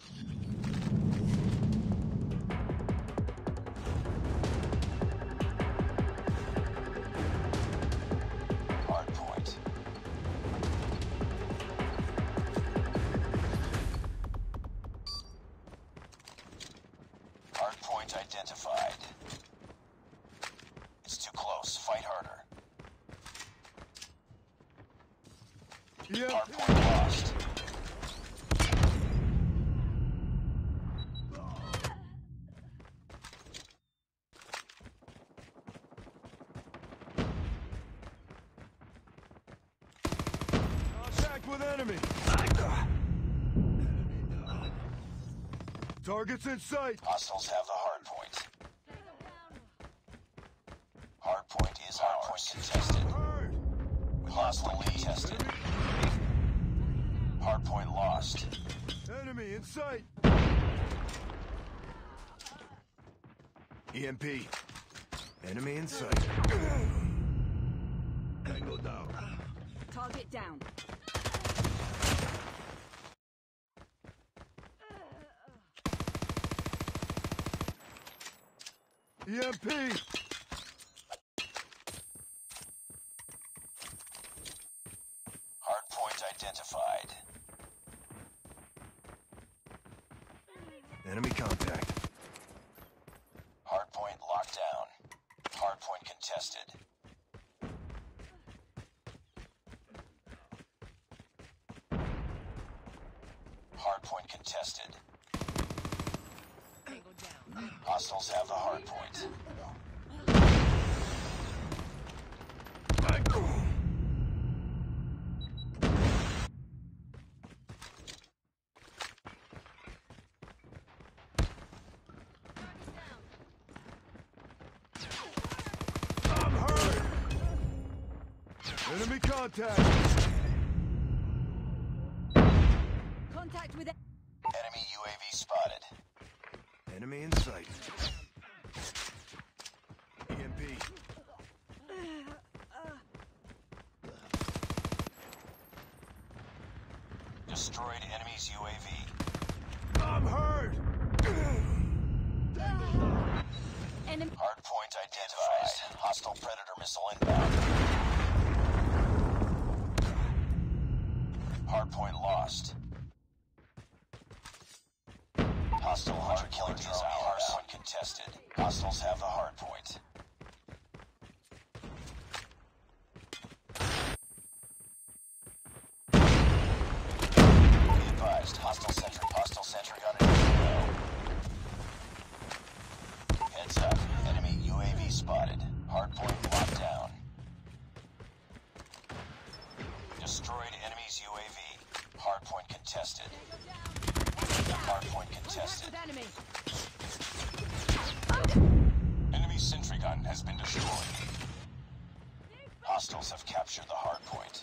Hardpoint. Hardpoint identified. It's too close. Fight harder. Yeah. Hardpoint lost. Contact with enemy. Targets in sight. Hostiles have the hardpoint. Hardpoint is ours. Contested. Heard. We lost the lead. Contested. Hardpoint lost. Enemy in sight. E M P. Enemy in sight. Tango down. Target down. E M P. Hardpoint identified. Enemy contact. Hardpoint locked down. Hardpoint contested. Hardpoint contested. Hostiles have the hardpoint. I'm hurt. Enemy contact. Contact with Enemy U A V spotted. Enemy in sight. E M P. Destroyed enemy's U A V. I'm hurt. enemy. Hardpoint identified. Hostile Predator missile inbound. Hardpoint lost. Hostile hunter killer drone hardpoint contested. Hostiles have the hardpoint. Be advised, hostile sentry, hostile sentry gun in the Heads up, enemy U A V spotted. Hardpoint locked down. Destroyed enemy's U A V. Hardpoint contested. Hardpoint contested. With enemy. Enemy sentry gun has been destroyed. Hostiles have captured the hardpoint.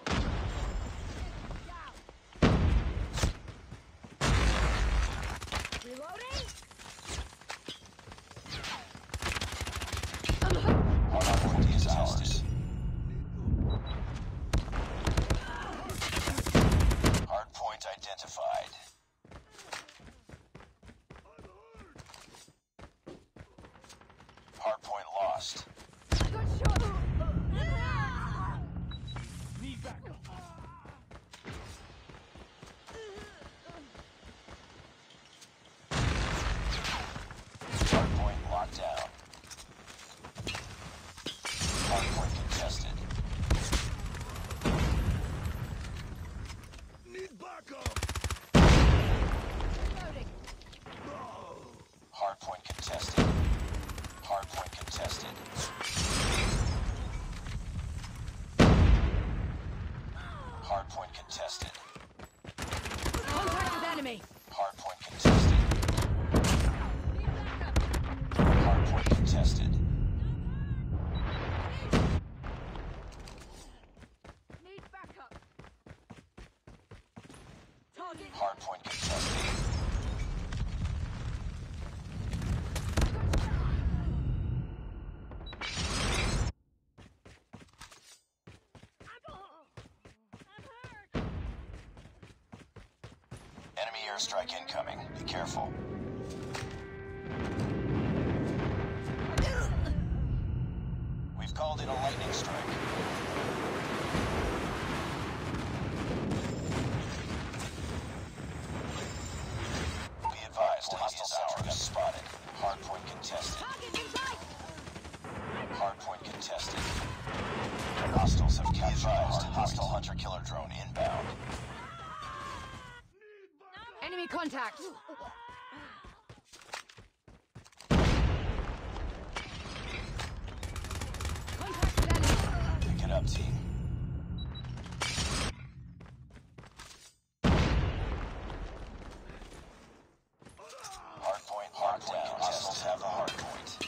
Reloading. Hardpoint is ours. Hardpoint identified. Hardpoint lost. Good shot. Need backup. Hardpoint locked down. Hardpoint contested. Need backup. Reloading. Hardpoint contested. Hardpoint contested. Hardpoint contested. Contact with enemy. Hardpoint contested. Hardpoint contested. Need backup. Target. Hardpoint contested. Enemy airstrike incoming. Be careful. We've called in a lightning strike. Be advised, hostile sentry gun spotted. Hardpoint contested. Hardpoint contested. Hostiles have captured hardpoint. Hostile hunter-killer drone inbound. Enemy contact. Contact enemy. Pick it up, team. Hardpoint locked down. Hostiles have the hardpoint.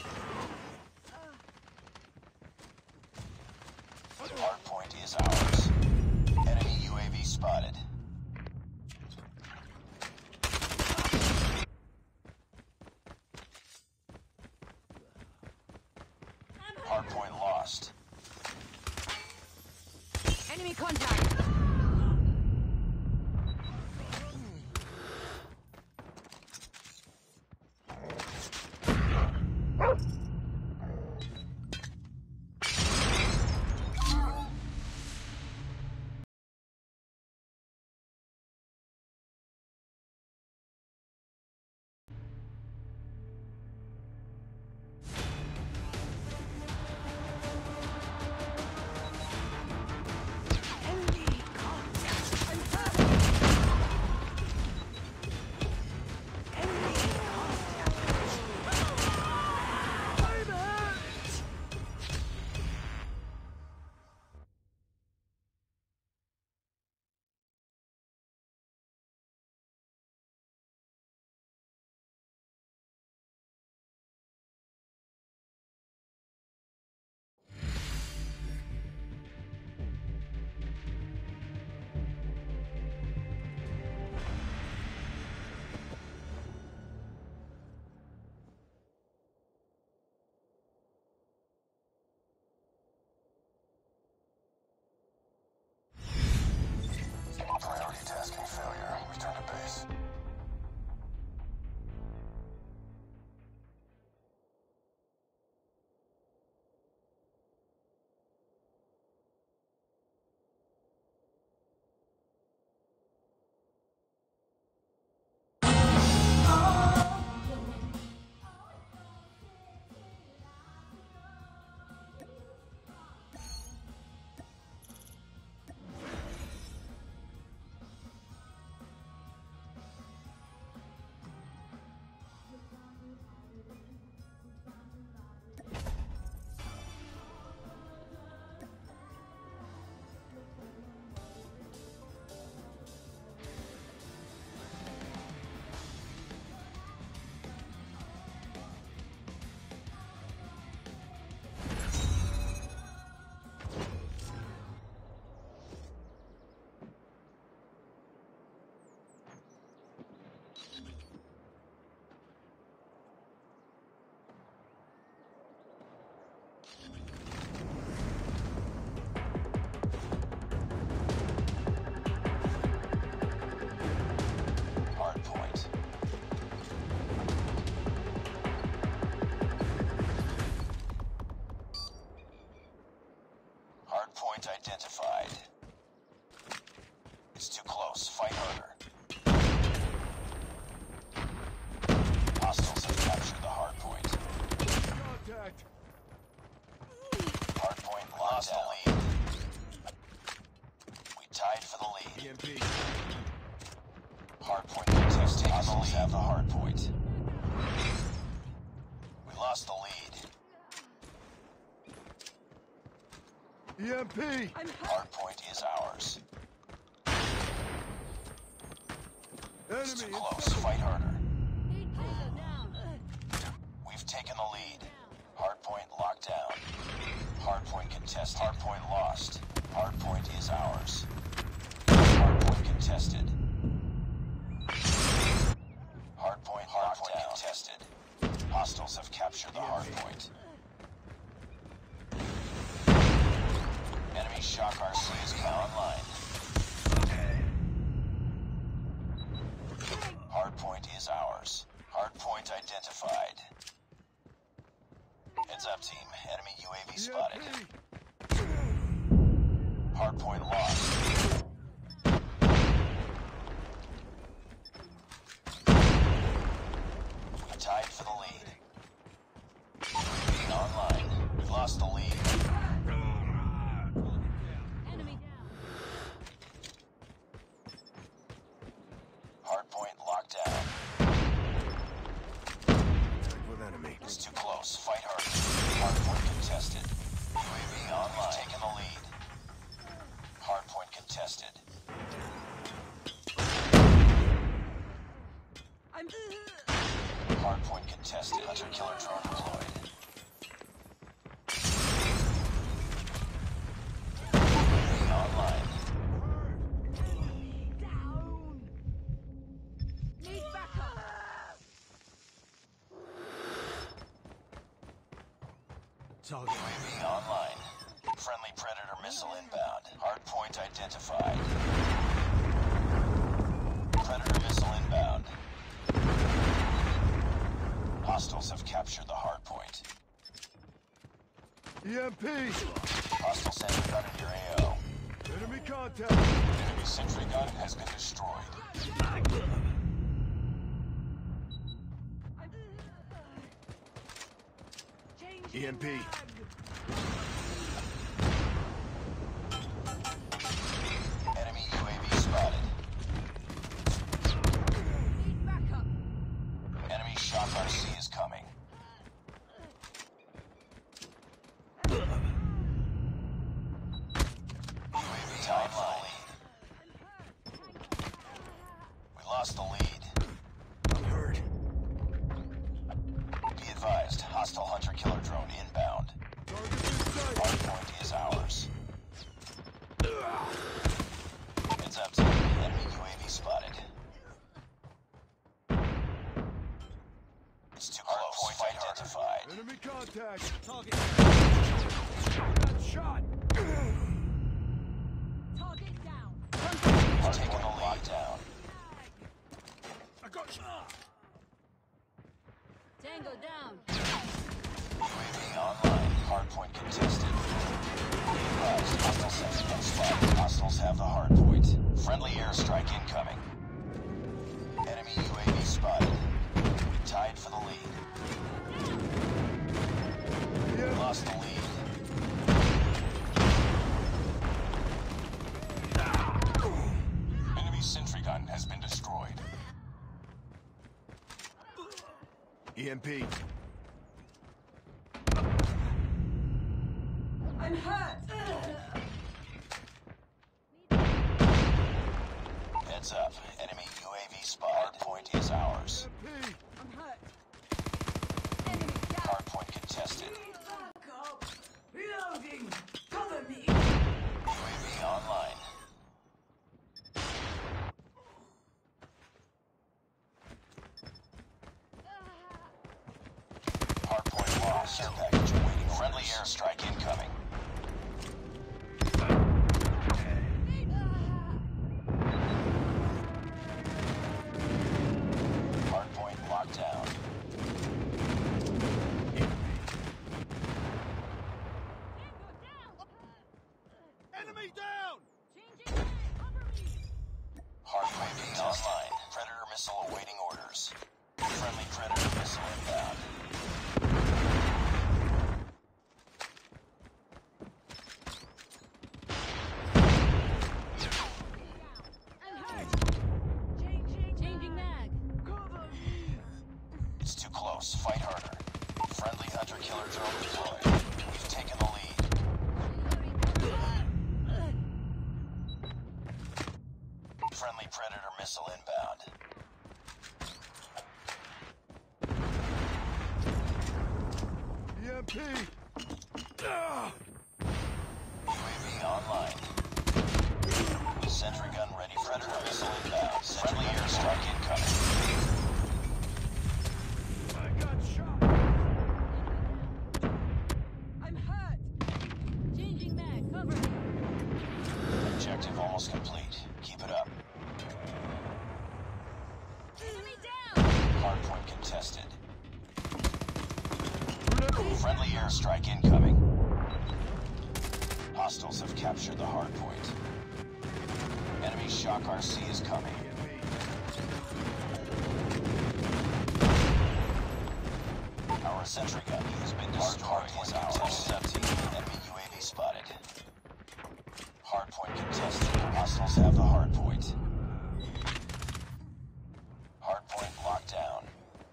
Hardpoint is ours. Enemy U A V spotted. Hardpoint lost. Enemy contact. Priority tasking failure. Return to base. Hardpoint. Hardpoint identified. It's too close. Fight harder. Hostiles have captured the hardpoint. Contact. Hardpoint lost the lead. We tied for the lead. E M P. Hardpoint contested. Hostiles have the hardpoint. We lost the lead. E M P. Hardpoint is ours. It's too Enemy. close. Fight harder. We've taken the lead. Hardpoint locked down. Hardpoint contested. Hardpoint lost. Hardpoint is ours. Hardpoint contested. Hardpoint locked down. Contested. Hostiles have captured the hardpoint. Enemy shock R C is now online. Hardpoint is ours. Hardpoint identified. Heads up, team. Enemy U A V spotted. Hardpoint lost. We tied for the lead. Being online. We lost the lead. Enemy down. Hardpoint locked down. With enemy. It's too close. Fight harder. Hardpoint contested. U A V online. We've taken the lead. Hardpoint contested. I'm... Hardpoint contested. Hunter killer drone deployed. U A V online. Down. Need backup. Target. U A V online. Friendly Predator missile inbound. Hardpoint identified. Predator missile inbound. Hostiles have captured the hardpoint. E M P. Hostile sentry gun in your A O. Enemy contact. Enemy sentry gun has been destroyed. E M P. Enemy U A V spotted. Need backup. Enemy Shock R C is coming. U A V tied for the lead. We lost the lead. I'm hurt. Be advised, hostile hunter killer drone inbound. Target in sight. Hardpoint is ours. Heads up, team. Enemy U A V spotted. It's too close. Fight identified. Enemy contact. Target. Got shot. Target down. We've taken the lead down. I got shot. Tango down. U A V online. Hardpoint contested. Be advised, hostile sentry gun spotted. Hostiles have the hardpoint. Friendly airstrike incoming. Enemy U A V spotted. We tied for the lead. We lost the lead. Enemy sentry gun has been destroyed. E M P. I'm hurt! Heads up. Enemy U A V spotted. Hardpoint is ours. E M P. I'm hurt! Enemy down. Hardpoint contested. Backup! Reloading! Cover me! U A V online. Hardpoint lost. Care package awaiting. Friendly airstrike incoming. Hardpoint locked down. Enemy down. Changing mag. Cover me. Hardpoint being online. Predator missile awaiting orders. Friendly Predator missile inbound. I'm hurt. Changing. Changing mag. Cover me! It's too close. Fight harder. Friendly hunter killer drone deployed. We've taken the lead. Friendly Predator missile inbound. E M P. Ah. U A V online. Sentry gun ready. Predator missile inbound. Friendly airstrike incoming. I got shot. I'm hurt! Changing mag. Cover me. Objective almost complete. Keep it up. Enemy down. Friendly airstrike incoming. Hostiles have captured the hard point. Enemy Shock R C is coming. Our sentry gun has been destroyed. Hardpoint is ours. Enemy U A V spotted. Hardpoint contested. Hostiles have the hardpoint. Hardpoint locked down.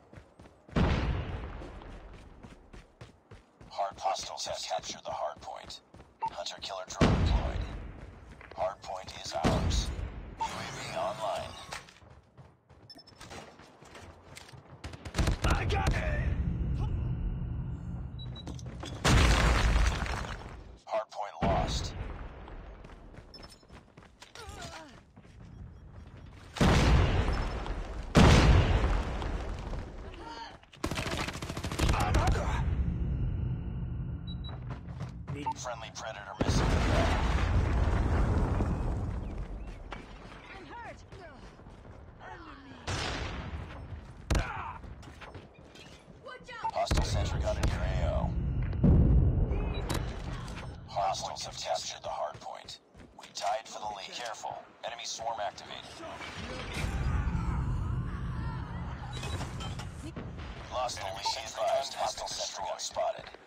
Hard hostiles have captured the hardpoint. Hunter-killer drone deployed. Hardpoint is ours. U A V online. I got it! Hardpoint lost. Friendly Predator missing. I'm hurt. Watch out. Hostile sentry gun in your A O. Hostiles have captured the hard point. We tied for the lead. Careful. Enemy swarm activated. Lost the lead. Advised. Hostile sentry gun spotted.